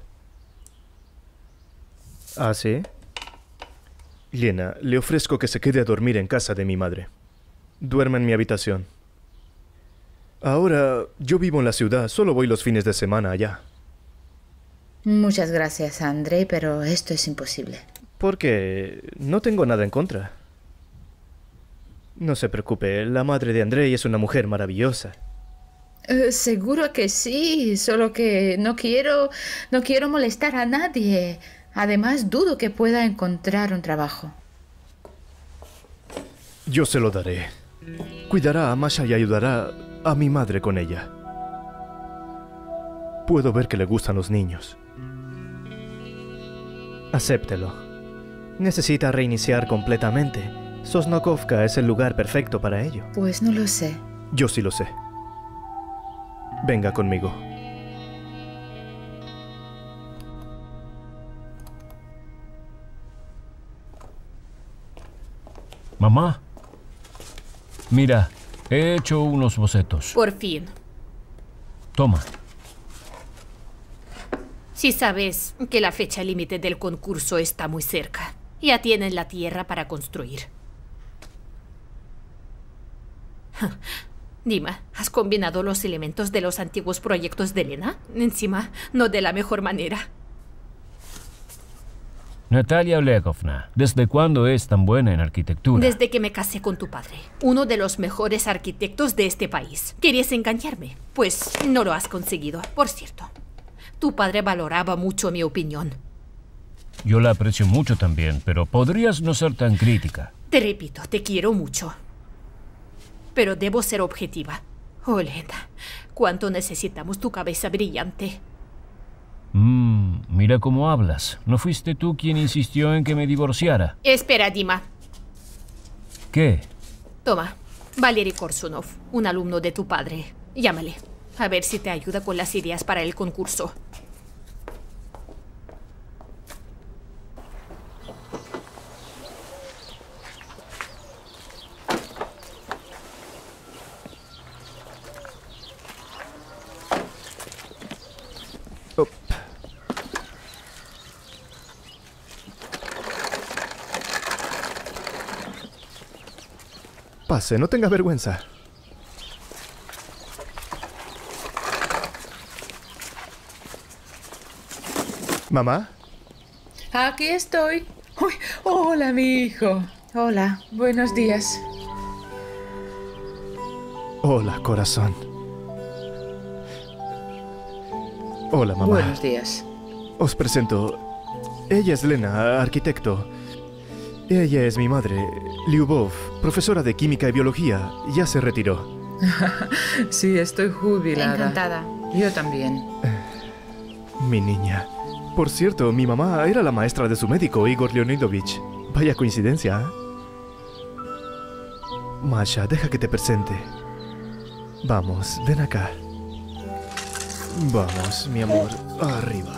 ¿Ah, sí? Liena, le ofrezco que se quede a dormir en casa de mi madre. Duerma en mi habitación. Ahora, yo vivo en la ciudad, solo voy los fines de semana allá. Muchas gracias, Andrei, pero esto es imposible. Porque no tengo nada en contra. No se preocupe, la madre de Andrei es una mujer maravillosa. Seguro que sí, solo que no quiero molestar a nadie. Además, dudo que pueda encontrar un trabajo. Yo se lo daré. Cuidará a Masha y ayudará a mi madre con ella. Puedo ver que le gustan los niños. Acéptelo. Necesita reiniciar completamente. Sosnokovka es el lugar perfecto para ello. Pues no lo sé. Yo sí lo sé. Venga conmigo. Mamá, mira, he hecho unos bocetos. Por fin. Toma. Si sabes que la fecha límite del concurso está muy cerca, ya tienes la tierra para construir. Dima, ¿has combinado los elementos de los antiguos proyectos de Lena? Encima, no de la mejor manera. Natalia Olegovna, ¿desde cuándo es tan buena en arquitectura? Desde que me casé con tu padre, uno de los mejores arquitectos de este país. ¿Querías engañarme? Pues no lo has conseguido. Por cierto, tu padre valoraba mucho mi opinión. Yo la aprecio mucho también, pero podrías no ser tan crítica. Te repito, te quiero mucho. Pero debo ser objetiva. Oh, Lena, ¿cuánto necesitamos tu cabeza brillante? Mira cómo hablas. ¿No fuiste tú quien insistió en que me divorciara? Espera, Dima. ¿Qué? Toma, Valery Korsunov, un alumno de tu padre. Llámale, a ver si te ayuda con las ideas para el concurso. Pase, no tenga vergüenza. ¿Mamá? Aquí estoy. Uy, hola, mi hijo. Hola. Buenos días. Hola, corazón. Hola, mamá. Buenos días. Os presento. Ella es Lena, arquitecto. Ella es mi madre, Lyubov, profesora de química y biología. Ya se retiró. Sí, estoy jubilada. Encantada. Yo también. Mi niña. Por cierto, mi mamá era la maestra de su médico, Igor Leonidovich. Vaya coincidencia, ¿eh? Masha, deja que te presente. Vamos, ven acá. Vamos, mi amor, arriba.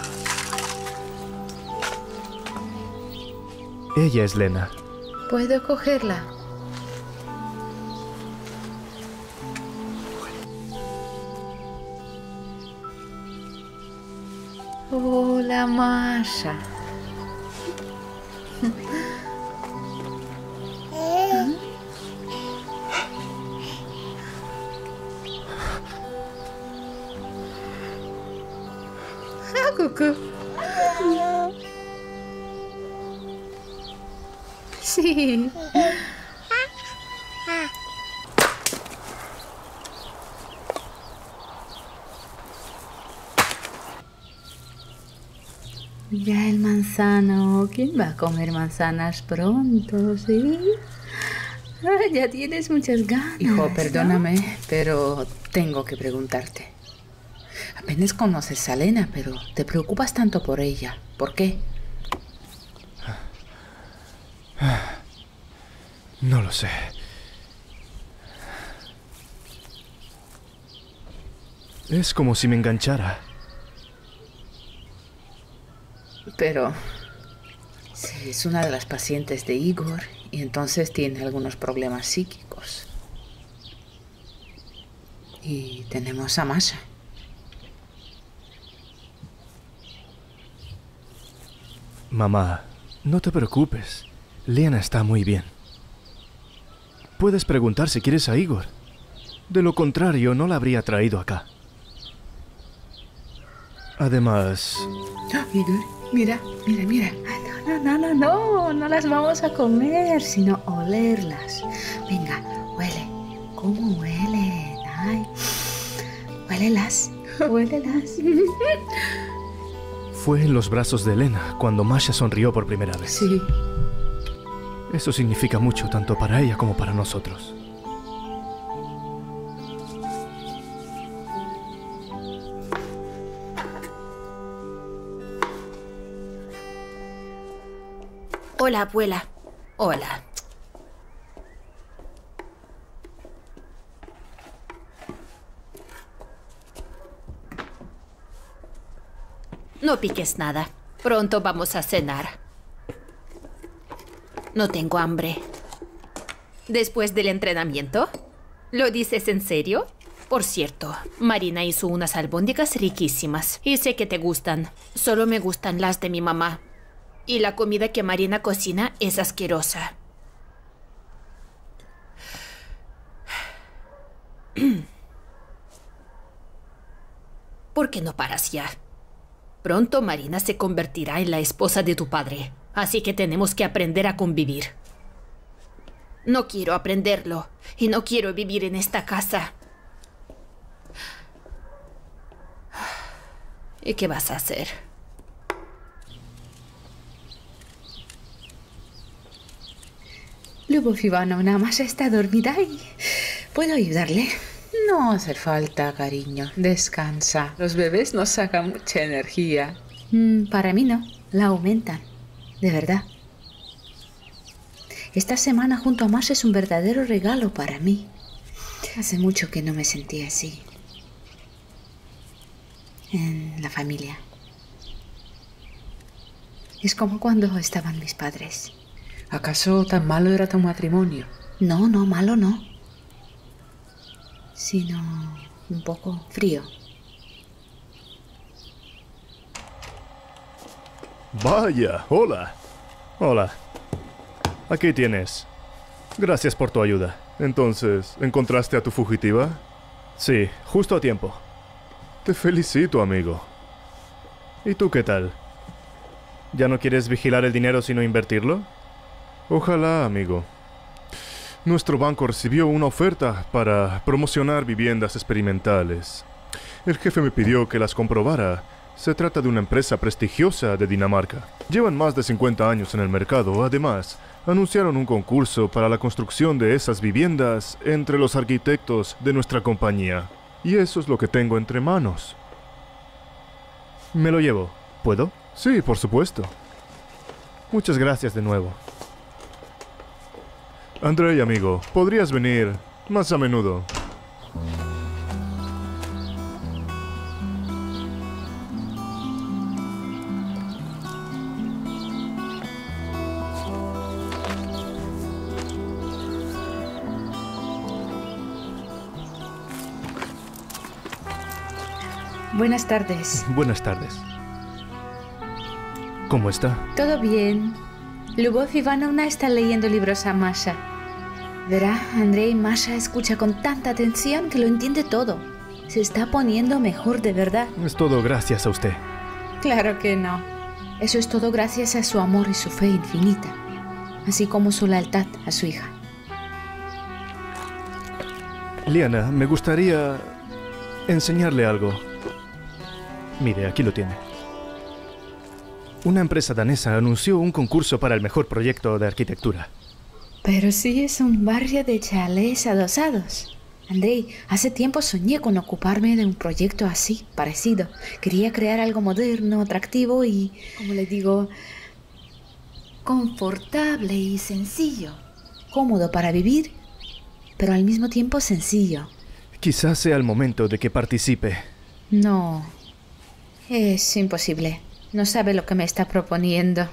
Ella es Lena. ¿Puedo cogerla? Hola, Masha. Cucú. Sí. Ya el manzano. ¿Quién va a comer manzanas pronto, sí? Ya tienes muchas ganas. Hijo, perdóname, pero tengo que preguntarte. Apenas conoces a Lena, pero te preocupas tanto por ella. ¿Por qué? No lo sé. Es como si me enganchara. Pero sí, es una de las pacientes de Igor y entonces tiene algunos problemas psíquicos. Y tenemos a Masha. Mamá, no te preocupes. Lena está muy bien. Puedes preguntar si quieres a Igor. De lo contrario, no la habría traído acá. Además... Igor, mira. No las vamos a comer, sino olerlas. Venga, huele. ¿Cómo huelen? Ay, huélelas. Fue en los brazos de Lena cuando Masha sonrió por primera vez. Sí. Eso significa mucho tanto para ella como para nosotros. Hola, abuela. Hola. No piques nada. Pronto vamos a cenar. No tengo hambre. ¿Después del entrenamiento? ¿Lo dices en serio? Por cierto, Marina hizo unas albóndigas riquísimas y sé que te gustan. Solo me gustan las de mi mamá. Y la comida que Marina cocina es asquerosa. ¿Por qué no paras ya? Pronto Marina se convertirá en la esposa de tu padre. Así que tenemos que aprender a convivir. No quiero aprenderlo y no quiero vivir en esta casa. ¿Y qué vas a hacer? Lyubov Ivanovna, Masha está dormida y... ¿puedo ayudarle? No hace falta, cariño. Descansa. Los bebés nos sacan mucha energía. Para mí no. La aumentan. De verdad. Esta semana junto a Masha es un verdadero regalo para mí. Hace mucho que no me sentía así. En la familia. Es como cuando estaban mis padres. ¿Acaso tan malo era tu matrimonio? No, malo no. Sino un poco frío. Vaya, hola. Hola. Aquí tienes. Gracias por tu ayuda. Entonces, ¿encontraste a tu fugitiva? Sí, justo a tiempo. Te felicito, amigo. ¿Y tú qué tal? ¿Ya no quieres vigilar el dinero sino invertirlo? Ojalá, amigo. Nuestro banco recibió una oferta para promocionar viviendas experimentales. El jefe me pidió que las comprobara. Se trata de una empresa prestigiosa de Dinamarca. Llevan más de 50 años en el mercado. Además, anunciaron un concurso para la construcción de esas viviendas entre los arquitectos de nuestra compañía. Y eso es lo que tengo entre manos. Me lo llevo. ¿Puedo? Sí, por supuesto. Muchas gracias de nuevo. Andrei, amigo, ¿podrías venir más a menudo? Buenas tardes. Buenas tardes. ¿Cómo está? ¿Todo bien? Lubov Ivanovna está leyendo libros a Masha. Verá, Andrei, Masha escucha con tanta atención que lo entiende todo. Se está poniendo mejor de verdad. Es todo gracias a usted. Claro que no. Eso es todo gracias a su amor y su fe infinita, así como su lealtad a su hija. Liana, me gustaría enseñarle algo. Mire, aquí lo tiene. Una empresa danesa anunció un concurso para el mejor proyecto de arquitectura. Pero sí es un barrio de chalés adosados. Andrei, hace tiempo soñé con ocuparme de un proyecto así, parecido. Quería crear algo moderno, atractivo y, como le digo, confortable y sencillo. Cómodo para vivir, pero al mismo tiempo sencillo. Quizás sea el momento de que participe. No, es imposible. No sabe lo que me está proponiendo.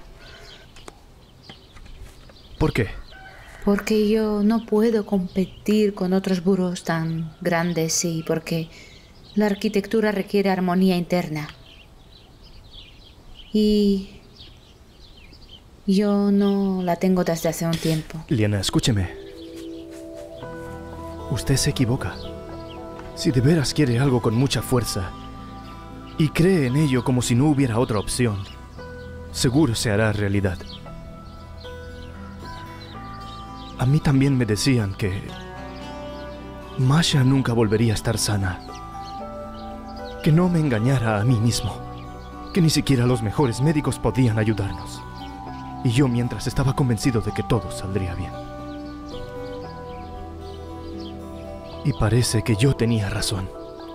¿Por qué? Porque yo no puedo competir con otros buros tan grandes y porque la arquitectura requiere armonía interna. Y yo no la tengo desde hace un tiempo. Liana, escúcheme. Usted se equivoca. Si de veras quiere algo con mucha fuerza y cree en ello como si no hubiera otra opción, seguro se hará realidad. A mí también me decían que Masha nunca volvería a estar sana. Que no me engañara a mí mismo. Que ni siquiera los mejores médicos podían ayudarnos. Y yo mientras estaba convencido de que todo saldría bien. Y parece que yo tenía razón.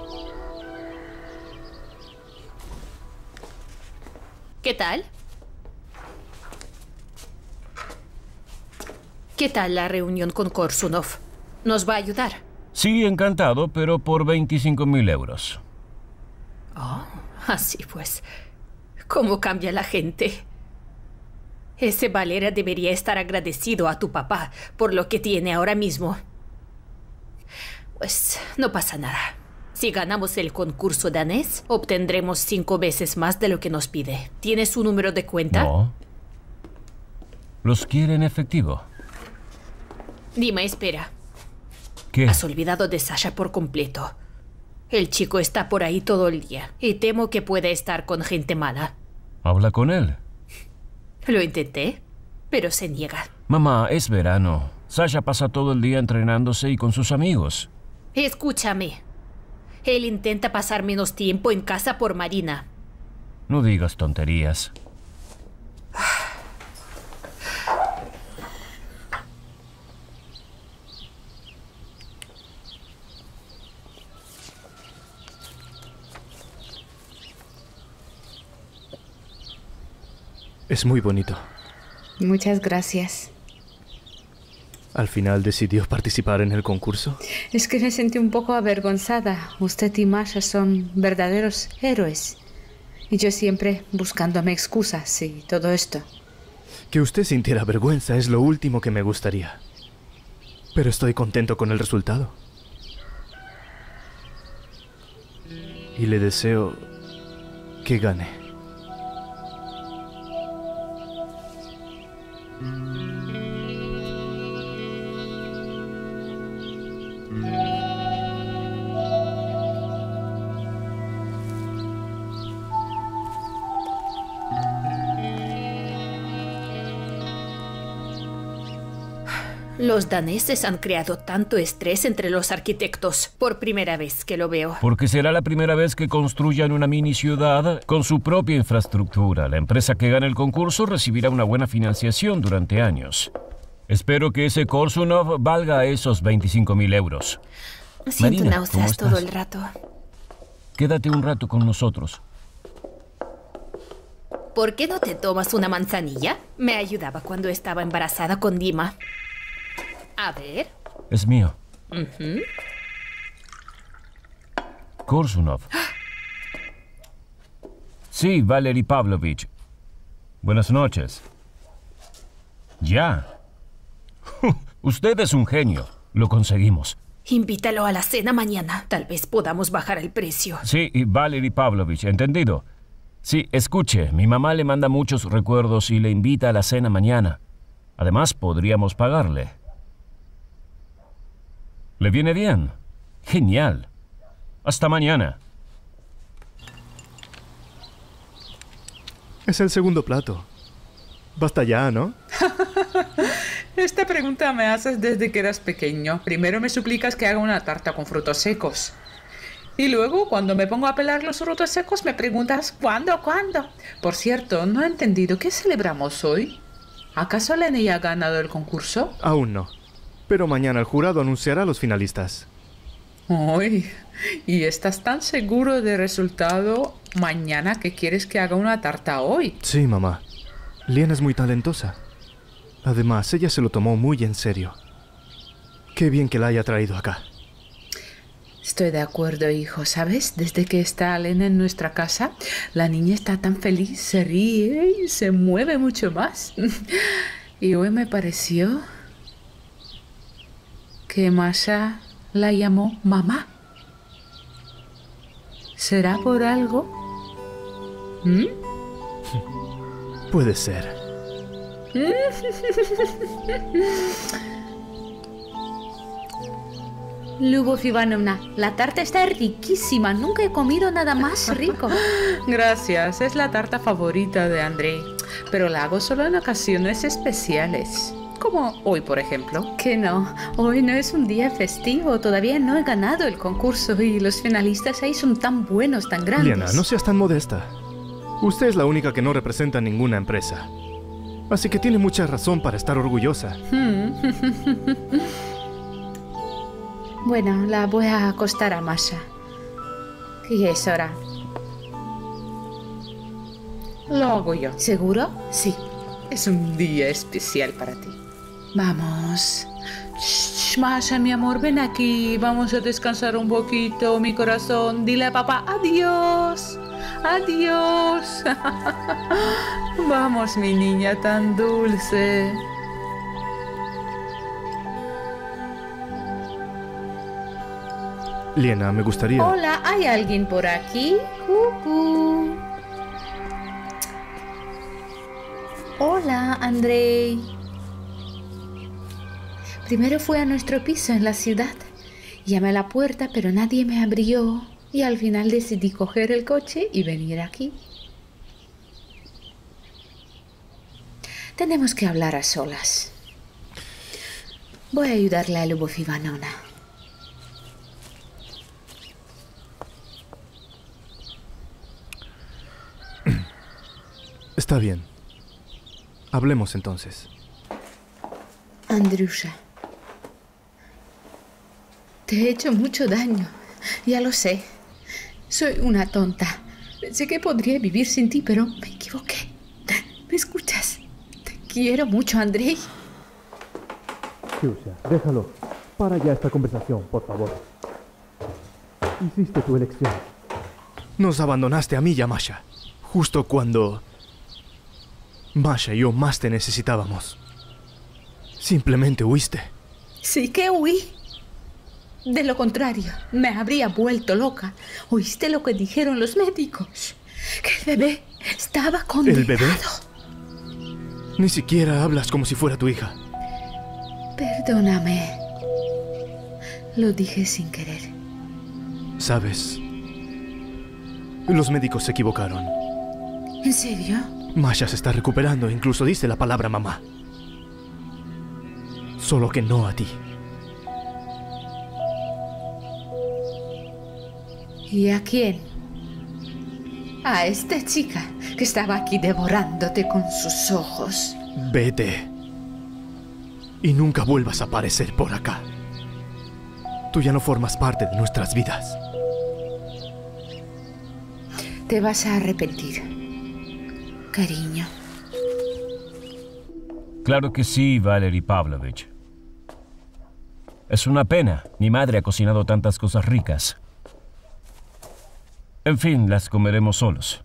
¿Qué tal? ¿Qué tal la reunión con Korsunov? ¿Nos va a ayudar? Sí, encantado, pero por 25.000 euros. Oh, así pues. ¿Cómo cambia la gente? Ese Valera debería estar agradecido a tu papá por lo que tiene ahora mismo. Pues no pasa nada. Si ganamos el concurso danés, obtendremos 5 veces más de lo que nos pide. ¿Tienes su número de cuenta? No. ¿Los quiere en efectivo? Dime, espera. ¿Qué? Has olvidado de Sasha por completo. El chico está por ahí todo el día y temo que pueda estar con gente mala. ¿Habla con él? Lo intenté, pero se niega. Mamá, es verano. Sasha pasa todo el día entrenándose y con sus amigos. Escúchame. Él intenta pasar menos tiempo en casa por Marina. No digas tonterías. Es muy bonito. Muchas gracias. ¿Al final decidió participar en el concurso? Es que me sentí un poco avergonzada. Usted y Masha son verdaderos héroes. Y yo siempre buscándome excusas y todo esto. Que usted sintiera vergüenza es lo último que me gustaría. Pero estoy contento con el resultado. Y le deseo que gane. Los daneses han creado tanto estrés entre los arquitectos. Por primera vez que lo veo. Porque será la primera vez que construyan una mini ciudad con su propia infraestructura. La empresa que gane el concurso recibirá una buena financiación durante años. Espero que ese Korsunov valga esos 25.000 euros. Siento Marina, náuseas todo el rato. Quédate un rato con nosotros. ¿Por qué no te tomas una manzanilla? Me ayudaba cuando estaba embarazada con Dima. A ver. Es mío. Korsunov. Sí, Valery Pavlovich. Buenas noches. Ya. Usted es un genio. Lo conseguimos. Invítalo a la cena mañana. Tal vez podamos bajar el precio. Sí, y Valery Pavlovich, ¿entendido? Sí, escuche, mi mamá le manda muchos recuerdos y le invita a la cena mañana. Además, podríamos pagarle. ¿Le viene bien? Genial. Hasta mañana. Es el segundo plato. Basta ya, ¿no? Esta pregunta me haces desde que eras pequeño. Primero me suplicas que haga una tarta con frutos secos. Y luego, cuando me pongo a pelar los frutos secos, me preguntas ¿cuándo? Por cierto, no he entendido. ¿Qué celebramos hoy? ¿Acaso Lena ya ha ganado el concurso? Aún no. Pero mañana el jurado anunciará a los finalistas. Uy, ¿y estás tan seguro del resultado mañana que quieres que haga una tarta hoy? Sí, mamá. Lena es muy talentosa. Además, ella se lo tomó muy en serio. Qué bien que la haya traído acá. Estoy de acuerdo, hijo. ¿Sabes? Desde que está Lena en nuestra casa, la niña está tan feliz, se ríe y se mueve mucho más. Y hoy me pareció que Masha la llamó mamá. ¿Será por algo? Puede ser. Lyubov Ivanovna, la tarta está riquísima. Nunca he comido nada más rico. Gracias, es la tarta favorita de Andrei. Pero la hago solo en ocasiones especiales. Como hoy, por ejemplo. Que no, hoy no es un día festivo. Todavía no he ganado el concurso y los finalistas ahí son tan buenos, tan grandes. Lena, no seas tan modesta. Usted es la única que no representa ninguna empresa. Así que tiene mucha razón para estar orgullosa. Bueno, la voy a acostar a Masha. Y es hora. Lo hago yo. ¿Seguro? Sí. Es un día especial para ti. Vamos. Shh, Masha, mi amor, ven aquí. Vamos a descansar un poquito, mi corazón. Dile a papá adiós. Adiós. Vamos, mi niña tan dulce. Lena, me gustaría... Hola, ¿hay alguien por aquí? Cucú. Hola, Andrei. Primero fui a nuestro piso en la ciudad. Llamé a la puerta, pero nadie me abrió. Y al final decidí coger el coche y venir aquí. Tenemos que hablar a solas. Voy a ayudarle a Lyubov Ivanovna. Está bien. Hablemos entonces. Andriusha, te he hecho mucho daño. Ya lo sé. Soy una tonta. Pensé que podría vivir sin ti, pero me equivoqué. ¿Me escuchas? Te quiero mucho, Andrei. Kyusha, déjalo. Para ya esta conversación, por favor. Hiciste tu elección. Nos abandonaste a mí y a Masha. Justo cuando... Masha y yo más te necesitábamos. Simplemente huiste. Sí que huí. De lo contrario, me habría vuelto loca. ¿Oíste lo que dijeron los médicos? Que el bebé estaba condenado. ¿El bebé? Ni siquiera hablas como si fuera tu hija. Perdóname. Lo dije sin querer. ¿Sabes? Los médicos se equivocaron. ¿En serio? Masha se está recuperando, incluso dice la palabra mamá. Solo que no a ti. ¿Y a quién? A esta chica que estaba aquí devorándote con sus ojos. Vete. Y nunca vuelvas a aparecer por acá. Tú ya no formas parte de nuestras vidas. Te vas a arrepentir, cariño. Claro que sí, Valery Pavlovich. Es una pena. Mi madre ha cocinado tantas cosas ricas. En fin, las comeremos solos.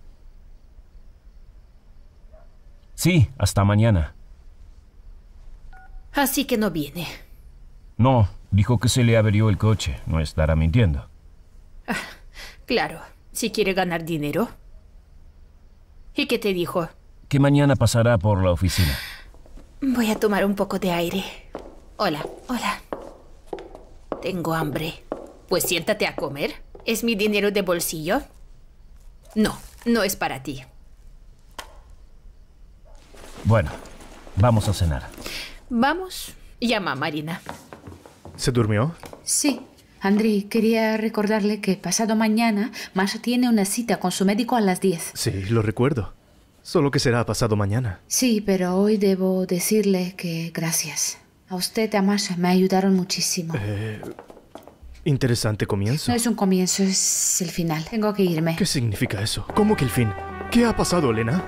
Sí, hasta mañana. Así que no viene. No, dijo que se le averió el coche. No estará mintiendo. Claro, si quiere ganar dinero. ¿Y qué te dijo? Que mañana pasará por la oficina. Voy a tomar un poco de aire. Hola, hola. Tengo hambre. Pues siéntate a comer. ¿Es mi dinero de bolsillo? No, no es para ti. Bueno, vamos a cenar. Vamos. Llama a Marina. ¿Se durmió? Sí. Andrei, quería recordarle que pasado mañana Masha tiene una cita con su médico a las 10. Sí, lo recuerdo. Solo que será pasado mañana. Sí, pero hoy debo decirle que gracias. A usted y a Masha me ayudaron muchísimo. Interesante comienzo. No es un comienzo, es el final. Tengo que irme. ¿Qué significa eso? ¿Cómo que el fin? ¿Qué ha pasado, Elena?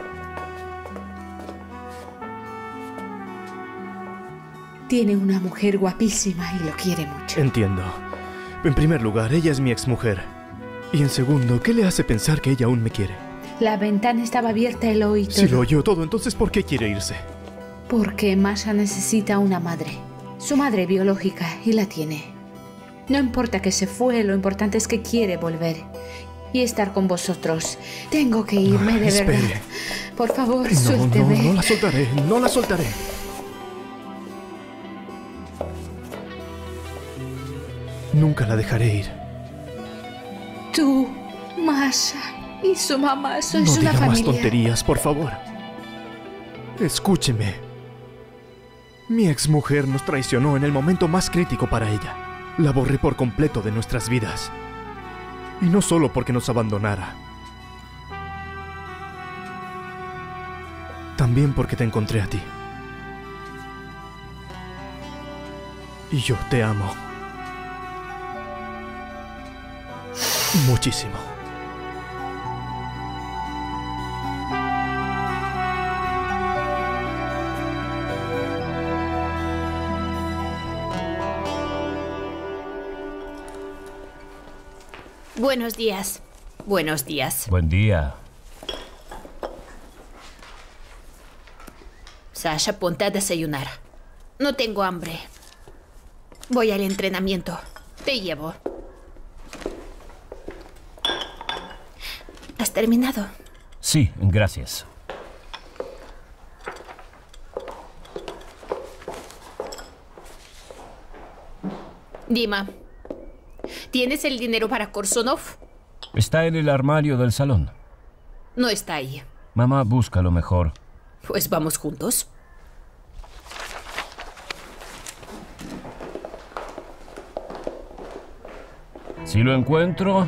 Tiene una mujer guapísima y lo quiere mucho. Entiendo. En primer lugar, ella es mi exmujer. Y en segundo, ¿qué le hace pensar que ella aún me quiere? La ventana estaba abierta y lo oí todo. Si lo oyó todo, entonces ¿por qué quiere irse? Porque Masha necesita una madre. Su madre biológica, y la tiene. No importa que se fue, lo importante es que quiere volver. Y estar con vosotros. Tengo que irme, de espere. verdad. Por favor, No, suélteme. no la soltaré, no la soltaré. Nunca la dejaré ir. Tú, Masha y su mamá sois No una diga más familia. tonterías, por favor. Escúcheme. Mi exmujer nos traicionó en el momento más crítico para ella. La borré por completo de nuestras vidas. Y no solo porque nos abandonara. También porque te encontré a ti. Y yo te amo. Muchísimo. Buenos días. Buenos días. Buen día. Sasha, ponte a desayunar. No tengo hambre. Voy al entrenamiento. Te llevo. ¿Has terminado? Sí, gracias. Dima, ¿tienes el dinero para Korsonov? Está en el armario del salón. No está ahí. Mamá, búscalo mejor. Pues vamos juntos. Si lo encuentro...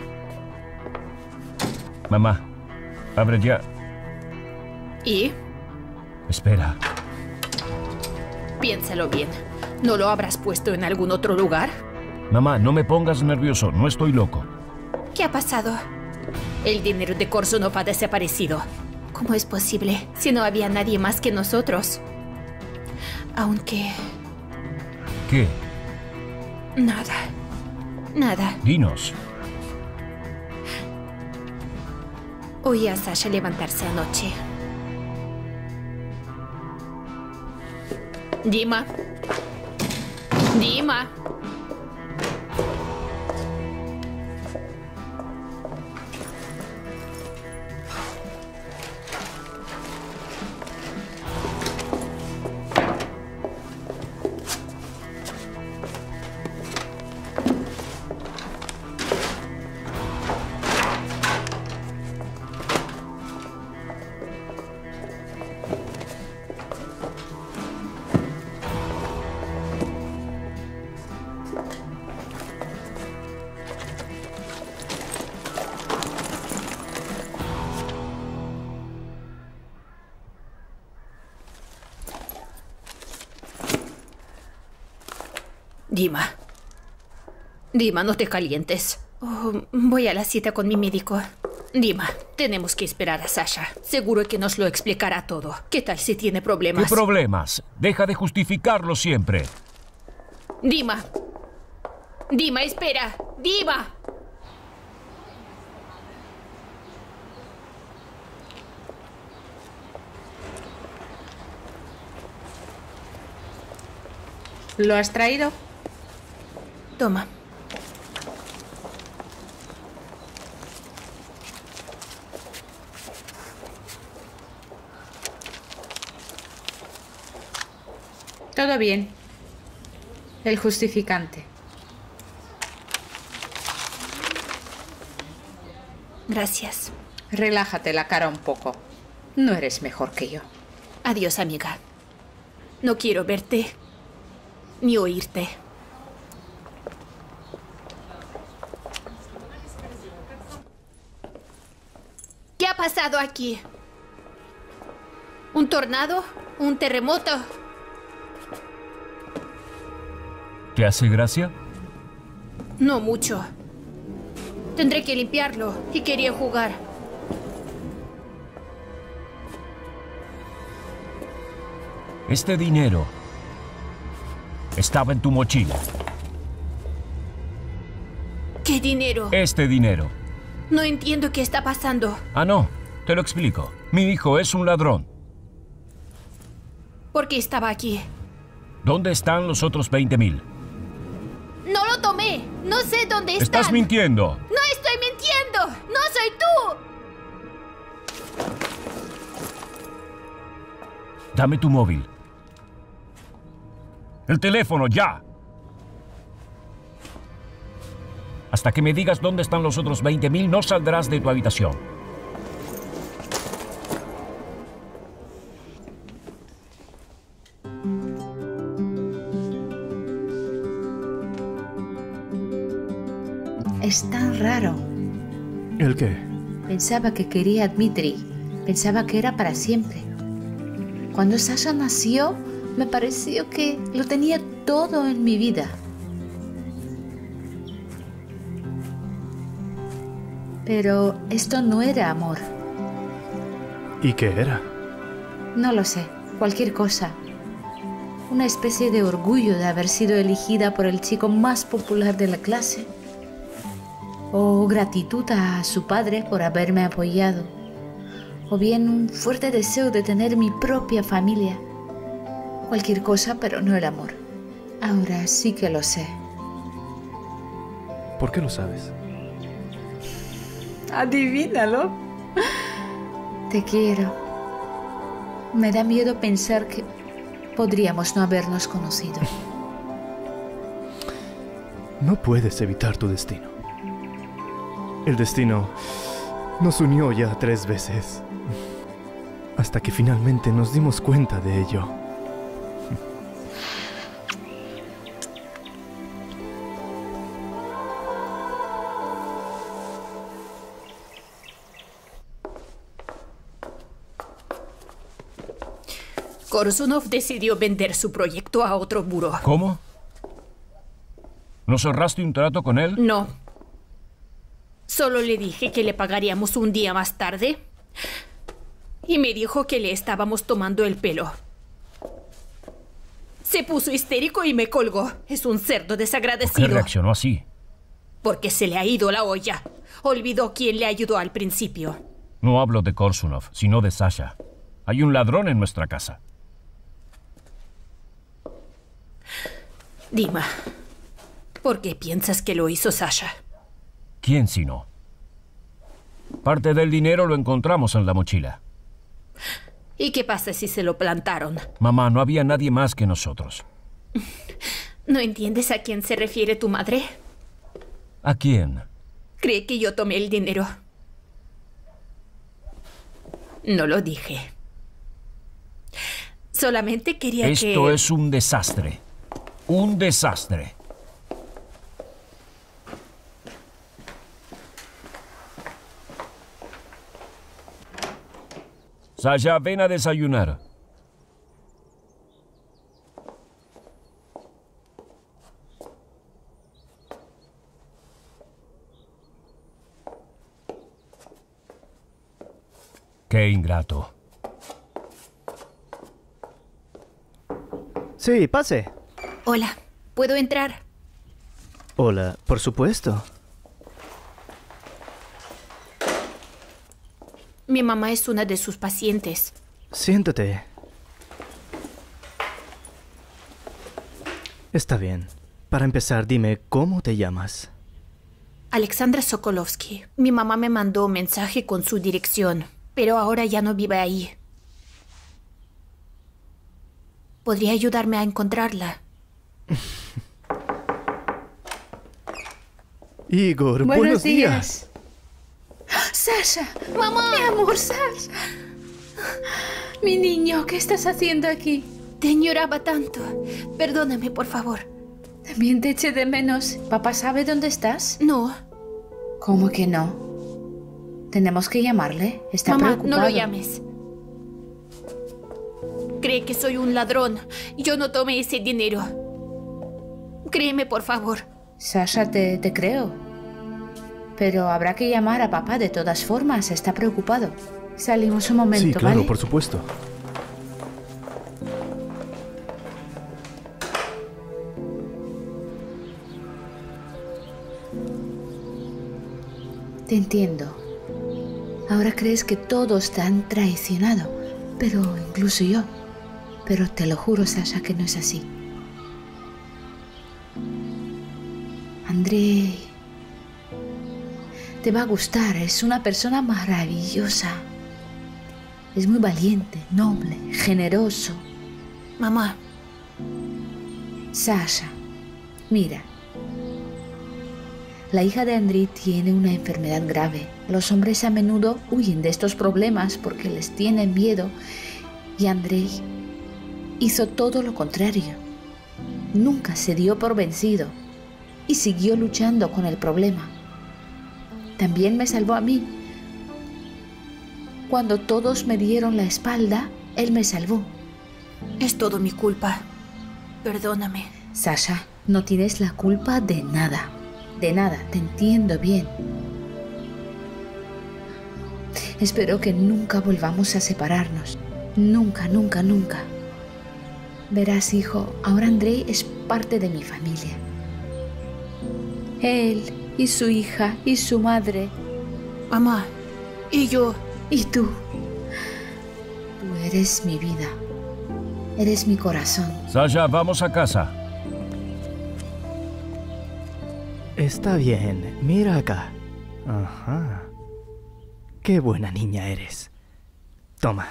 Mamá, abre ya. ¿Y? Espera. Piénsalo bien. ¿No lo habrás puesto en algún otro lugar? Mamá, no me pongas nervioso, no estoy loco. ¿Qué ha pasado? El dinero de Korsonov ha desaparecido. ¿Cómo es posible si no había nadie más que nosotros? Aunque... ¿Qué? Nada. Nada. Dinos. Oí a Sasha levantarse anoche. Dima. Dima. Dima. Dima, no te calientes. Oh, voy a la cita con mi médico. Dima, tenemos que esperar a Sasha. Seguro que nos lo explicará todo. ¿Qué tal si tiene problemas? ¿Qué problemas? Deja de justificarlo siempre. Dima. Dima, espera. Dima. ¿Lo has traído? Toma. Todo bien. El justificante. Gracias. Relájate la cara un poco. No eres mejor que yo. Adiós, amiga. No quiero verte ni oírte. ¿Qué ha pasado aquí? ¿Un tornado? ¿Un terremoto? ¿Te hace gracia? No mucho. Tendré que limpiarlo y quería jugar. Este dinero estaba en tu mochila. ¿Qué dinero? Este dinero. No entiendo qué está pasando. Ah, no. Te lo explico. Mi hijo es un ladrón. ¿Por qué estaba aquí? ¿Dónde están los otros 20.000? No lo tomé. No sé dónde están. Estás mintiendo. No estoy mintiendo. No soy tú. Dame tu móvil. El teléfono, ya. Hasta que me digas dónde están los otros 20.000, no saldrás de tu habitación. Es tan raro. ¿El qué? Pensaba que quería a Dmitri. Pensaba que era para siempre. Cuando Sasha nació, me pareció que lo tenía todo en mi vida. Pero esto no era amor. ¿Y qué era? No lo sé, cualquier cosa. Una especie de orgullo de haber sido elegida por el chico más popular de la clase. O gratitud a su padre por haberme apoyado. O bien un fuerte deseo de tener mi propia familia. Cualquier cosa, pero no el amor. Ahora sí que lo sé. ¿Por qué lo sabes? Adivínalo. Te quiero. Me da miedo pensar que podríamos no habernos conocido. No puedes evitar tu destino. El destino nos unió ya 3 veces. Hasta que finalmente nos dimos cuenta de ello. Korsunov decidió vender su proyecto a otro buró. ¿Cómo? ¿No cerraste un trato con él? No. Solo le dije que le pagaríamos un día más tarde. Y me dijo que le estábamos tomando el pelo. Se puso histérico y me colgó. Es un cerdo desagradecido. ¿Por qué reaccionó así? Porque se le ha ido la olla. Olvidó quién le ayudó al principio. No hablo de Korsunov, sino de Sasha. Hay un ladrón en nuestra casa. Dima, ¿por qué piensas que lo hizo Sasha? ¿Quién si no? Parte del dinero lo encontramos en la mochila. ¿Y qué pasa si se lo plantaron? Mamá, no había nadie más que nosotros. ¿No entiendes a quién se refiere tu madre? ¿A quién? Cree que yo tomé el dinero. No lo dije. Solamente quería que... Esto es un desastre. Un desastre. Sasha, ven a desayunar. Qué ingrato. Sí, pase. Hola, ¿puedo entrar? Hola, por supuesto. Mi mamá es una de sus pacientes. Siéntate. Está bien. Para empezar, dime, ¿cómo te llamas? Alexandra Sokolovsky. Mi mamá me mandó un mensaje con su dirección, pero ahora ya no vive ahí. ¿Podría ayudarme a encontrarla? Igor, buenos días. Sasha, ¡Mamá! Mi amor, Sasha. Mi niño, ¿qué estás haciendo aquí? Te añoraba tanto. Perdóname, por favor. También te eché de menos. ¿Papá sabe dónde estás? No. ¿Cómo que no? Tenemos que llamarle. Está Mamá, preocupado. no lo llames. Cree que soy un ladrón. Yo no tomé ese dinero. Créeme, por favor. Sasha, te creo. Pero habrá que llamar a papá de todas formas. Está preocupado. Salimos un momento, Sí, claro, ¿vale? por supuesto. Te entiendo. Ahora crees que todos te han traicionado, pero incluso yo. Pero te lo juro, Sasha, que no es así. Andrei te va a gustar, es una persona maravillosa. Es muy valiente, noble, generoso. Mamá. Sasha, mira. La hija de Andrei tiene una enfermedad grave. Los hombres a menudo huyen de estos problemas porque les tienen miedo. Y Andrei hizo todo lo contrario. Nunca se dio por vencido y siguió luchando con el problema. También me salvó a mí. Cuando todos me dieron la espalda, él me salvó. Es todo mi culpa. Perdóname. Sasha, no tienes la culpa de nada. De nada, te entiendo bien. Espero que nunca volvamos a separarnos. Nunca, nunca, nunca. Verás, hijo, ahora Andrei es parte de mi familia. Él y su hija y su madre. Mamá, y yo. Y tú. Tú eres mi vida. Eres mi corazón. Sasha, vamos a casa. Está bien, mira acá. Ajá. Qué buena niña eres. Toma.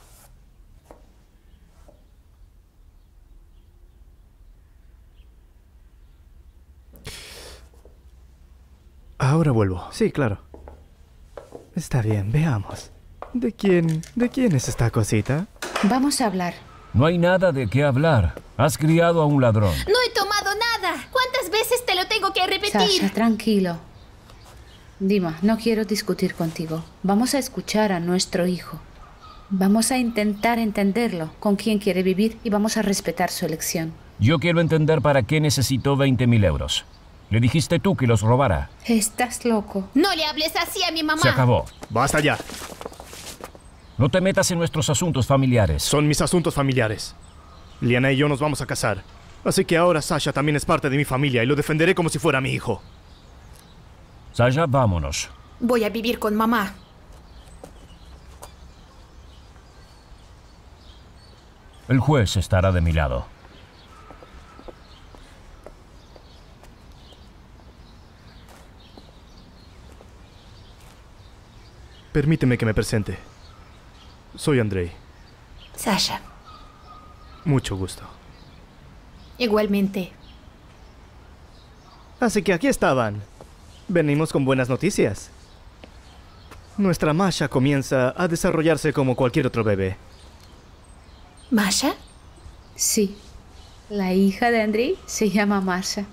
Ahora vuelvo. Sí, claro. Está bien, veamos. ¿De quién es esta cosita? Vamos a hablar. No hay nada de qué hablar. Has criado a un ladrón. No he tomado nada. ¿Cuántas veces te lo tengo que repetir? Sasha, tranquilo. Dima, no quiero discutir contigo. Vamos a escuchar a nuestro hijo. Vamos a intentar entenderlo, con quién quiere vivir y vamos a respetar su elección. Yo quiero entender para qué necesitó 20.000 euros. Le dijiste tú que los robara. Estás loco. No le hables así a mi mamá. Se acabó. Basta ya. No te metas en nuestros asuntos familiares. Son mis asuntos familiares. Liana y yo nos vamos a casar. Así que ahora Sasha también es parte de mi familia y lo defenderé como si fuera mi hijo. Sasha, vámonos. Voy a vivir con mamá. El juez estará de mi lado. Permíteme que me presente. Soy Andrei. Sasha. Mucho gusto. Igualmente. Así que aquí estaban. Venimos con buenas noticias. Nuestra Masha comienza a desarrollarse como cualquier otro bebé. ¿Masha? Sí. La hija de Andrei se llama Masha.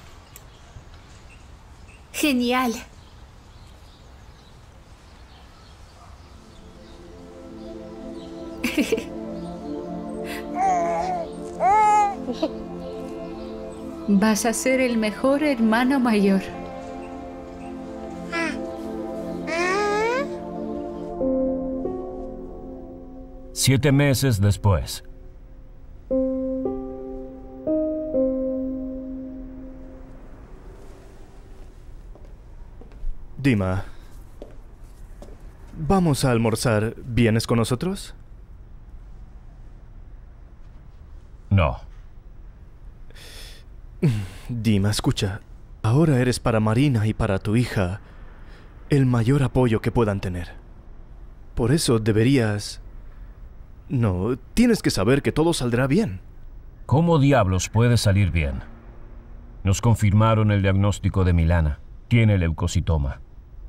Genial. Vas a ser el mejor hermano mayor. 7 meses después. Dima, vamos a almorzar. ¿Vienes con nosotros? No. Dima, escucha. Ahora eres para Marina y para tu hija el mayor apoyo que puedan tener. Por eso deberías... No, tienes que saber que todo saldrá bien. ¿Cómo diablos puede salir bien? Nos confirmaron el diagnóstico de Milana. Tiene leucocitoma.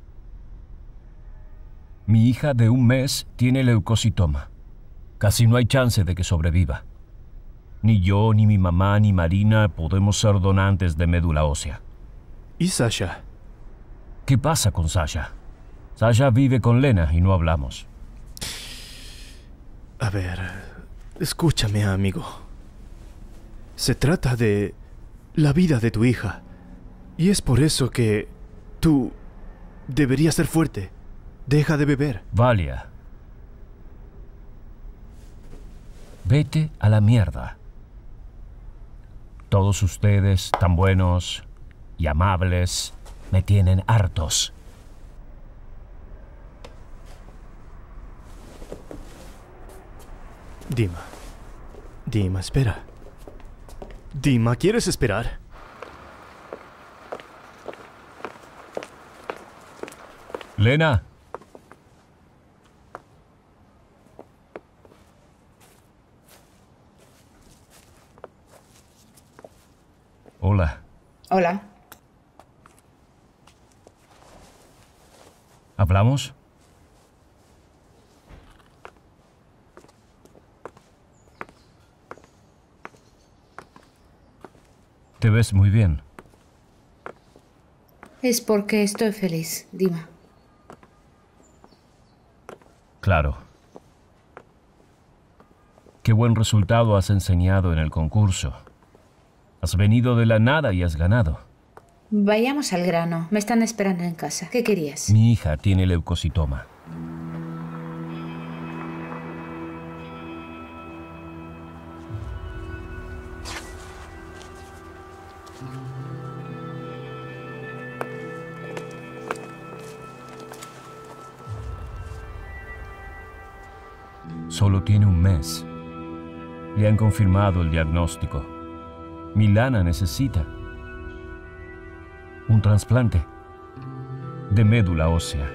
Mi hija de 1 mes tiene leucocitoma. Casi no hay chance de que sobreviva. Ni yo, ni mi mamá, ni Marina podemos ser donantes de médula ósea. ¿Y Sasha? ¿Qué pasa con Sasha? Sasha vive con Lena y no hablamos. A ver, escúchame, amigo. Se trata de la vida de tu hija. Y es por eso que tú deberías ser fuerte. Deja de beber. Valia. Vete a la mierda. Todos ustedes, tan buenos y amables, me tienen hartos. Dima, espera. Dima, ¿quieres esperar? Lena. Hola. Hola. ¿Hablamos? Te ves muy bien. Es porque estoy feliz, Dima. Claro. Qué buen resultado has enseñado en el concurso. Has venido de la nada y has ganado. Vayamos al grano. Me están esperando en casa. ¿Qué querías? Mi hija tiene leucocitoma. Solo tiene 1 mes. Le han confirmado el diagnóstico. Milana necesita un trasplante de médula ósea.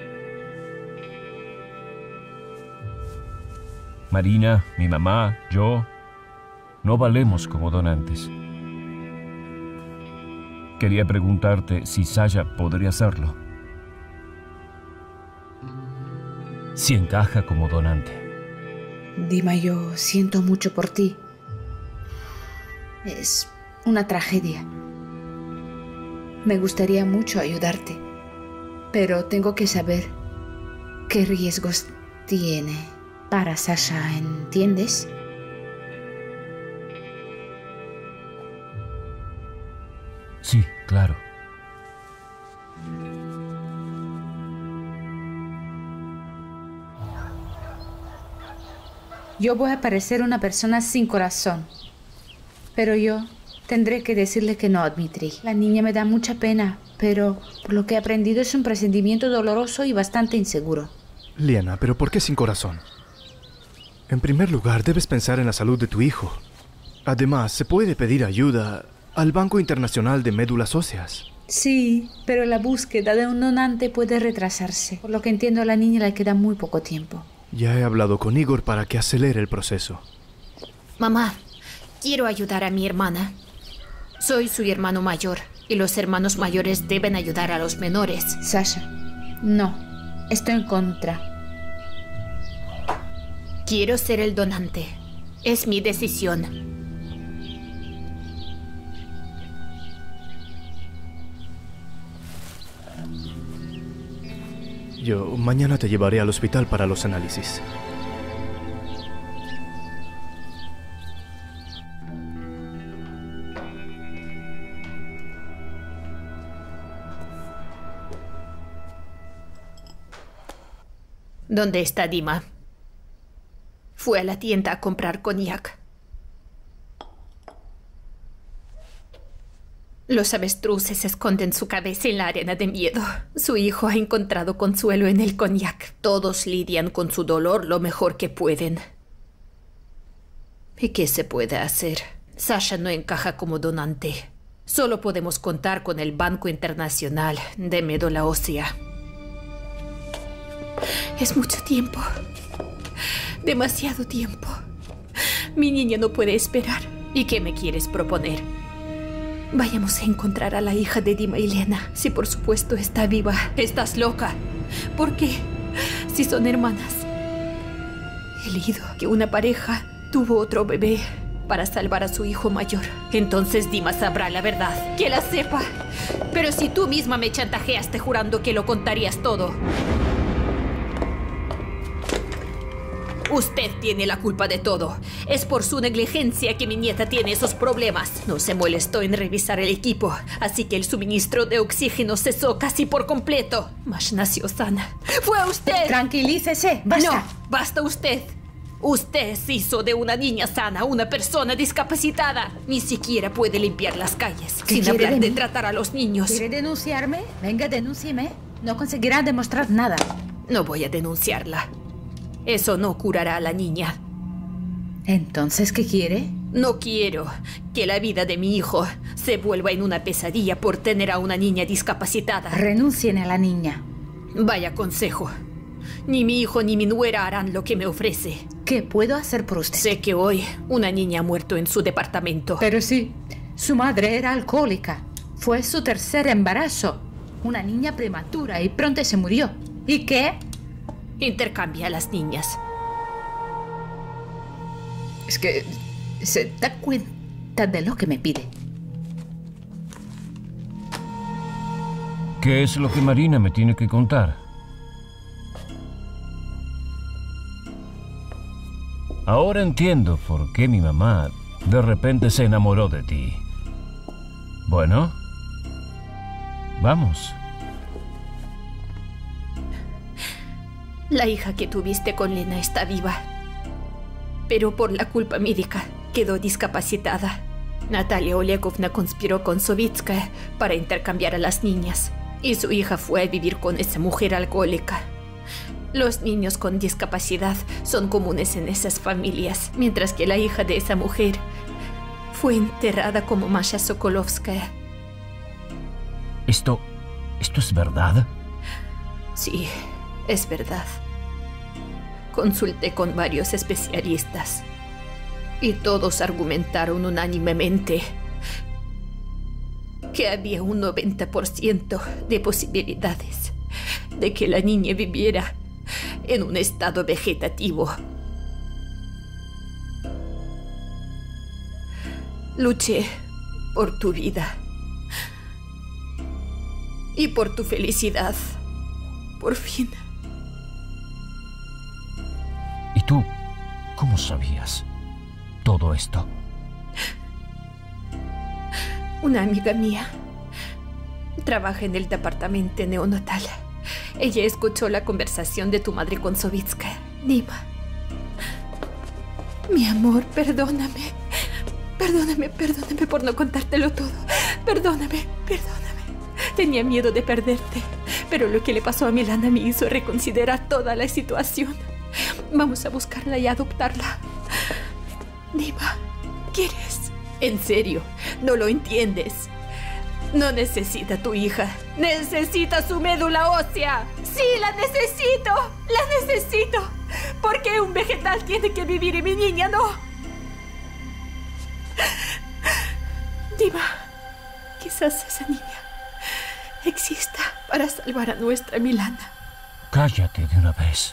Marina, mi mamá, yo, no valemos como donantes. Quería preguntarte si Sasha podría hacerlo. Si encaja como donante. Dima, yo siento mucho por ti. Es una tragedia. Me gustaría mucho ayudarte, pero tengo que saber qué riesgos tiene para Sasha, ¿entiendes? Sí, claro. Yo voy a parecer una persona sin corazón, pero yo tendré que decirle que no a Dmitri. La niña me da mucha pena, pero por lo que he aprendido es un presentimiento doloroso y bastante inseguro. Liana, ¿pero por qué sin corazón? En primer lugar, debes pensar en la salud de tu hijo. Además, se puede pedir ayuda al Banco Internacional de Médulas Óseas. Sí, pero la búsqueda de un donante puede retrasarse. Por lo que entiendo, a la niña le queda muy poco tiempo. Ya he hablado con Igor para que acelere el proceso. Mamá, quiero ayudar a mi hermana. Soy su hermano mayor y los hermanos mayores deben ayudar a los menores. Sasha, no, estoy en contra. Quiero ser el donante. Es mi decisión. Yo mañana te llevaré al hospital para los análisis. ¿Dónde está Dima? Fue a la tienda a comprar coñac. Los avestruces esconden su cabeza en la arena de miedo. Su hijo ha encontrado consuelo en el coñac. Todos lidian con su dolor lo mejor que pueden. ¿Y qué se puede hacer? Sasha no encaja como donante. Solo podemos contar con el Banco Internacional de Médula Ósea. Es mucho tiempo. Demasiado tiempo. Mi niña no puede esperar. ¿Y qué me quieres proponer? Vayamos a encontrar a la hija de Dima y Lena. Si por supuesto está viva. Estás loca. ¿Por qué? Si son hermanas. He leído que una pareja tuvo otro bebé para salvar a su hijo mayor. Entonces Dima sabrá la verdad. Que la sepa. Pero si tú misma me chantajeaste jurando que lo contarías todo. Usted tiene la culpa de todo. Es por su negligencia que mi nieta tiene esos problemas. No se molestó en revisar el equipo, así que el suministro de oxígeno cesó casi por completo. Mash nació sana. ¡Fue usted! Tranquilícese, basta. No, basta usted. Usted se hizo de una niña sana una persona discapacitada. Ni siquiera puede limpiar las calles, sin hablar de tratar a los niños. ¿Quiere denunciarme? Venga, denúncieme. No conseguirá demostrar nada. No voy a denunciarla. Eso no curará a la niña. ¿Entonces qué quiere? No quiero que la vida de mi hijo se vuelva en una pesadilla por tener a una niña discapacitada. Renuncien a la niña. Vaya consejo. Ni mi hijo ni mi nuera harán lo que me ofrece. ¿Qué puedo hacer por usted? Sé que hoy una niña ha muerto en su departamento. Pero sí, su madre era alcohólica. Fue su tercer embarazo. Una niña prematura y pronto se murió. ¿Y qué? Intercambia a las niñas. Es que se da cuenta de lo que me pide. ¿Qué es lo que Marina me tiene que contar? Ahora entiendo por qué mi mamá de repente se enamoró de ti. Bueno, vamos. La hija que tuviste con Lena está viva, pero por la culpa médica quedó discapacitada. Natalia Olegovna conspiró con Sovitskaya para intercambiar a las niñas, y su hija fue a vivir con esa mujer alcohólica. Los niños con discapacidad son comunes en esas familias, mientras que la hija de esa mujer fue enterrada como Masha Sokolovskaya. ¿Esto es verdad? Sí. Es verdad. Consulté con varios especialistas y todos argumentaron unánimemente que había un 90% de posibilidades de que la niña viviera en un estado vegetativo. Luché por tu vida y por tu felicidad. Por fin. ¿Y tú cómo sabías todo esto? Una amiga mía trabaja en el departamento neonatal. Ella escuchó la conversación de tu madre con Sovitskaya. Dima. Mi amor, perdóname. Perdóname por no contártelo todo. Perdóname. Tenía miedo de perderte, pero lo que le pasó a Milana me hizo reconsiderar toda la situación. Vamos a buscarla y adoptarla. Dima, ¿quieres? En serio, no lo entiendes. No necesita a tu hija. Necesita su médula ósea. Sí, la necesito. La necesito. ¿Por qué un vegetal tiene que vivir y mi niña no? Dima, quizás esa niña exista para salvar a nuestra Milana. Cállate de una vez.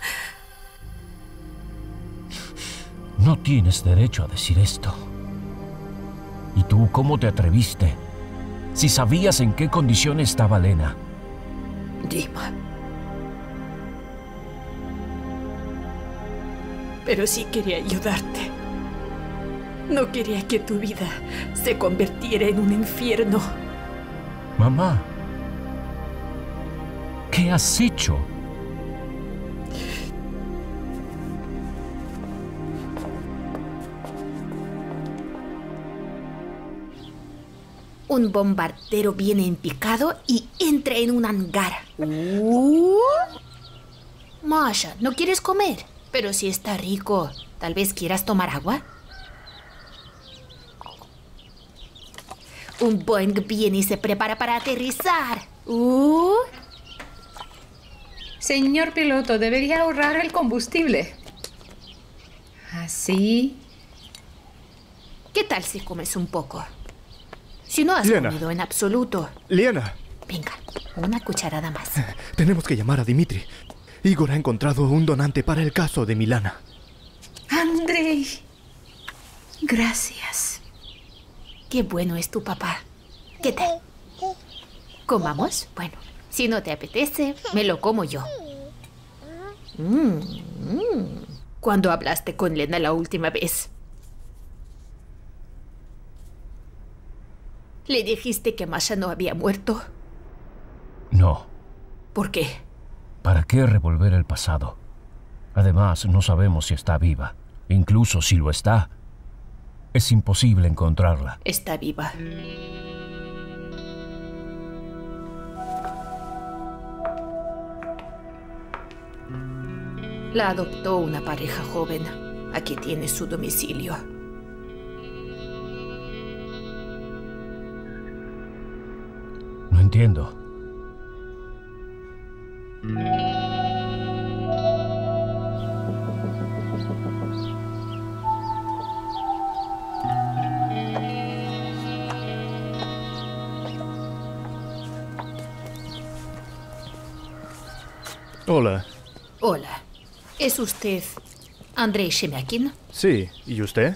No tienes derecho a decir esto. ¿Y tú cómo te atreviste? Si sabías en qué condición estaba Lena. Dima. Pero sí quería ayudarte. No quería que tu vida se convirtiera en un infierno. Mamá, ¿qué has hecho? Un bombardero viene en picado y entra en un hangar. Masha, ¿no quieres comer? Pero si está rico. Tal vez quieras tomar agua. Un Boeing viene y se prepara para aterrizar. Señor piloto, debería ahorrar el combustible. Así. ¿Qué tal si comes un poco? Si no has Liana. comido en absoluto. Liana, Venga, una cucharada más. tenemos que llamar a Dimitri. Igor ha encontrado un donante para el caso de Milana. Andrei. Gracias. Qué bueno es tu papá. ¿Qué tal? ¿Comamos? Bueno, si no te apetece, me lo como yo. ¿Cuándo hablaste con Lena la última vez? ¿Le dijiste que Masha no había muerto? No. ¿Por qué? ¿Para qué revolver el pasado? Además, no sabemos si está viva. Incluso si lo está, es imposible encontrarla. Está viva. La adoptó una pareja joven. Aquí tiene su domicilio. No entiendo. Hola. Hola. ¿Es usted Andrei Shemyakin? Sí, ¿y usted?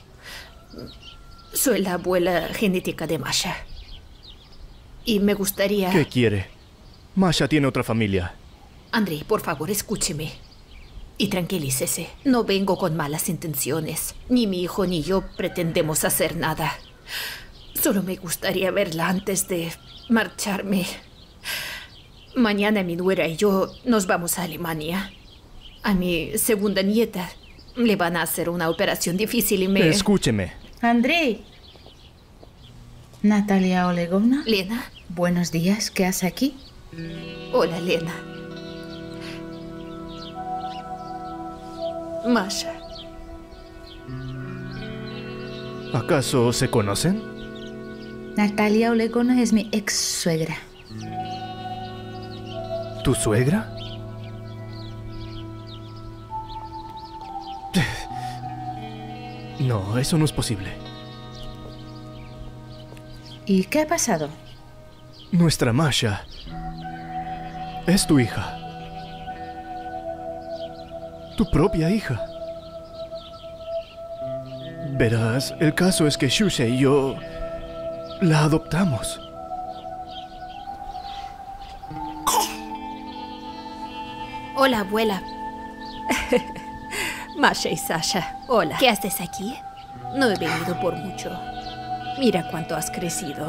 Soy la abuela genética de Masha. Y me gustaría... ¿Qué quiere? Masha tiene otra familia. Andrei, por favor, escúcheme. Y tranquilícese. No vengo con malas intenciones. Ni mi hijo ni yo pretendemos hacer nada. Solo me gustaría verla antes de marcharme. Mañana mi nuera y yo nos vamos a Alemania. A mi segunda nieta le van a hacer una operación difícil y me... Escúcheme. Andrei. Natalia Olegovna. Lena. Buenos días, ¿qué hace aquí? Hola, Lena. Masha. ¿Acaso se conocen? Natalia Olegovna es mi ex suegra. ¿Tu suegra? No, eso no es posible. ¿Y qué ha pasado? Nuestra Masha es tu hija. Tu propia hija. Verás, el caso es que Shusha y yo la adoptamos. Hola, abuela. Masha y Sasha, hola. ¿Qué haces aquí? No he venido por mucho. Mira cuánto has crecido.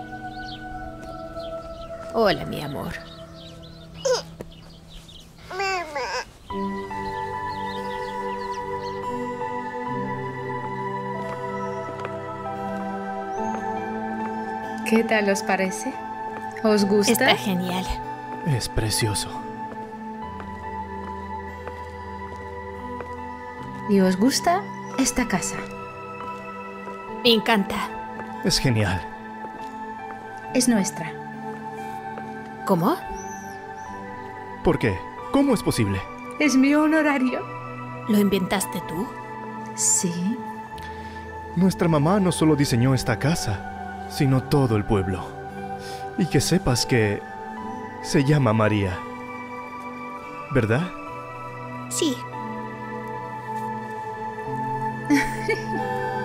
Hola, mi amor. ¿Qué tal os parece? ¿Os gusta? Está genial. Es precioso. ¿Y os gusta esta casa? Me encanta. Es genial. Es nuestra. ¿Cómo? ¿Por qué? ¿Cómo es posible? Es mi honorario. ¿Lo inventaste tú? Sí. Nuestra mamá no solo diseñó esta casa, sino todo el pueblo. Y que sepas que se llama María. ¿Verdad? Sí.